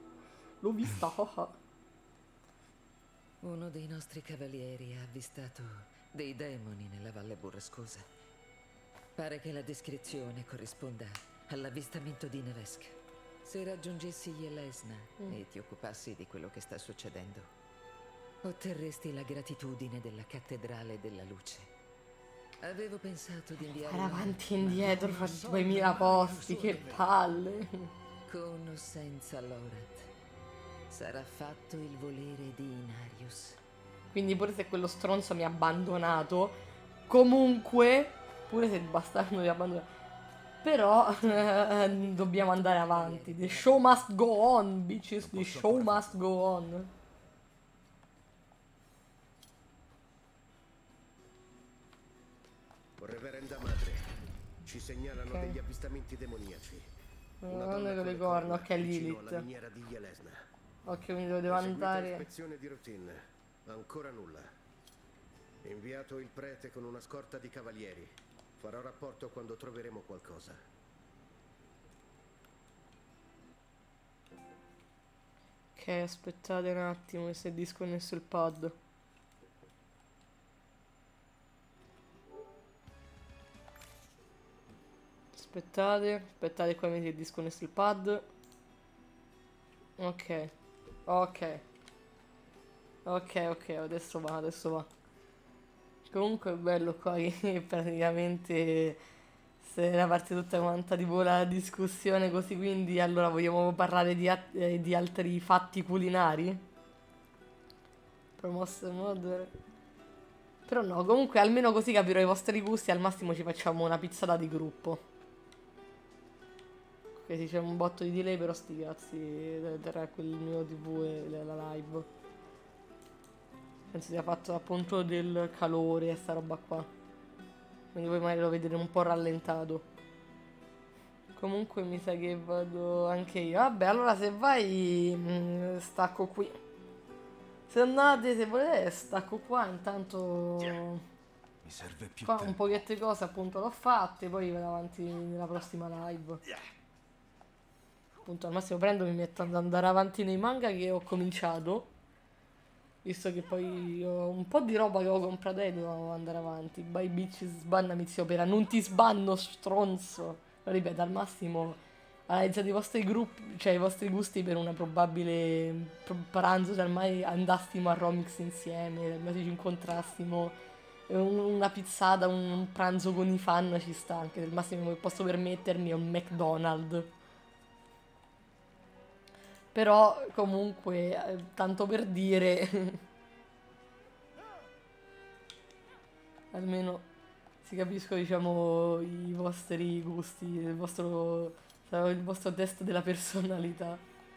Uno dei nostri cavalieri ha avvistato dei demoni nella Valle Burrascosa. Pare che la descrizione corrisponda all'avvistamento di Nevesk. Se raggiungessi Yelesna e ti occupassi di quello che sta succedendo, otterresti la gratitudine della Cattedrale della Luce. Avevo pensato di inviare Fare avanti e indietro, fare 2000 posti, che palle. Con o senza Lorath, sarà fatto il volere di Inarius. Quindi pure se quello stronzo mi ha abbandonato, comunque, pure se il bastardo mi ha abbandonato, però dobbiamo andare avanti. The show must go on, bitches. The show must go on. Reverenda madre, ci segnalano degli avvistamenti demoniaci. Non vedo le corna, ok, Lilith. Ok, quindi devo andare. Ispezione di routine. Ancora nulla. Inviato il prete con una scorta di cavalieri. Farò rapporto quando troveremo qualcosa. Ok, aspettate un attimo che si è disconnesso il pad. Aspettate qua mi si è disconnesso il pad. Ok, adesso va. Comunque è bello qua che praticamente se ne parte tutta quanta tipo la discussione così, quindi allora vogliamo parlare di altri fatti culinari? Promosse mod. Però no, comunque almeno così capirò i vostri gusti, al massimo ci facciamo una pizzata di gruppo. Ok, sì, c'è un botto di delay, però sti cazzi tra quel mio TV e la live. Penso sia fatto appunto del calore e sta roba qua. Quindi voi magari lo vedrete un po' rallentato. Comunque mi sa che vado anche io. Vabbè, allora se vai stacco qui. Se andate, se volete, stacco qua. Intanto mi serve più qua tempo. un pochetto di cose appunto l'ho fatte. Poi vado avanti nella prossima live. Appunto al massimo prendo e mi metto ad andare avanti nei manga che ho cominciato. Visto che poi ho un po' di roba che ho comprato e devo andare avanti. By bitch, sbannami zio Pera. Non ti sbanno, stronzo. Lo ripeto, al massimo analizzate i vostri gruppi, cioè i vostri gusti per una probabile pranzo. Se ormai andassimo a Romix insieme, se ormai ci incontrassimo una pizzata, un pranzo con i fan ci sta anche. Il massimo che posso permettermi è un McDonald's. Però comunque, tanto per dire, almeno si capisco, diciamo, i vostri gusti, il vostro test della personalità.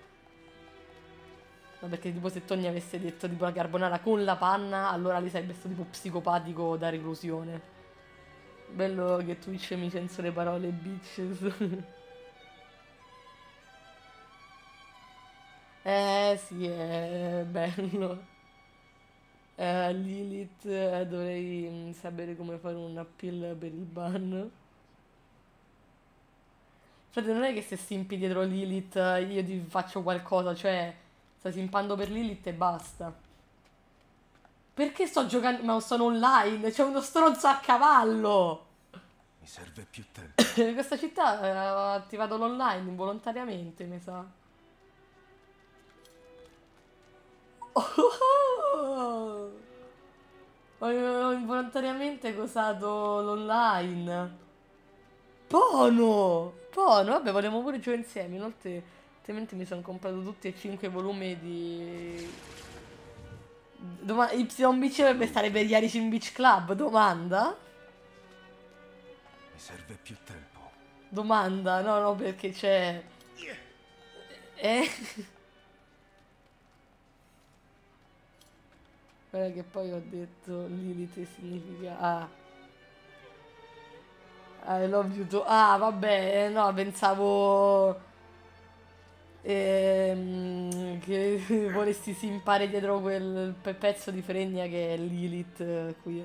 Ma perché tipo se Tony avesse detto tipo la carbonara con la panna, allora lì sarebbe stato tipo psicopatico da reclusione. Bello che Twitch mi censura le parole bitches. Sì, è bello. Lilith, dovrei sapere come fare un appeal per il ban. Frate, non è che se simpi dietro Lilith io ti faccio qualcosa, cioè stai simpando per Lilith e basta. Perché sto giocando? Ma sono online, c'è uno stronzo a cavallo! Mi serve più tempo. Questa città ha attivato l'online involontariamente, mi sa. Ho involontariamente cosato l'online. Pono! Vabbè, volevo pure giocare insieme. Inoltre, altrimenti mi sono comprato tutti e 5 volumi di... YBC dovrebbe stare per gli Aricin Beach Club, domanda? Mi serve più tempo. Domanda, no, perché c'è... Guarda che poi ho detto Lilith significa... I love you too. Vabbè, no, pensavo... che volessi simpare dietro quel pezzo di fregna che è Lilith qui.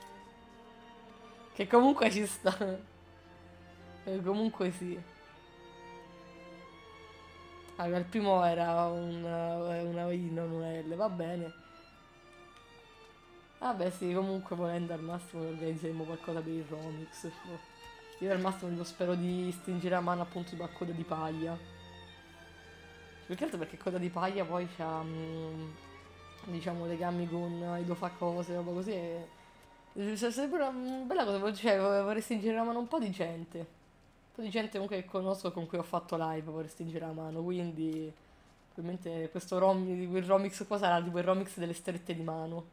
Che comunque ci sta. Comunque sì. Allora, il primo era una I, non una L, va bene. Vabbè sì, comunque volendo al massimo organizzeremo qualcosa per il Romix. Io al massimo tipo, spero di stringere la mano appunto tipo a Coda di Paglia. Più che altro perché Coda di Paglia poi c'ha diciamo legami con Ido fa cose, roba così e... C'è sempre una bella cosa, cioè vorrei stringere la mano un po' di gente. Un po' di gente comunque che conosco con cui ho fatto live, vorrei stringere la mano, quindi... Probabilmente questo quel Romix qua sarà tipo il Romix delle strette di mano.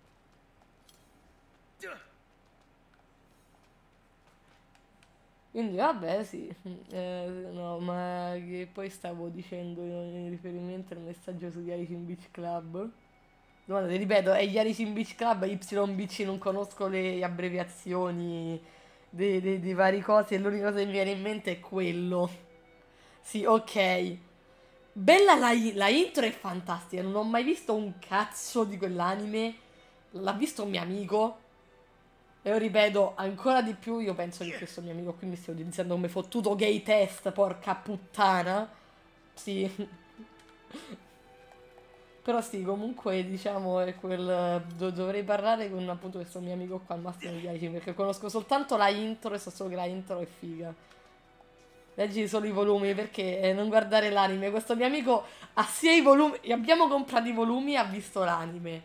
Quindi vabbè sì, no, ma che poi stavo dicendo in riferimento al messaggio su Yaricin Beach Club. Domanda, ti ripeto, è Yaricin Beach Club, YBC, non conosco le abbreviazioni dei vari cosi e l'unica cosa che mi viene in mente è quello. Sì, ok. Bella la intro è fantastica, non ho mai visto un cazzo di quell'anime, l'ha visto un mio amico. E io ripeto, ancora di più, io penso che questo mio amico qui mi stia utilizzando come fottuto gay test, porca puttana. Sì. Però sì, comunque, diciamo, è quel... dovrei parlare con appunto questo mio amico qua al massimo di 10, perché conosco soltanto la intro e so solo che la intro è figa. Leggi solo i volumi, perché non guardare l'anime. Questo mio amico ha sia i volumi... Abbiamo comprato i volumi e ha visto l'anime.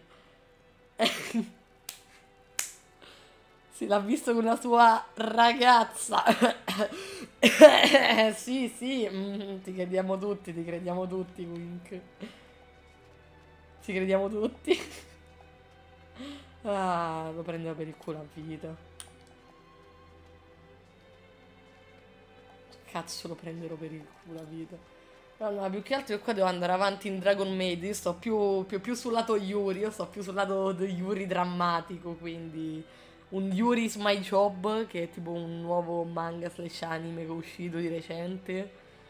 Sì, l'ha visto con la sua ragazza. Sì, ti crediamo tutti, Wink. Ci crediamo tutti. Lo prendeva per il culo a vita. Cazzo, lo prenderò per il culo a vita. No, più che altro io qua devo andare avanti in Dragon Maid. Io sto più sul lato Yuri. Io sto più sul lato di Yuri drammatico, quindi... Un Yuri's My Job, che è tipo un nuovo manga slash anime che è uscito di recente.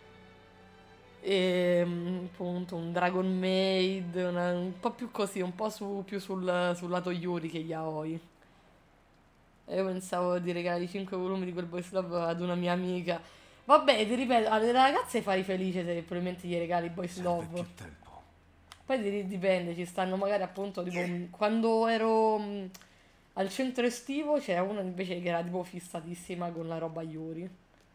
E appunto un Dragon Maid, un po' più così, un po' più sul lato Yuri che yaoi. E io pensavo di regalare i 5 volumi di quel Boys Love ad una mia amica. Vabbè, ti ripeto, alle ragazze fai felice se probabilmente gli regali Boys Love. Poi dipende, ci stanno magari appunto tipo quando ero... Al centro estivo c'era una invece che era tipo fissatissima con la roba Yuri.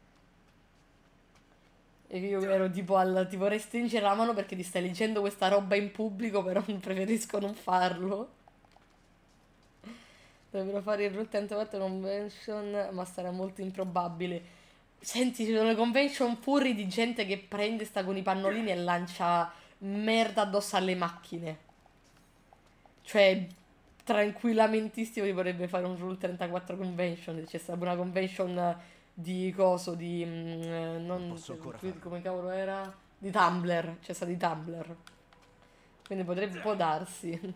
E io ero tipo ti vorrei stringere la mano perché ti stai leggendo questa roba in pubblico, però preferisco non farlo. Dovrebbero fare il Rule 34 convention, ma sarà molto improbabile. Senti, ci sono le convention furry di gente che prende, sta con i pannolini e lancia merda addosso alle macchine. Cioè, tranquillamentissimo si potrebbe fare un Rule 34 convention. C'è stata una convention di coso, di... non come cavolo era? Di Tumblr, c'è stata di Tumblr. Quindi potrebbe, può darsi.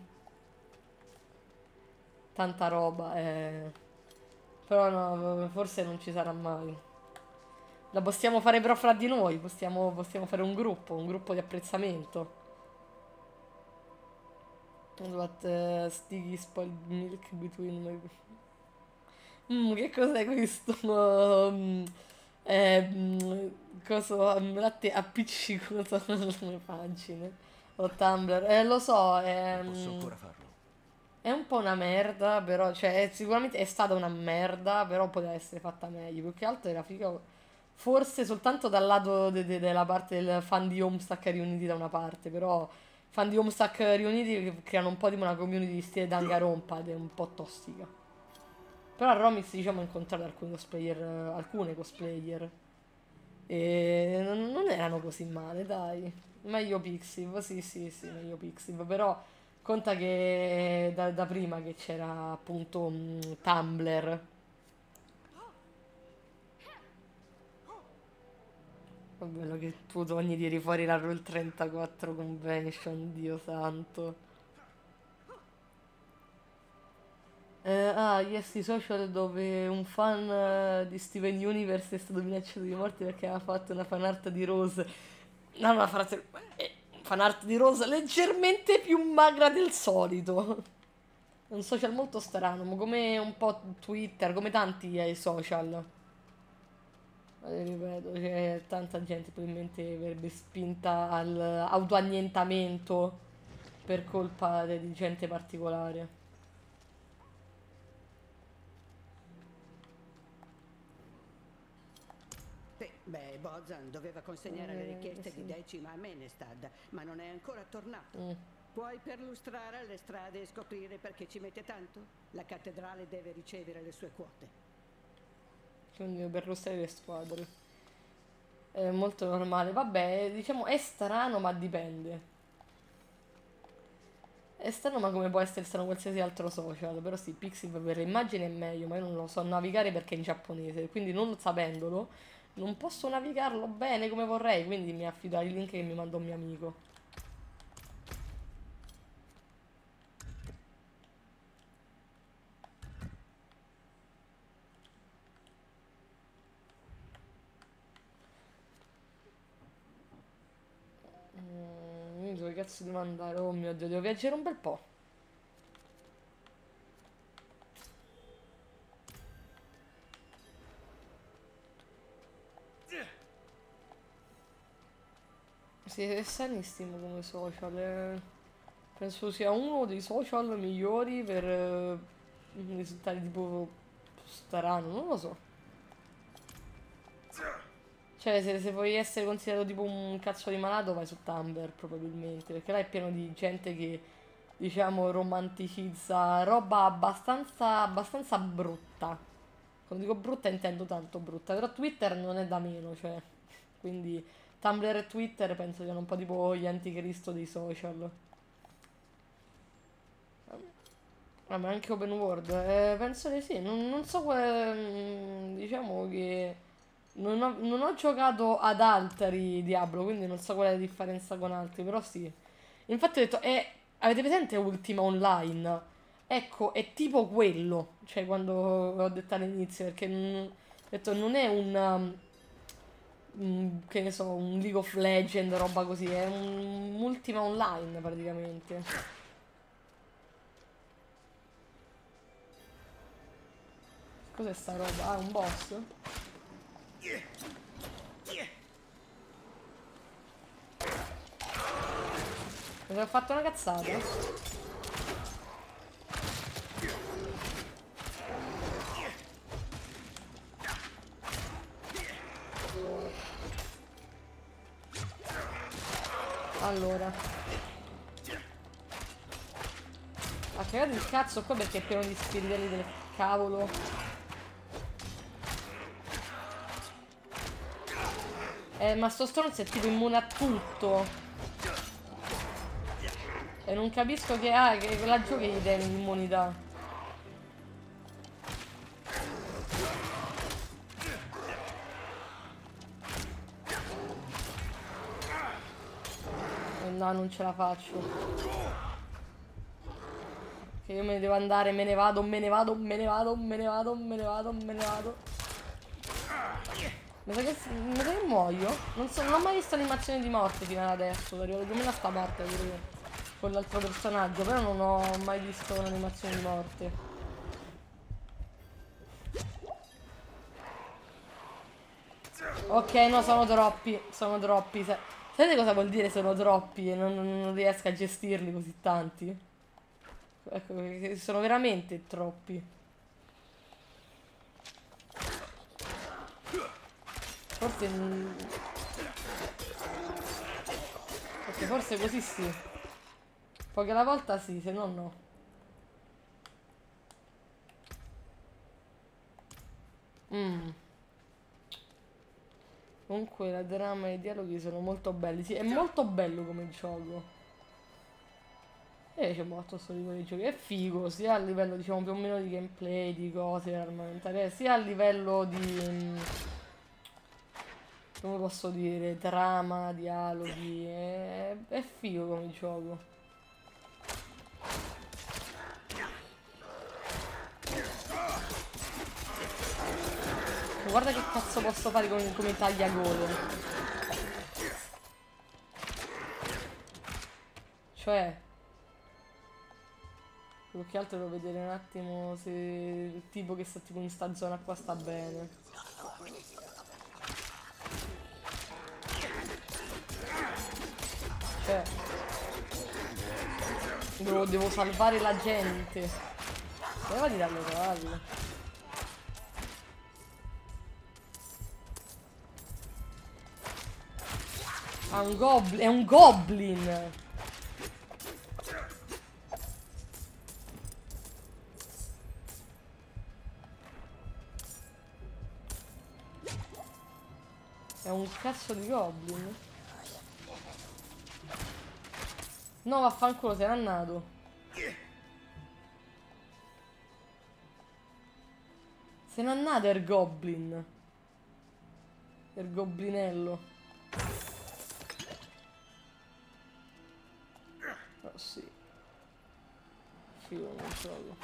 Tanta roba, però no, forse non ci sarà mai. La possiamo fare però fra di noi, possiamo fare un gruppo di apprezzamento. What sticky spoiled milk between my... che cos'è questo? Coso, latte appiccicoso sulle pagine. O Tumblr, lo so, Posso ancora farlo. è un po' una merda, però, cioè, sicuramente è stata una merda, però poteva essere fatta meglio. Più che altro era figa, forse soltanto dal lato della parte del fan di Homestuck riuniti da una parte, però fan di Homestuck riuniti che creano un po' di una community di stile Danganronpa ed è un po' tossica. Però a Romix, diciamo, ho incontrato alcune cosplayer e non erano così male, dai. Meglio Pixiv, sì, meglio Pixiv, però conta che da prima che c'era appunto Tumblr. È bello che tu ogni tiri fuori la Rule 34 Convention, Dio santo. Yes, i social dove un fan di Steven Universe è stato minacciato di morte perché aveva fatto una fanart di Rose. No, una fanart di Rose leggermente più magra del solito. È un social molto strano, ma come un po' Twitter, come tanti ai social. Ripeto, c'è tanta gente probabilmente verrebbe spinta all'autoannientamento per colpa di gente particolare. Beh, Bozan doveva consegnare le richieste di Decima a Menestad, ma non è ancora tornato. Puoi perlustrare le strade e scoprire perché ci mette tanto? La cattedrale deve ricevere le sue quote. Quindi perlustrare le squadre. È molto normale. Vabbè, diciamo, è strano, ma dipende. È strano, ma come può essere strano qualsiasi altro social. Però sì, Pixiv per le immagini è meglio, ma io non lo so navigare perché è in giapponese. Quindi non sapendolo non posso navigarlo bene come vorrei, quindi mi affido ai link che mi manda un mio amico. Dove cazzo devo andare? Oh mio Dio, devo viaggiare un bel po'. Sì, è sanissimo come social. Penso sia uno dei social migliori per risultati tipo strano, non lo so. Cioè, se vuoi essere considerato tipo un cazzo di malato, vai su Tumblr probabilmente, perché là è pieno di gente che, diciamo, romanticizza roba abbastanza brutta. Quando dico brutta intendo tanto brutta, però Twitter non è da meno, cioè, quindi Tumblr e Twitter penso siano un po' tipo gli anticristo dei social. Ma anche open world, penso di sì, non so diciamo che non ho giocato ad altri Diablo, quindi non so qual è la differenza con altri, però sì. Infatti ho detto, avete presente Ultima Online? Ecco, è tipo quello, cioè quando ho detto all'inizio, perché ho detto non è che ne so, un League of Legends, roba così, è un Ultima Online praticamente. Cos'è sta roba? Ah, un boss? Mi ho fatto una cazzata? Allora, a Cagate il cazzo qua perché è pieno di spiritelli del cavolo. Ma sto stronzo è tipo immune a tutto. E non capisco che ha, che la gioca gli dà l'immunità. No, non ce la faccio. Che io me ne devo andare, me ne vado, me ne vado, me ne vado, me ne vado, me ne vado, me ne vado. Mi sa che muoio. Non ho mai visto animazioni di morte fino ad adesso. Arrivo più o meno a sta parte pure con l'altro personaggio. Però non ho mai visto un'animazione di morte. Ok, no, sono troppi. Sono troppi. Sapete cosa vuol dire sono troppi e non riesco a gestirli così tanti? Ecco, che sono veramente troppi. Forse... Perché forse così sì. Poche alla volta sì, se no no. Comunque la trama e i dialoghi sono molto belli. Sì, è molto bello come gioco. E c'è molto sto tipo di giochi. È figo, sia a livello diciamo più o meno di gameplay, di cose armamentarie, sia a livello di... come posso dire, trama, dialoghi, è figo come gioco. Guarda che cazzo posso fare come tagliagole. Cioè, più che altro devo vedere un attimo se il tipo che sta tipo in sta zona qua sta bene. Cioè, devo salvare la gente. Levati dalle cavallo. Ah, un goblin. È un goblin. È un cazzo di goblin. No, vaffanculo, sei annato. Se n'è andato il goblin. Il goblinello. Oh sì. Figo, non so.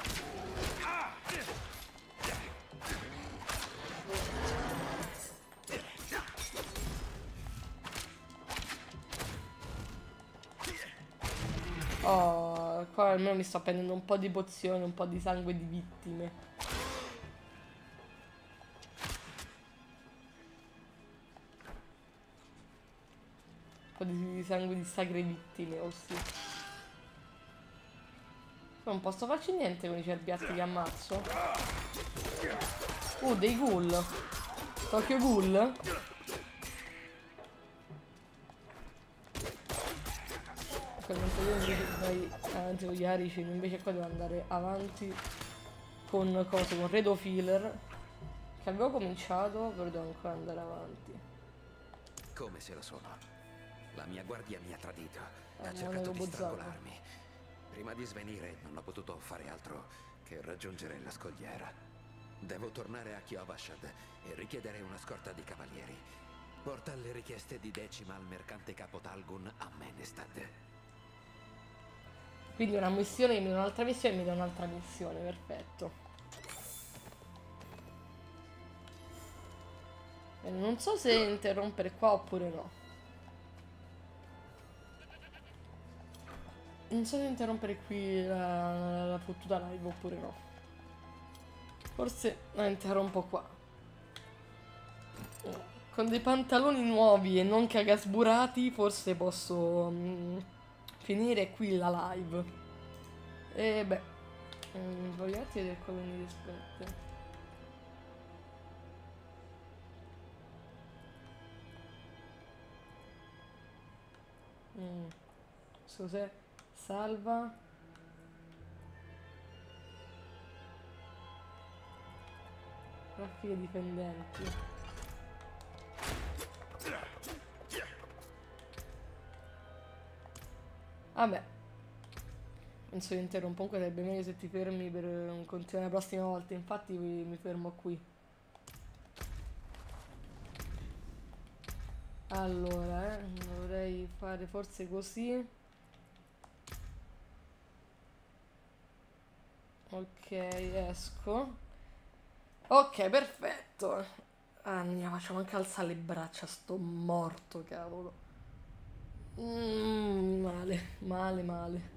Oh, qua almeno mi sto prendendo un po' di pozioni, un po' di sangue di vittime. Un po' di sangue di sacre vittime, oh sì. Non posso farci niente con i cerbiatti che ammazzo. Dei ghoul. Tokyo Ghoul. Mentre io invece vai avanti con gli arici, invece qua devo andare avanti con cosa? Con Redo Filler. Che avevo cominciato, però devo ancora andare avanti. Come se lo sono. La mia guardia mi ha tradito. Ha non cercato ero di bozzato. strangolarmi. Prima di svenire non ho potuto fare altro che raggiungere la scogliera. Devo tornare a Kiovashad e richiedere una scorta di cavalieri. Porta le richieste di Decima al mercante capo Talgun a Menestad. Quindi una missione, mi dà un'altra missione e mi dà un'altra missione, perfetto. E non so se interrompere qua oppure no. Non so se interrompere qui la fottuta live oppure no. Forse la interrompo qua. Con dei pantaloni nuovi e non cagasburati forse posso finire qui la live. E beh, voglio vedere come mi rispetta. Scusate, salva. gerarchie difendenti. Vabbè. Penso che interrompo, comunque sarebbe meglio se ti fermi per continuare la prossima volta, infatti mi fermo qui. Allora, dovrei fare forse così. Ok, esco. Ok, perfetto. Ah, mi faccio anche alzare le braccia, sto morto, cavolo. Male, male, male.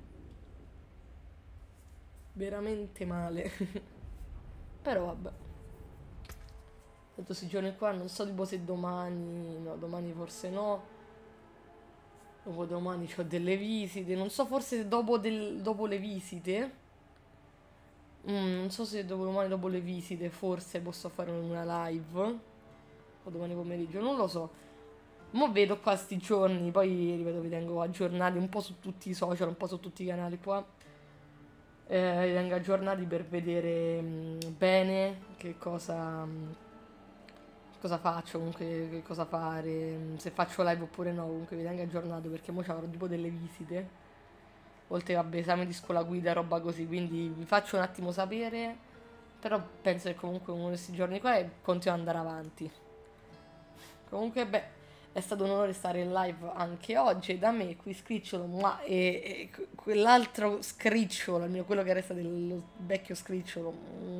Veramente male. Però vabbè. Tanto questi giorni qua non so tipo se domani. No, domani forse no. Dopodomani ho delle visite. Non so, forse dopo le visite. Non so se dopodomani dopo le visite forse posso fare una live. O domani pomeriggio, non lo so. Mo vedo qua sti giorni. Poi ripeto, vi tengo aggiornati un po' su tutti i social, un po' su tutti i canali qua. Vi tengo aggiornati per vedere bene che cosa faccio, comunque che cosa fare, se faccio live oppure no. Comunque vi tengo aggiornato perché mo c'avrò tipo delle visite, oltre vabbè esame di scuola guida, roba così, quindi vi faccio un attimo sapere. Però penso che comunque uno di questi giorni qua continua ad andare avanti. Comunque beh, è stato un onore stare in live anche oggi. Da me qui Scricciolo e quell'altro Scricciolo, quello che resta del vecchio Scricciolo,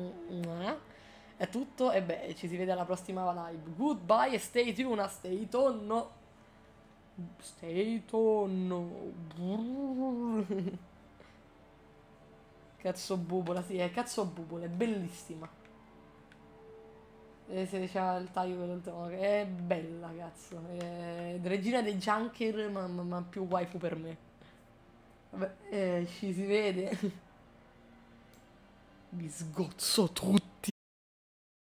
è tutto. E beh, ci si vede alla prossima live. Goodbye e stay tuned, stay tonno. Stay tonno. Cazzo bubola, sì, è cazzo bubola, è bellissima. Se c'ha il taglio quello, è bella, cazzo. È regina dei junker, ma più waifu per me. Vabbè, ci si vede. Vi sgozzo tutto.